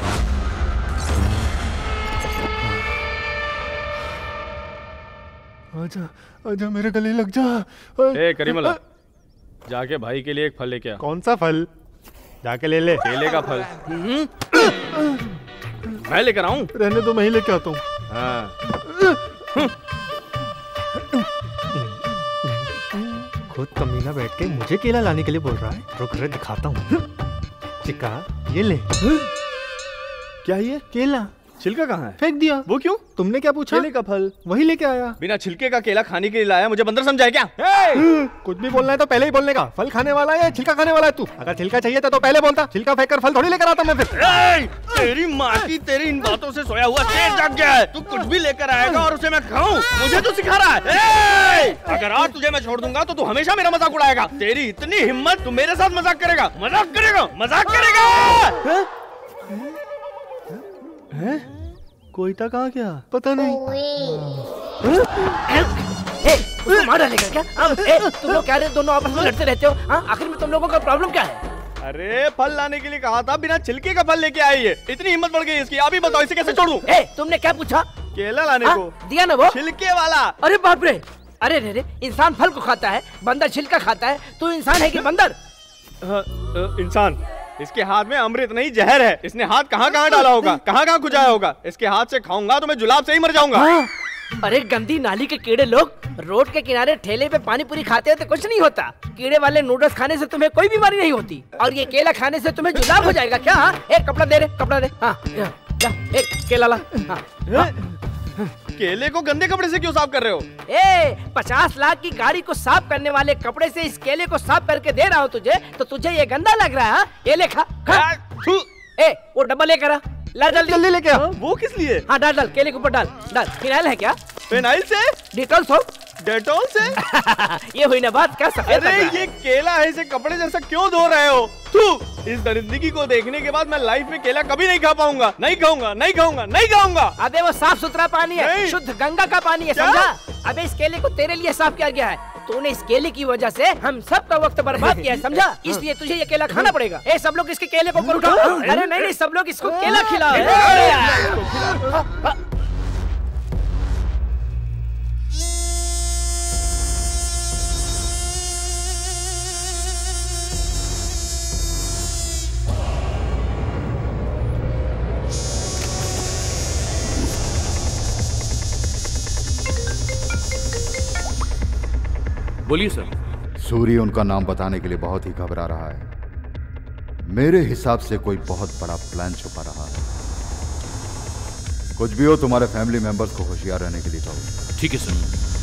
आजा मेरे गले लग जा। ए करीमुल्लाह, जाके भाई के लिए एक फल लेके आ। कौन सा फल? जाके ले ले। केले का फल। मैं लेकर आऊं? रहने दो, मैं ही लेके आता हूँ। हाँ। खुद कमीना बैठ के मुझे केला लाने के लिए बोल रहा है। रुक रे दिखाता हूँ। चिक्का ये ले। क्या ये? केला। छिलका कहाँ है? फेंक दिया। वो क्यों? तुमने क्या पूछा? केले का फल। वही लेके आया। बिना छिलके का केला खाने के लिए लाया, मुझे बंदर समझा है क्या? कुछ भी बोलना है तो पहले ही बोलने का। फल खाने वाला है या छिलका खाने वाला है तू? अगर छिलका चाहिए था तो पहले बोलता। छिलका फेंक कर फल थोड़ी लेकर आता मैं फिर। तेरी माँ की, तेरी इन बातों से सोया हुआ शेर जाग गया है। तू कुछ भी लेकर आएगा और उसे मैं खाऊं? मुझे तो सिखा रहा है। अगर आज तुझे मैं छोड़ दूंगा तो तू हमेशा मेरा मजाक उड़ाएगा। तेरी इतनी हिम्मत, तू मेरे साथ मजाक करेगा? मजाक करेगा। कोयता कहाँ गया? पता नहीं। मार डालेगा क्या? तुम लोग क्या दोनों आपस में लड़ते रहते हो? आखिर में तुम लोगों का प्रॉब्लम क्या है? अरे फल लाने के लिए कहा था, बिना छिलके का फल लेके आई है। इतनी हिम्मत बढ़ गई इसकी। अभी बताओ इसे कैसे छोड़ूं? तुमने क्या पूछा? केला लाने को दिया ना वो छिलके वाला। अरे बाप रे, अरे रे, इंसान फल को खाता है, बंदर छिलका खाता है। तू इंसान है कि बंदर? इंसान। इसके हाथ में अमृत नहीं जहर है। इसने हाथ कहाँ कहाँ डाला होगा, कहाँ कहाँ खुजाया होगा। इसके हाथ से खाऊंगा तो मैं जुलाब से ही मर जाऊंगा। अरे गंदी नाली के कीड़े लोग रोड के किनारे ठेले पे पानी पूरी खाते हैं तो कुछ नहीं होता। कीड़े वाले नूडल्स खाने से तुम्हें कोई बीमारी नहीं होती, और ये केला खाने से तुम्हें जुलाब हो जाएगा क्या? एक कपड़ा दे रे, कपड़ा दे। हाँ एक केला ला। केले को गंदे कपड़े से क्यों साफ कर रहे हो? 50 लाख की गाड़ी को साफ करने वाले कपड़े से इस केले को साफ करके दे रहा हूँ तुझे, तो तुझे ये गंदा लग रहा है? ये ले खा। वो डब्बा लेकर आ, ला जल्दी लेके आ। वो किस लिए? हाँ डाल केले के ऊपर डाल। फिनाइल है क्या? फिनाइल से? Dettol soap. डेटॉल से? ये हुई ना बात, क्या सफेद अरे ये केला है, इसे कपड़े जैसा क्यों धो रहे हो? तू इस दरिंदगी को देखने के बाद मैं लाइफ में केला कभी नहीं खा पाऊंगा। नहीं खाऊंगा, नहीं खाऊंगा, नहीं खाऊंगा। अबे वो साफ सुथरा पानी है, शुद्ध गंगा का पानी है, समझा? अबे इस केले को तेरे लिए साफ किया गया है। तूने इस केले की वजह से हम सब का वक्त बर्बाद किया है, समझा? इसलिए तुझे ये केला खाना पड़ेगा। ए सब लोग इसके केले को ऊपर उठाओ। अरे नहीं, सब लोग इसको केला खिलाओ। बोलिए सर। सूर्य उनका नाम बताने के लिए बहुत ही घबरा रहा है। मेरे हिसाब से कोई बहुत बड़ा प्लान छुपा रहा है। कुछ भी हो, तुम्हारे फैमिली मेंबर्स को होशियार रहने के लिए कहो। ठीक है सर।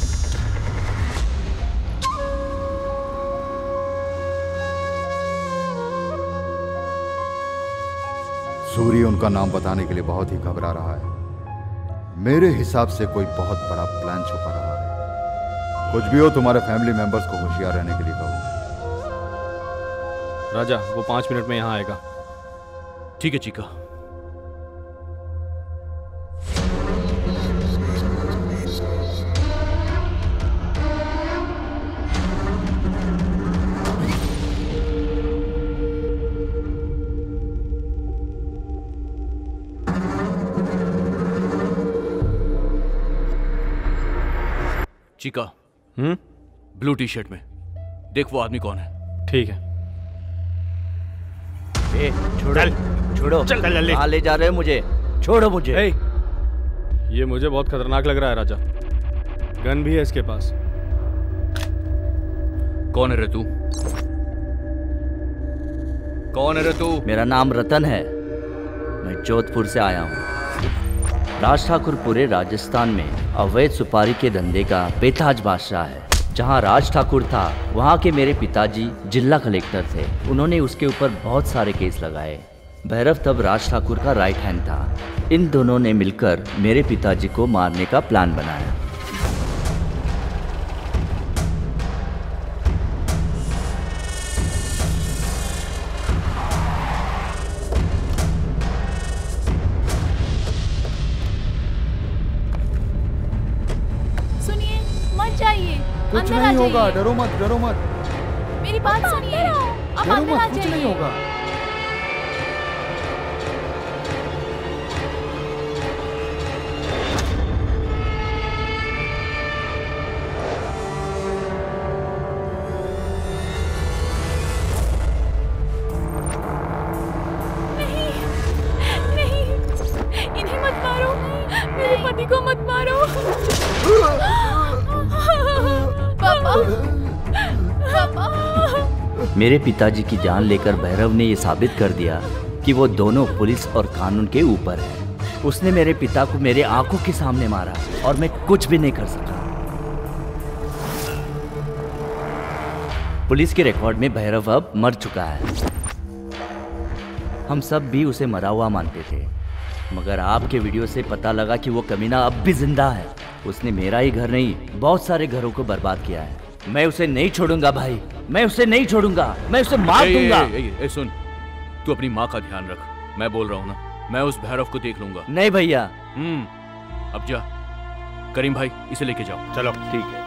सूर्य उनका नाम बताने के लिए बहुत ही घबरा रहा है। मेरे हिसाब से कोई बहुत बड़ा प्लान छुपा रहा है। कुछ भी हो, तुम्हारे फैमिली मेंबर्स को होशियार रहने के लिए कहो। राजा, वो 5 मिनट में यहाँ आएगा। ठीक है Cheeka. Cheeka, blue T shirt में देख, वो आदमी कौन है? ठीक है। ए, छोड़ो, चल जल्दी। कहाँ ले जा रहे हो मुझे? छोड़ो मुझे। ये मुझे बहुत खतरनाक लग रहा है राजा। गन भी है इसके पास। कौन है रे तू? कौन है रे तू? मेरा नाम रतन है। मैं जोधपुर से आया हूँ। राज ठाकुर पूरे राजस्थान में अवैध सुपारी के धंधे का बेताज बादशाह है। जहाँ राज ठाकुर था, वहाँ के मेरे पिताजी जिला कलेक्टर थे। उन्होंने उसके ऊपर बहुत सारे केस लगाए। भैरव तब राज ठाकुर का राइट हैंड था। इन दोनों ने मिलकर मेरे पिताजी को मारने का प्लान बनाया। कुछ नहीं होगा, डरो मत, डरो मत। मेरी बात सुनिए, अब डरो अंदर आ मत, कुछ नहीं जाइए। होगा। नहीं, इन्हें मत मारो, मेरे पति को मत मारो। मेरे पिताजी की जान लेकर भैरव ने यह साबित कर दिया कि वो दोनों पुलिस और कानून के ऊपर है। उसने मेरे पिता को मेरे आंखों के सामने मारा और मैं कुछ भी नहीं कर सका। पुलिस के रिकॉर्ड में भैरव अब मर चुका है। हम सब भी उसे मरा हुआ मानते थे, मगर आपके वीडियो से पता लगा कि वो कमीना अब भी जिंदा है। उसने मेरा ही घर नहीं, बहुत सारे घरों को बर्बाद किया है। मैं उसे नहीं छोड़ूंगा भाई, मैं उसे नहीं छोड़ूंगा, मैं उसे मार दूंगा। ए, सुन, तू अपनी माँ का ध्यान रख। मैं बोल रहा हूँ ना, मैं उस भैरव को देख लूंगा। नहीं भैया। अब जा, करीम भाई इसे लेके जाओ। चलो ठीक है।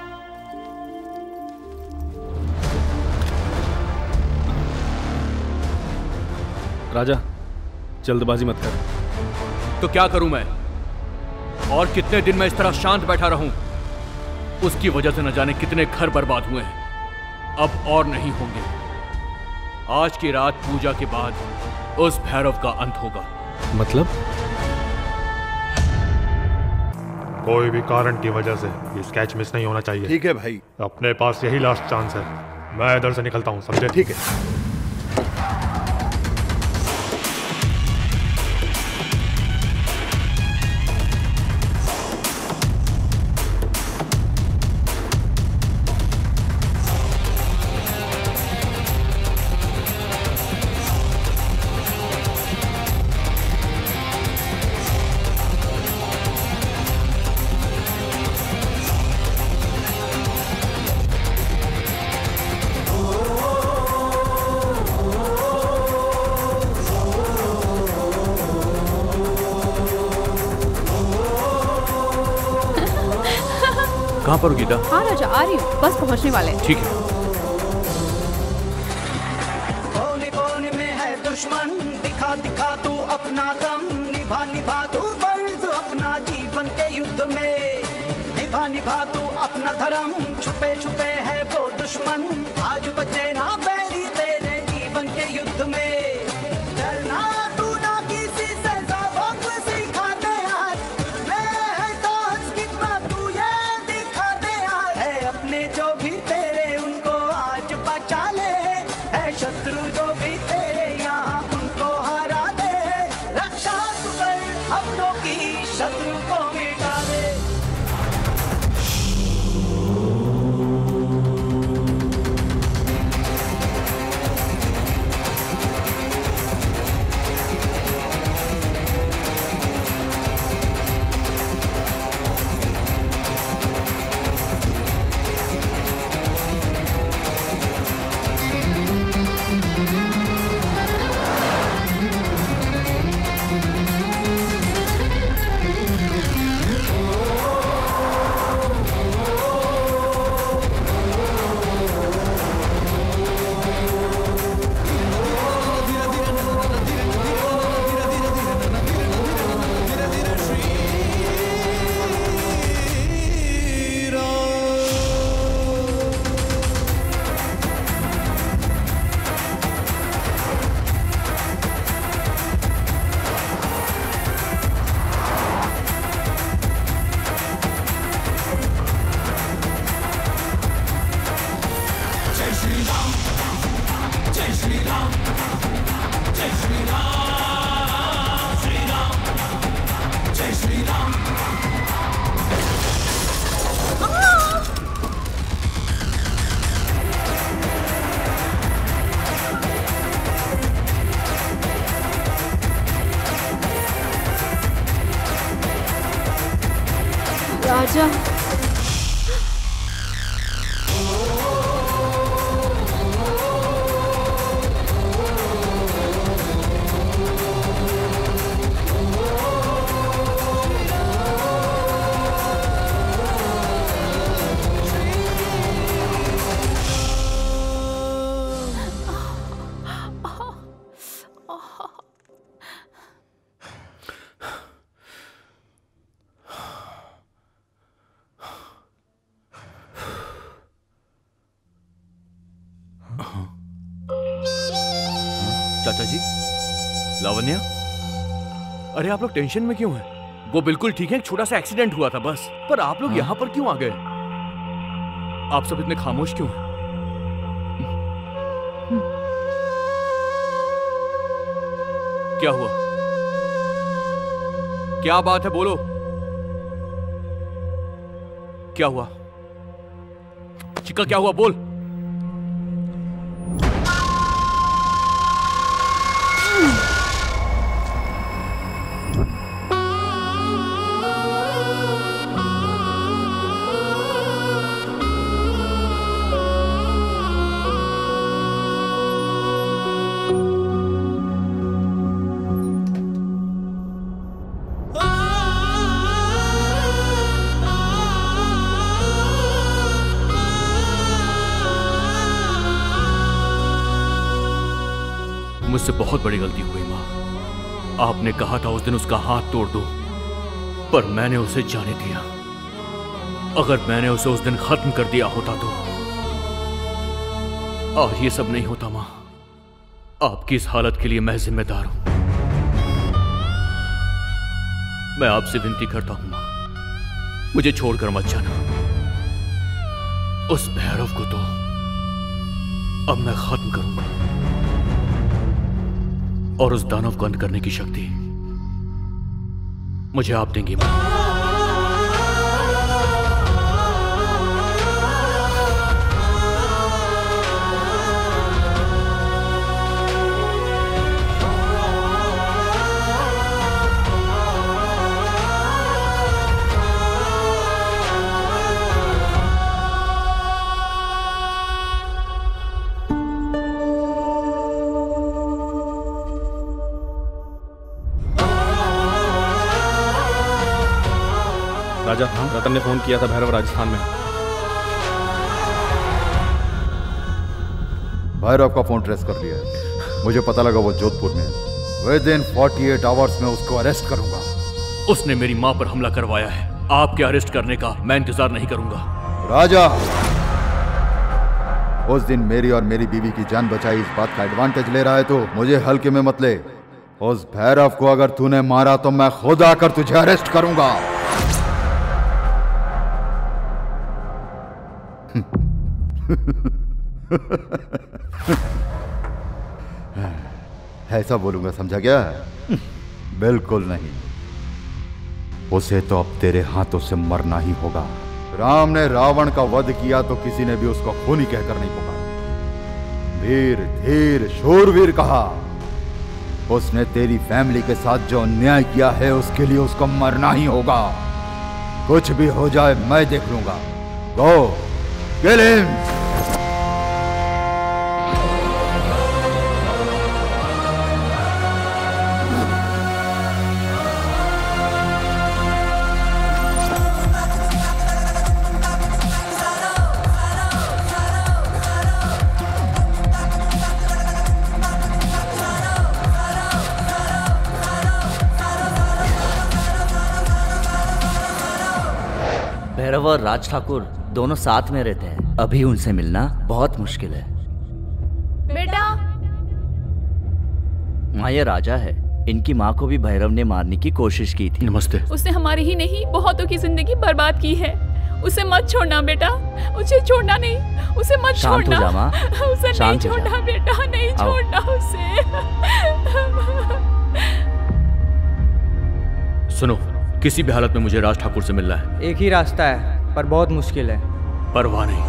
राजा, जल्दबाजी मत कर। तो क्या करूं मैं? और कितने दिन मैं इस तरह शांत बैठा रहूं? उसकी वजह से न जाने कितने घर बर्बाद हुए हैं। अब और नहीं होंगे। आज की रात पूजा के बाद उस भैरव का अंत होगा। मतलब? कोई भी कारण की वजह से ये स्केच मिस नहीं होना चाहिए। ठीक है भाई। अपने पास यही लास्ट चांस है। मैं इधर से निकलता हूँ, समझे? ठीक है। कहाँ पर हो गीता? हाँ राजा, आ रही हूँ, बस पहुँचने वाले हैं। ठीक है। कोने कोने में है दुश्मन, दिखा दिखा तू अपना दम, निभा निभा तू फर्ज अपना जीवन के युद्ध में, निभा निभा तू अपना धर्म, छुपे छुपे है वो दुश्मन, आज बचे ना बैरी तेरे जीवन के युद्ध में, डरना तू ना किसी से, सबक सिखा दे आज, मैं है ताज कितना तू ये दिखा दे आज, है अपने जो भी तेरे उनको आज बचा ले, है शत्रु जो भी तेरे यहाँ उनको हरा दे, रक्षा तू कर अपनों की, शत्रु को मिटा दे। राजा, चाचा जी, लावण्या, अरे आप लोग टेंशन में क्यों हैं? वो बिल्कुल ठीक है, एक छोटा सा एक्सीडेंट हुआ था बस। पर आप लोग यहाँ पर क्यों आ गए? आप सब इतने खामोश क्यों हैं? क्या हुआ? क्या बात है, बोलो। क्या हुआ? चिक्का क्या हुआ, बोल। मुझसे बहुत बड़ी गलती हुई माँ। आपने कहा था उस दिन उसका हाथ तोड़ दो, पर मैंने उसे जाने दिया। अगर मैंने उसे उस दिन खत्म कर दिया होता तो और ये सब नहीं होता माँ। आपकी इस हालत के लिए मैं जिम्मेदार हूं। मैं आपसे विनती करता हूं माँ, मुझे छोड़कर मत जाना। उस भैरव को तो अब मैं खत्म करूंगा और उस दानव को अंत करने की शक्ति मुझे आप देंगी माँ। राजा, रतन ने फोन किया था, भैरव राजस्थान में। भैरव का फोन ट्रेस कर लिया है। मुझे पता लगा वो जोधपुर में है। विदिन 48 आवर्स में उसको अरेस्ट करूंगा। उसने मेरी माँ पर हमला करवाया है। आपके अरेस्ट करने का मैं इंतजार नहीं करूंगा। राजा, उस दिन मेरी और मेरी बीवी की जान बचाई, इस बात का एडवांटेज ले रहा है तो मुझे हल्के में मत ले। उस भैरव को अगर तूने मारा तो मैं खुद आकर तुझे अरेस्ट करूंगा। ऐसा बोलूंगा समझा क्या? बिल्कुल नहीं। उसे तो अब तेरे हाथों से मरना ही होगा। राम ने रावण का वध किया तो किसी ने भी उसको खूनी कहकर नहीं पुकारा। वीर, धीर, शूरवीर कहा। उसने तेरी फैमिली के साथ जो अन्याय किया है उसके लिए उसको मरना ही होगा। कुछ भी हो जाए मैं देख लूंगा। गो किल हिम। भैरव और राज ठाकुर दोनों साथ में रहते हैं। अभी उनसे मिलना बहुत मुश्किल है। बेटा, माँ ये राजा है। इनकी माँ को भी भैरव ने मारने की कोशिश की थी। नमस्ते। उसने हमारी ही नहीं बहुतों की जिंदगी बर्बाद की है। उसे मत छोड़ना बेटा, उसे छोड़ना नहीं, उसे मत शांत हो छोड़ना। जा माँ, उसे नहीं शांत हो जा। छोड़ना बेटा, नहीं आओ। छोड़ना उसे। सुनो, किसी भी हालत में मुझे राज ठाकुर से मिलना है। एक ही रास्ता है पर बहुत मुश्किल है। परवाह नहीं।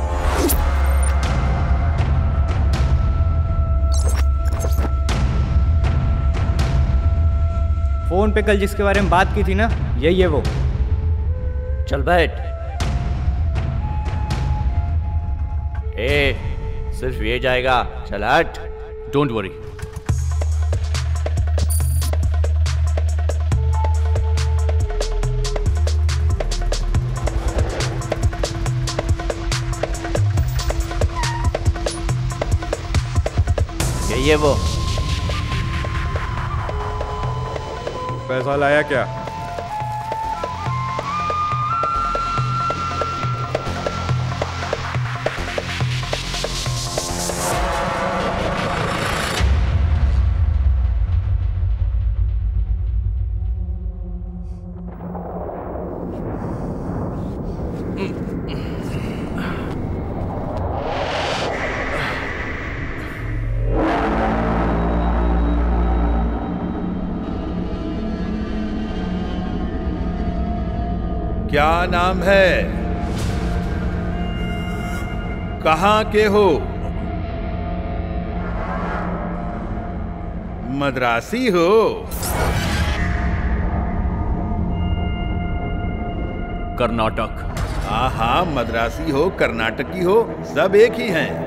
फोन पे कल जिसके बारे में बात की थी ना, यही है वो। चल बैठ। सिर्फ ये जाएगा, चल हट। Don't worry. ये वो। पैसा लाया क्या? क्या नाम है? कहाँ के हो? मद्रासी हो? कर्नाटक। हाँ, मद्रासी हो, कर्नाटकी हो, सब एक ही हैं।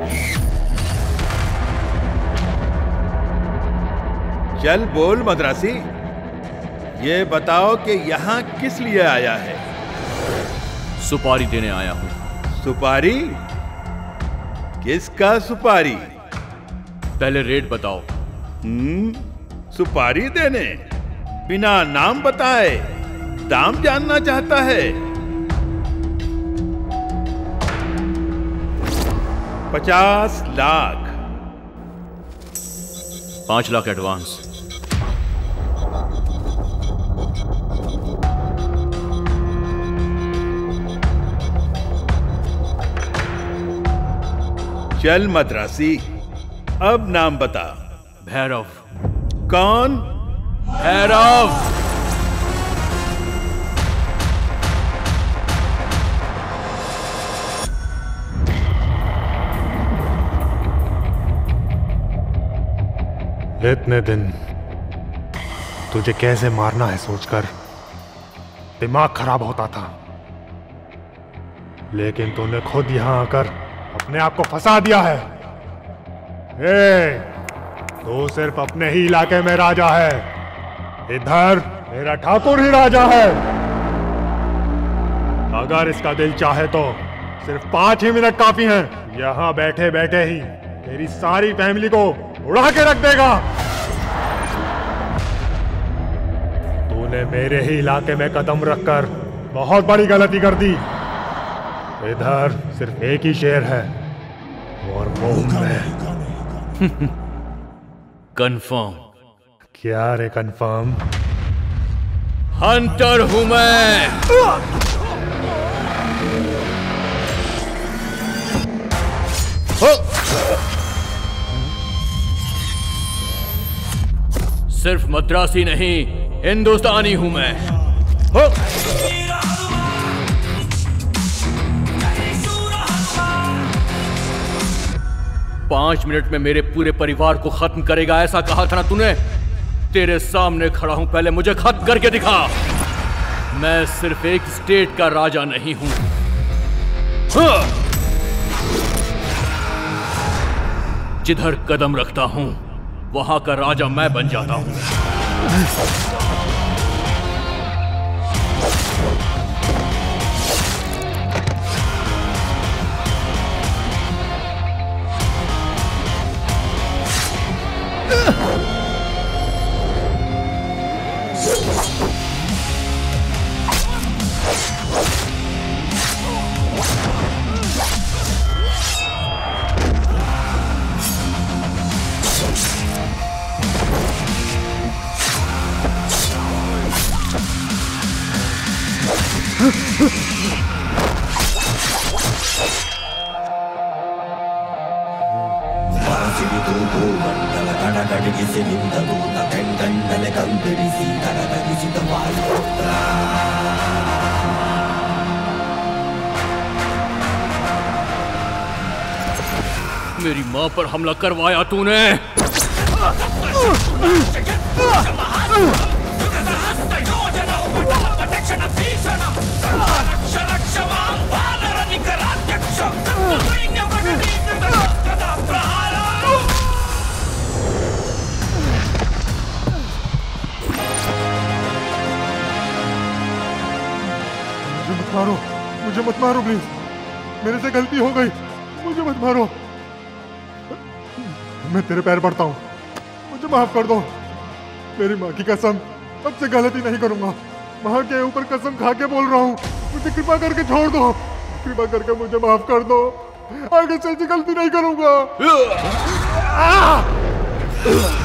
चल बोल मद्रासी, ये बताओ कि यहाँ किस लिए आया है? सुपारी देने आया हूँ। सुपारी? किसका सुपारी? पहले रेट बताओ। सुपारी देने? बिना नाम बताए दाम जानना चाहता है? 50 लाख। 5 लाख एडवांस। चल मद्रासी, अब नाम बता। भैरव। कौन? भैरव। इतने दिन तुझे कैसे मारना है सोचकर दिमाग खराब होता था, लेकिन तूने खुद यहां आकर अपने आप को फंसा दिया है। तू सिर्फ अपने ही इलाके में राजा है। इधर मेरा ठाकुर ही राजा है। अगर इसका दिल चाहे तो सिर्फ 5 ही मिनट काफी हैं। यहाँ बैठे बैठे ही मेरी सारी फैमिली को उड़ा के रख देगा। तूने मेरे ही इलाके में कदम रखकर बहुत बड़ी गलती कर दी। इधर सिर्फ एक ही शेर है और वो मैं। कंफर्म? क्या रे कंफर्म? हंटर हूं मैं। सिर्फ मद्रासी नहीं, हिंदुस्तानी हूं मैं। 5 मिनट में मेरे पूरे परिवार को खत्म करेगा, ऐसा कहा था ना तूने? तेरे सामने खड़ा हूं, पहले मुझे खत्म करके दिखा। मैं सिर्फ एक स्टेट का राजा नहीं हूं। जिधर कदम रखता हूं वहां का राजा मैं बन जाता हूं। मेरी मां पर हमला करवाया तूने। मुझे मत मारो प्लीज, मेरे से गलती हो गई, मुझे मत मारो। मैं तेरे पैर पड़ता हूँ, मुझे माफ कर दो। मेरी माँ की कसम, अब से गलती नहीं करूंगा। माँ के ऊपर कसम खा के बोल रहा हूँ, मुझे कृपा करके छोड़ दो। कृपा करके मुझे माफ कर दो, आगे से ऐसी गलती नहीं करूंगा।